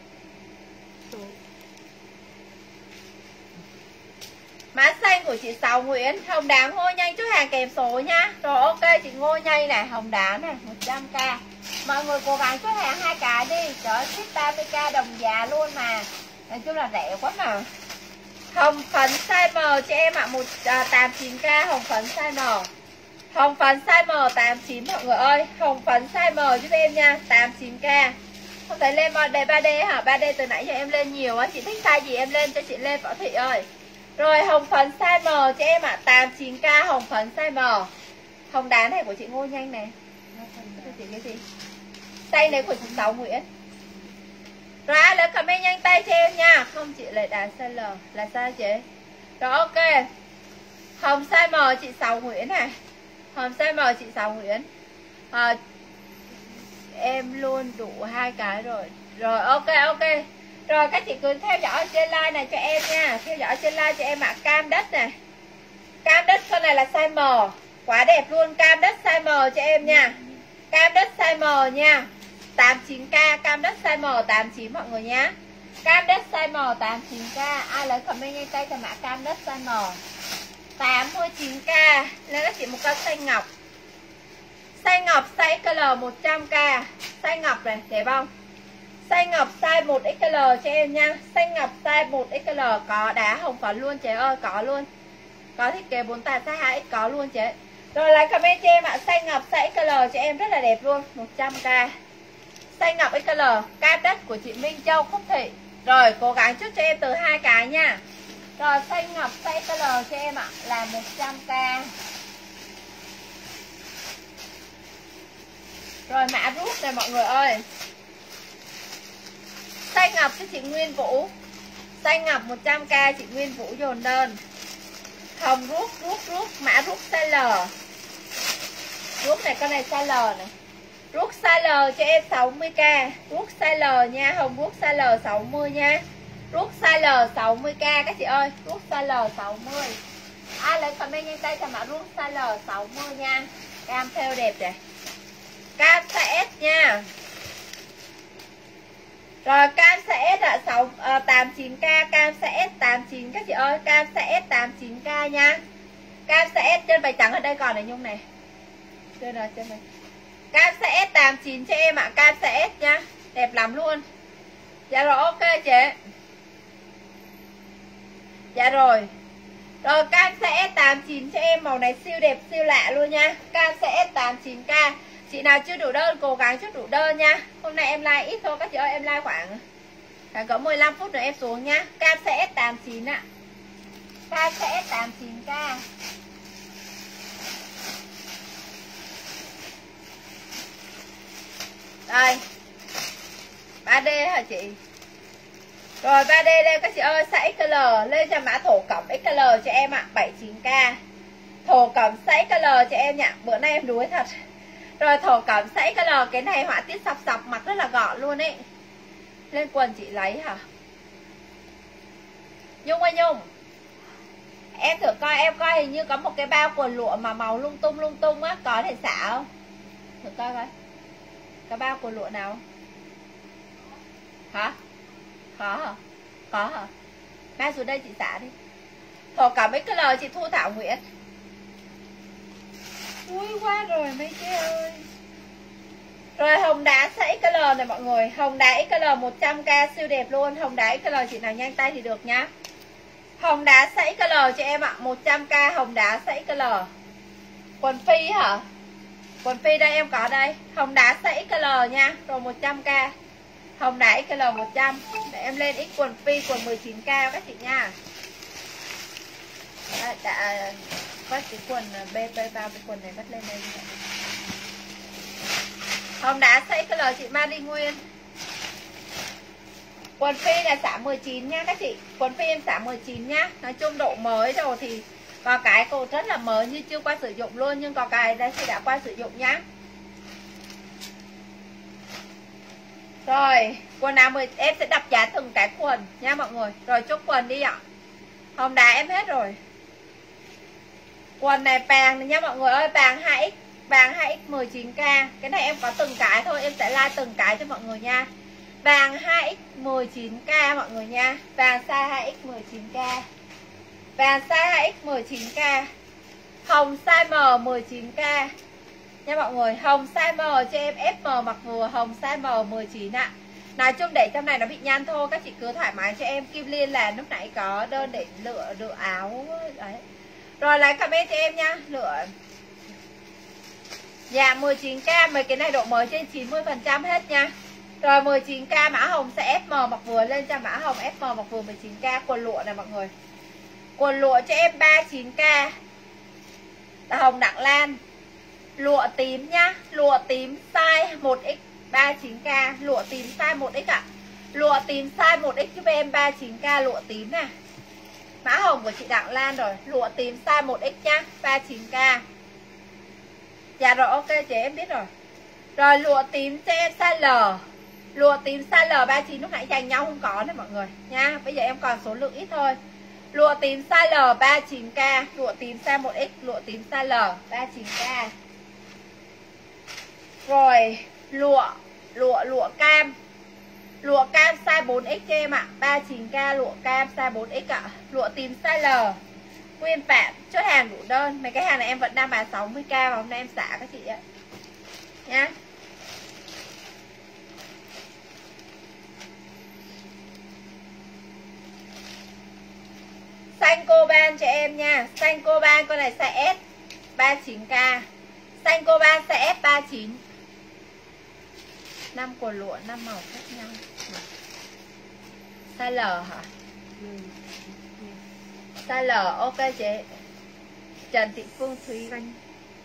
Mã xanh của chị Sáu Nguyễn. Hồng đá Ngô Nhanh chốt hàng kèm số nha. Rồi ok chị Ngô Nhanh này, hồng đá này 100k. Mọi người cố gắng chốt hàng 2 cái đi. Trời ơi, ship 30k đồng giá luôn mà. Nói chung là rẻ quá mà. Hồng phấn size M cho em ạ, 89k hồng phấn size M. Hồng phấn size M 89 mọi người ơi. Hồng phấn size M giúp em nha, 89k. Không thấy lên đề 3D hả? 3D từ nãy giờ em lên nhiều á. Chị thích size gì em lên cho chị lên Võ Thị ơi. Rồi hồng phấn size M cho em ạ, 89k hồng phấn size M. Hồng đá này của chị Ngô Nhanh này. Chị cái gì? Tay này của chị Sáu Nguyễn. Rồi ai lấy comment nhanh tay cho em nha. Không chị lấy đá size L là sao chị? Rồi ok. Hồng size M chị Sáu Nguyễn này. Hồng size M chị Sáu Nguyễn. Em luôn đủ 2 cái rồi. Rồi ok ok. Rồi các chị cứ theo dõi trên live này cho em nha. Theo dõi trên live cho em ạ. Cam đất này. Cam đất con này là size M. Quá đẹp luôn. Cam đất size M cho em nha. Cam đất size M nha. 89k. Cam đất size M 89 mọi người nhá. Cam đất size M 89k. Ai lấy comment nhanh tay cho mã cam đất size M 89k. Lên các chị một con xanh ngọc. Xanh ngọc size XL 100k. Xanh ngọc này đẹp không? Xanh ngọc size 1XL cho em nha. Xanh ngọc size 1XL. Có đá hồng phấn luôn chị ơi. Có luôn. Có thiết kế 4 tà size 2X có luôn chị. Rồi lấy comment cho em ạ. Xanh ngọc size XL cho em rất là đẹp luôn, 100k. Xanh ngọc XL. Cam đất của chị Minh Châu Khúc Thị. Rồi cố gắng chút cho em từ 2 cái nha. Rồi xanh ngọc size XL cho em ạ là 100k. Rồi mã rút này mọi người ơi. Xanh ngọc cho chị Nguyên Vũ. Xanh ngọc 100k chị Nguyên Vũ dồn đơn. Hồng rút mã rút size L. Rút này con này size L này. Rút size L cho em 60k. Rút size L nha. Hồng rút size L 60 nha. Rút size L 60k các chị ơi. Rút size L 60. Ai lấy comment nhanh tay cho mã rút size L 60 nha. Cam theo đẹp này. Cam size S nha. Rồi cam size S là 89k. Cam size S 89 các chị ơi. Cam size S 89k nha. Cam size S trên váy trắng ở đây còn này Nhung này. Trên rồi trên này. Cam size S 89 cho em ạ. Cam size S nha. Đẹp lắm luôn. Dạ rồi, ok chị. Dạ rồi. Rồi cam sẽ S89 cho em, màu này siêu đẹp siêu lạ luôn nha. Cam sẽ S89k. Chị nào chưa đủ đơn cố gắng chút đủ đơn nha. Hôm nay em like ít thôi các chị ơi, em like khoảng có 15 phút rồi em xuống nha. Cam sẽ S89 ạ. Cam sẽ S89k. Đây 3D hả chị? Rồi 3D đây các chị ơi, size XL lên cho mã thổ cẩm XL cho em ạ, 79k. Thổ cẩm size XL cho em nha. Bữa nay em đuối thật. Rồi thổ cẩm size XL, cái này họa tiết sọc sọc, mặt rất là gọn luôn ấy. Lên quần chị lấy hả? Nhung ơi Nhung, em thử coi, em coi hình như có một cái bao quần lụa mà màu lung tung á, có thể xả không? Thử coi coi. Cái bao quần lụa nào? Hả? Có hả? Có hả? Mang xuống đây chị xả đi. Thổ cẩm XL chị Thu Thảo Nguyễn. Vui quá rồi mấy chị ơi. Rồi hồng đá size XL này mọi người. Hồng đá XL 100k siêu đẹp luôn. Hồng đá XL chị nào nhanh tay thì được nhá. Hồng đá size XL cho em ạ, 100k hồng đá size XL. Quần phi hả? Quần phi đây em có đây. Hồng đá size XL nha. Rồi 100k. Hồng đá XL 100. Để em lên ít quần phi, quần 19k các chị nha. Đã vắt cái quần bê vào cái quần này vắt lên đây. Hồng đá size XL chị Mari Nguyên. Quần phi là xả 19 nha các chị. Quần phi em xả 19 nhá. Nói chung độ mới rồi thì có cái cô rất là mới như chưa qua sử dụng luôn, nhưng có cái đây chị đã qua sử dụng nhá. Rồi, quần nào 10 em sẽ đập giá từng cái quần nha mọi người. Rồi chốt quần đi ạ. Hồng đá em hết rồi. Quần này vàng nha mọi người ơi, vàng 2X, vàng 2X 19k. Cái này em có từng cái thôi, em sẽ like từng cái cho mọi người nha. Vàng 2X 19k mọi người nha. Vàng size 2X 19k. Vàng size 2X 19k. Hồng size M 19k nha mọi người. Hồng size M cho em FM mặc vừa. Hồng size M 19 ạ. Nói chung để trong này nó bị nhăn thôi, các chị cứ thoải mái cho em. Kim Liên là lúc nãy có đơn để lựa áo đấy. Rồi lấy comment cho em nha. Lựa. Dạ 19k. Mấy cái này độ mới trên 90% hết nha. Rồi 19k mã hồng sẽ FM mặc vừa, lên cho mã hồng FM mặc vừa 19k. Quần lụa này mọi người. Quần lụa cho em 39k. Là hồng Đặng Lan. Lụa tím nhá. Lụa tím size 1X 39k. Lụa tím size 1X ạ. Lụa tím size 1X giúp em 39k. Lụa tím nè. Mã hồng của chị Đặng Lan rồi. Lụa tím size 1X nhá, 39k. Dạ rồi ok chị em biết rồi. Rồi lụa tím cho em size L. Lụa tím size L39 lúc nãy dành nhau không có nè mọi người nha. Bây giờ em còn số lượng ít thôi. Lụa tím size L 39k. Lụa tím size 1X. Lụa tím size L 39k. Rồi lụa cam. Lụa cam size 4X cho em ạ, 39k. Lụa cam size 4X ạ. Lụa tím size L. Nguyên Phạm chốt hàng đủ đơn. Mấy cái hàng này em vẫn đang bán 60k và hôm nay em xả các chị ạ nha. Xanh coban cho em nha. Xanh coban con này size S 39k. Xanh coban size S 39. 5 quần lụa 5 màu khác nhau. Size L hả? Size L ok chị. Trần Thị Phương Thúy Anh.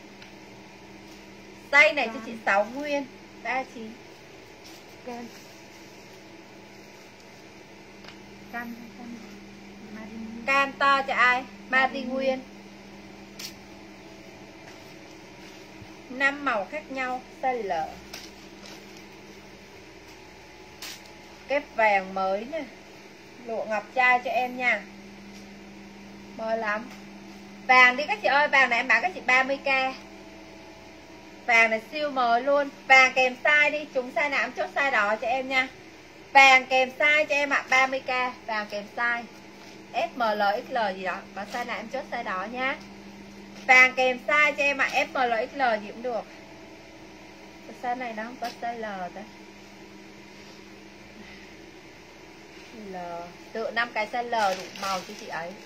Size này cho chị 6 nguyên 39. Can to cho ai? Mari Nguyên. 5 màu khác nhau. Size L. Cái vàng mới nè. Lụa ngọc trai cho em nha. Mới lắm. Vàng đi các chị ơi. Vàng này em bán các chị 30k. Vàng này siêu mới luôn. Vàng kèm size đi. Chúng size nào em chốt size đó cho em nha. Vàng kèm size cho em ạ, 30k. Vàng kèm size SML XL gì đó. Có size nào em chốt size đó nha. Vàng kèm size cho em ạ, SML XL gì cũng được. Size này nó không có size L đấy. L tự 5 cái size L đủ màu cho chị ấy.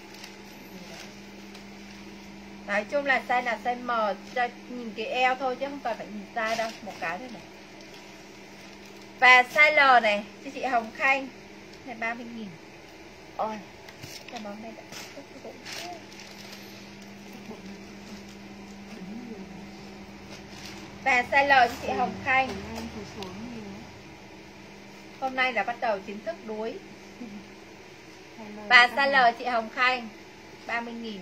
Nói chung là size M, cho nhìn cái eo thôi chứ không cần phải nhìn size đâu, một cái thôi này. Và size L này cho chị Hồng Khanh này 30.000. Ôi, cái món này đã và size L cho chị Hồng Khanh. Hôm nay là bắt đầu chính thức đuối. Và size L chị Hồng Khanh 30.000.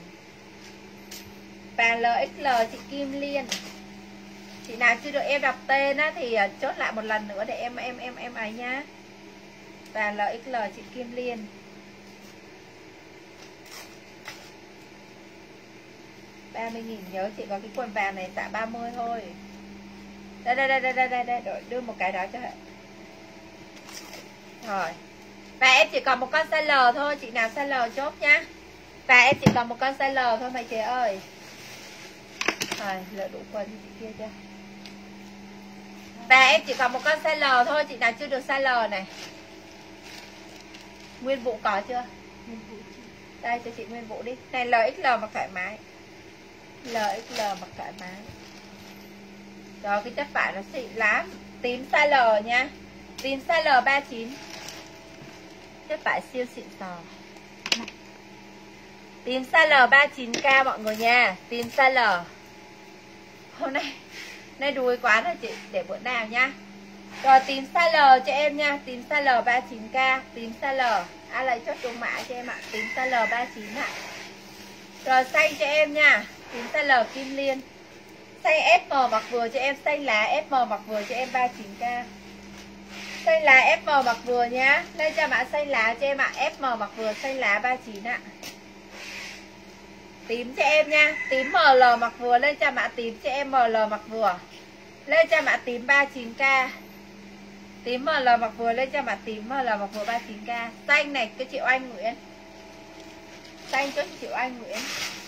Và LXL chị Kim Liên. Chị nào chưa được em đọc tên á thì chốt lại một lần nữa để em ấy nhá. Và LXL chị Kim Liên. $30.000, nhớ chị có cái quần vàng này tạ 30 thôi. Đây, đưa một cái đó cho hả. Rồi. Và em chỉ còn một con size L thôi, chị nào size L chốt nhá. Và em chỉ còn một con size L thôi mấy chị ơi. Rồi, lỡ đủ quần chị kia chưa. Và em chỉ còn một con size L thôi, chị nào chưa được size L này. Nguyên Vũ có chưa? Đây cho chị Nguyên Vũ đi. Này LXL mặc thoải mái. LXL mặc thoải mái. Rồi cái chất vải nó xịn lắm. Tím size L nha. Tím size L 39. Chất vải siêu xịn sò. Tím size L 39k mọi người nha. Tím size L. Hôm nay đuối quá rồi chị, để bữa nào nha. Rồi tím size L cho em nha. Tím size L 39k. Tím size L. Ai lấy chốt đúng mã cho em ạ. Tím size L 39 ạ. Rồi xanh cho em nha. Tím size L Kim Liên. Xanh SM mặc vừa cho em. Xanh lá SM mặc vừa cho em 39k. Xanh lá FM mặc vừa nhá. Lên cho mã xanh lá cho em ạ. FM mặc vừa xanh lá 39 ạ. Tím cho em nha. Tím ML mặc vừa. Lên cho mã tím cho em ML mặc vừa. Lên cho mã tím 39k. Tím ML mặc vừa. Lên cho mã tím ML mặc vừa 39k. Xanh này cái chị Oanh Nguyễn. Xanh cho chị Oanh Nguyễn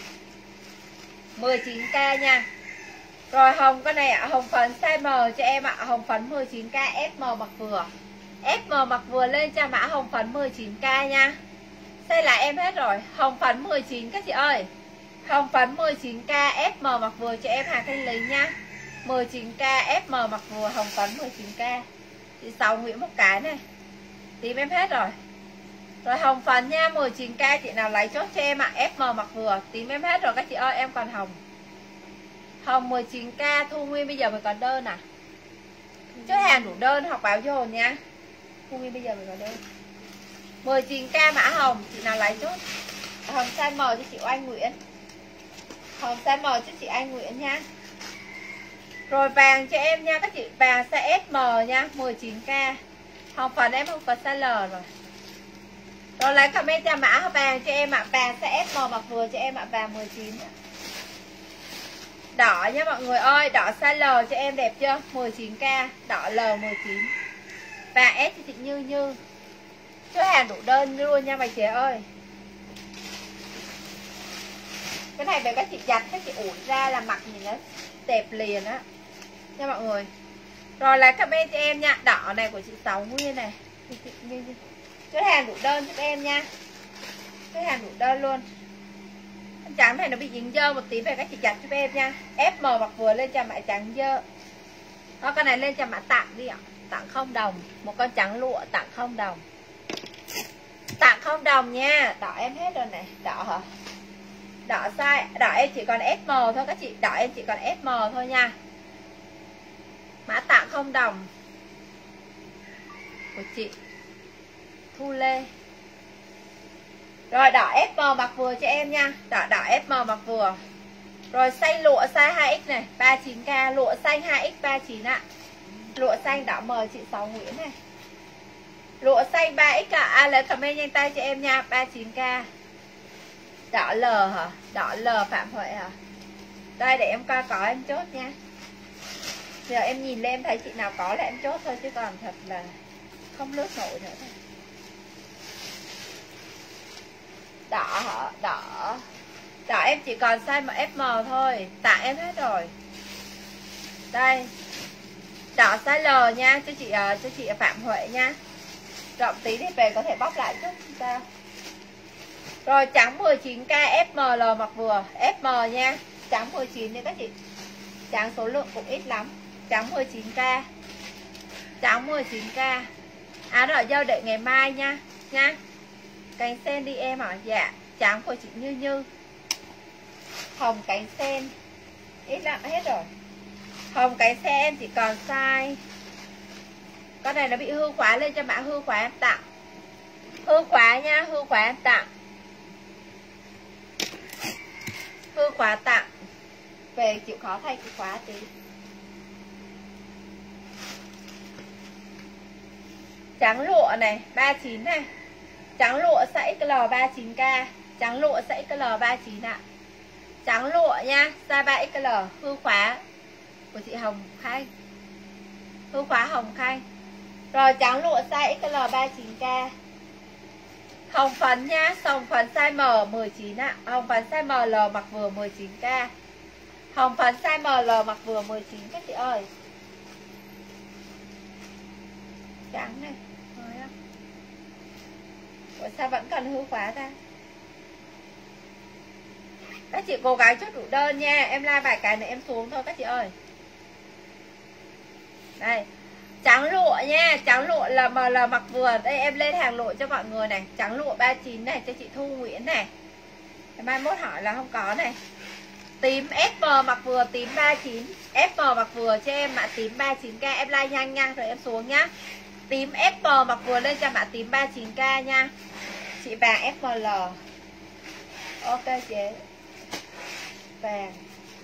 19k nha. Rồi hồng con này ạ. Hồng phấn size M cho em ạ. Hồng phấn 19k. SM mặc vừa. SM mặc vừa lên cho mã hồng phấn 19k nha. Size là em hết rồi. Hồng phấn 19 các chị ơi. Hồng phấn 19k. SM mặc vừa cho em Hà Thanh Lý nha. 19k. SM mặc vừa hồng phấn 19k. Chị Sáu Nguyễn một cái này. Tím em hết rồi. Rồi hồng phấn nha. 19k. Chị nào lấy chốt cho em ạ. SM mặc vừa. Tím em hết rồi các chị ơi. Em còn hồng. Hồng 19k. Thu Nguyên bây giờ mới có đơn à. Chốt hàng đủ đơn hoặc báo vô nha. Thu Nguyên bây giờ mới có đơn. 19k mã hồng. Chị nào lấy chốt. Hồng size M cho chị Oanh Nguyễn. Hồng size M cho chị Anh Nguyễn nha. Rồi vàng cho em nha các chị. Vàng size SM nha. 19k. Hồng phấn em không có size L rồi. Rồi lấy comment cho mã vàng cho em ạ. Vàng size SM mặc vừa cho em ạ. Vàng 19 ạ. Đỏ nha mọi người ơi. Đỏ size L cho em đẹp chưa. 19k. Đỏ L 19. Vàng S cho chị Như Như. Chốt hàng đủ đơn luôn nha mày chị ơi. Cái này về các chị giặt, các chị ủi ra là mặc nhìn nó đẹp liền á nha mọi người. Rồi là comment cho em nha. Đỏ này của chị Sáu Nguyên này. Chốt hàng đủ đơn giúp em nha. Chốt hàng đủ đơn luôn. Trắng này nó bị dính dơ một tí về các chị giặt giúp em nha. FM mặc vừa lên cho mã trắng dơ. Đó, con này lên cho mã tặng đi ạ. Tặng 0 đồng. Một con trắng lụa tặng 0 đồng. Tặng 0 đồng nha. Đỏ em hết rồi này. Đỏ hả? Đỏ size. Đỏ em chỉ còn SM thôi các chị. Đỏ em chỉ còn SM thôi nha. Mã tặng 0 đồng của chị Thu Lê. Rồi đỏ SM mặc vừa cho em nha. Đỏ SM mặc vừa. Rồi xanh lụa size 2X này 39k. Lụa xanh 2X 39 ạ. Lụa xanh đỏ mờ chị Sáu Nguyễn này. Lụa xanh 3X ạ. À, lấy comment nhanh tay cho em nha. 39k. Đỏ L hả? Đỏ L Phạm Huệ hả? Đây để em coi có em chốt nha. Giờ em nhìn lên em thấy chị nào có là em chốt thôi. Chứ còn thật là không lướt nổi nữa thôi. Đỏ hả? Đỏ. Đỏ em chỉ còn size SM thôi. Tặng em hết rồi. Đây. Đỏ size L nha. Cho chị Phạm Huệ nha. Rộng tí thì về có thể bóc lại chút sao. Rồi trắng 19k FML mặc vừa, FM nha. Trắng 19 nha các chị. Trắng số lượng cũng ít lắm. Trắng 19k. Trắng 19k. Áo đỏ dâu đợi ngày mai nha. Nha. Cánh sen đi em ạ. Dạ. Trắng của chị Như Như. Hồng cánh sen. Ít lắm hết rồi. Hồng cánh sen chỉ còn size. Con này nó bị hư khóa, lên cho mã hư khóa em tặng. Hư khóa nha, hư khóa em tặng. Hư khóa tặng. Về chịu khó thay cái khóa tí. Trắng lụa này 39 này. Trắng lụa sẽ XL 39k. Trắng lụa sẽ XL 39 ạ. Trắng lụa nha, size 3XL. Hư khóa của chị Hồng Khanh. Hư khóa Hồng Khanh. Rồi trắng lụa size XL 39k. Hồng phấn nha, hồng phấn size M 19 ạ. Hồng phấn size ML mặc vừa 19k. Hồng phấn size ML mặc vừa 19 các chị ơi. Trắng này. Ủa sao vẫn còn hư khóa ta? Các chị cố gắng chốt đủ đơn nha. Em like vài cái này em xuống thôi các chị ơi. Đây. Trắng lụa nha. Trắng lụa là ML mặc vừa. Đây em lên hàng lụa cho mọi người này. Trắng lụa 39 này cho chị Thu Nguyễn này. Mai mốt hỏi là không có này. Tím FM mặc vừa tím 39. FM mặc vừa cho em mã tím 39k. Em like nhanh nhanh rồi em xuống nhá. Tím FM mặc vừa lên cho mã tím 39k nha. Chị vàng FML. Ok chế. Vàng.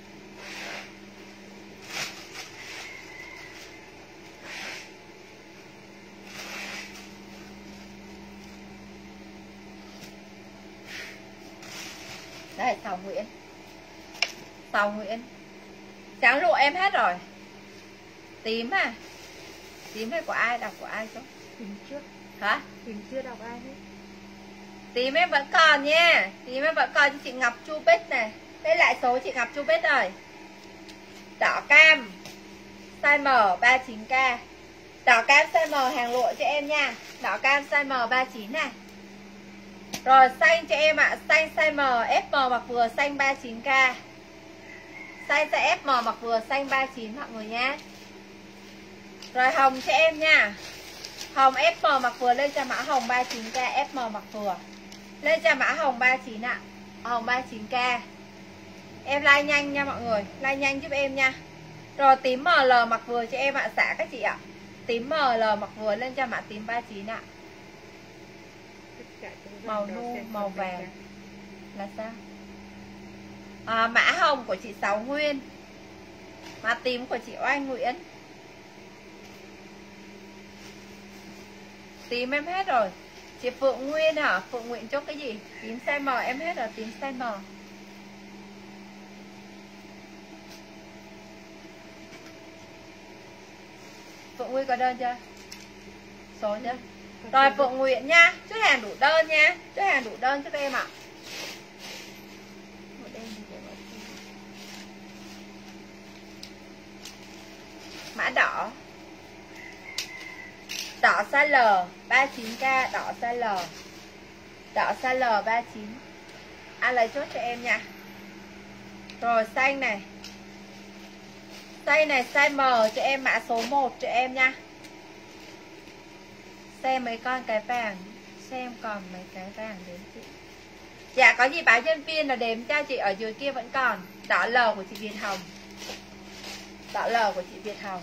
Đây Sào Nguyễn. Sào Nguyễn. Trắng lụa em hết rồi. Tím à. Tím hay của ai? Đọc của ai chứ? Tím trước. Hả? Tím chưa đọc ai hết. Tím em vẫn còn nha. Tím em vẫn còn cho chị Ngọc Chu Bích này. Đây lại số chị Ngọc Chu Bích rồi. Đỏ cam size M 39k. Đỏ cam size M hàng lụa cho em nha. Đỏ cam size M 39 này. Rồi xanh cho em ạ. Xanh size M FM mặc vừa xanh 39k. Xanh size FM mặc vừa xanh 39 mọi người nhé. Rồi hồng cho em nha. Hồng FM mặc vừa lên cho mã hồng 39k. FM mặc vừa lên cho mã hồng 39 ạ. Hồng 39k. Em like nhanh nha mọi người. Like nhanh giúp em nha. Rồi tím ML mặc vừa cho em ạ. Xả các chị ạ. Tím ML mặc vừa lên cho mã tím 39 ạ. Màu nu, màu vàng là sao? Mã hồng của chị Sáu Nguyên. Mã tím của chị Oanh Nguyễn. Tím em hết rồi. Chị Phượng Nguyên hả? Phượng Nguyễn chốt cái gì? Tím size M em hết rồi. Tím size M. Phượng Nguyên có đơn chưa? Số chưa? Rồi Phượng Nguyễn nha. Chốt hàng đủ đơn nha. Chốt hàng đủ đơn cho em ạ. Mã đỏ. Đỏ size L 39k. Đỏ size L. Đỏ size L 39. Ai lấy chốt cho em nha. Rồi xanh này. Xanh này size M cho em mã số 1 cho em nha. Xem mấy con cái vàng. Xem còn mấy cái vàng đến chị. Dạ có gì báo nhân viên là đếm cho chị. Ở dưới kia vẫn còn. Đỏ L của chị Việt Hồng. Đỏ L của chị Việt Hồng.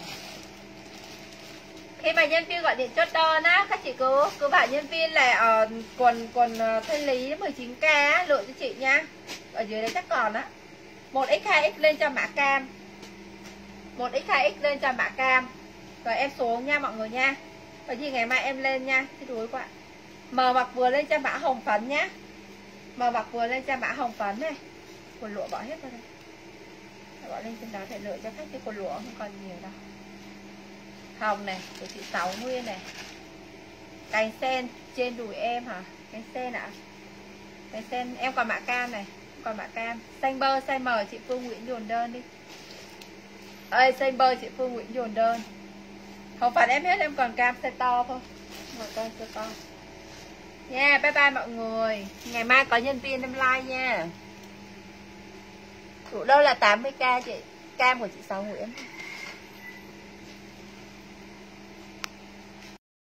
Khi mà nhân viên gọi điện chốt đơn á, các chị cứ bảo nhân viên là quần thanh lý 19k lựa cho chị nha. Ở dưới đây chắc còn á. 1x 2x lên cho mã cam. 1x 2x lên cho mã cam. Rồi em xuống nha mọi người nha. Có gì ngày mai em lên nha. Cái đuối quá. M mặc vừa lên cho mã hồng phấn nhá. M mặc vừa lên cho mã hồng phấn này. Quần lụa bỏ hết rồi đây. Bỏ lên trên đó để lựa cho khách. Cái quần lụa không còn nhiều đâu. Hồng này của chị Sáu Nguyên này. Cánh sen trên đùi em hả? Cánh sen ạ. Cánh sen em còn mã cam này. Còn mã cam. Xanh bơ size M chị Phương Nguyễn dồn đơn đi. Ơi xanh bơ chị Phương Nguyễn dồn đơn. Hồng phấn em hết, em còn cam size to thôi. Một con cho con nha. Bye bye mọi người, ngày mai có nhân viên em like nha. Tủ đâu là 80k chị, cam của chị Sáu Nguyễn.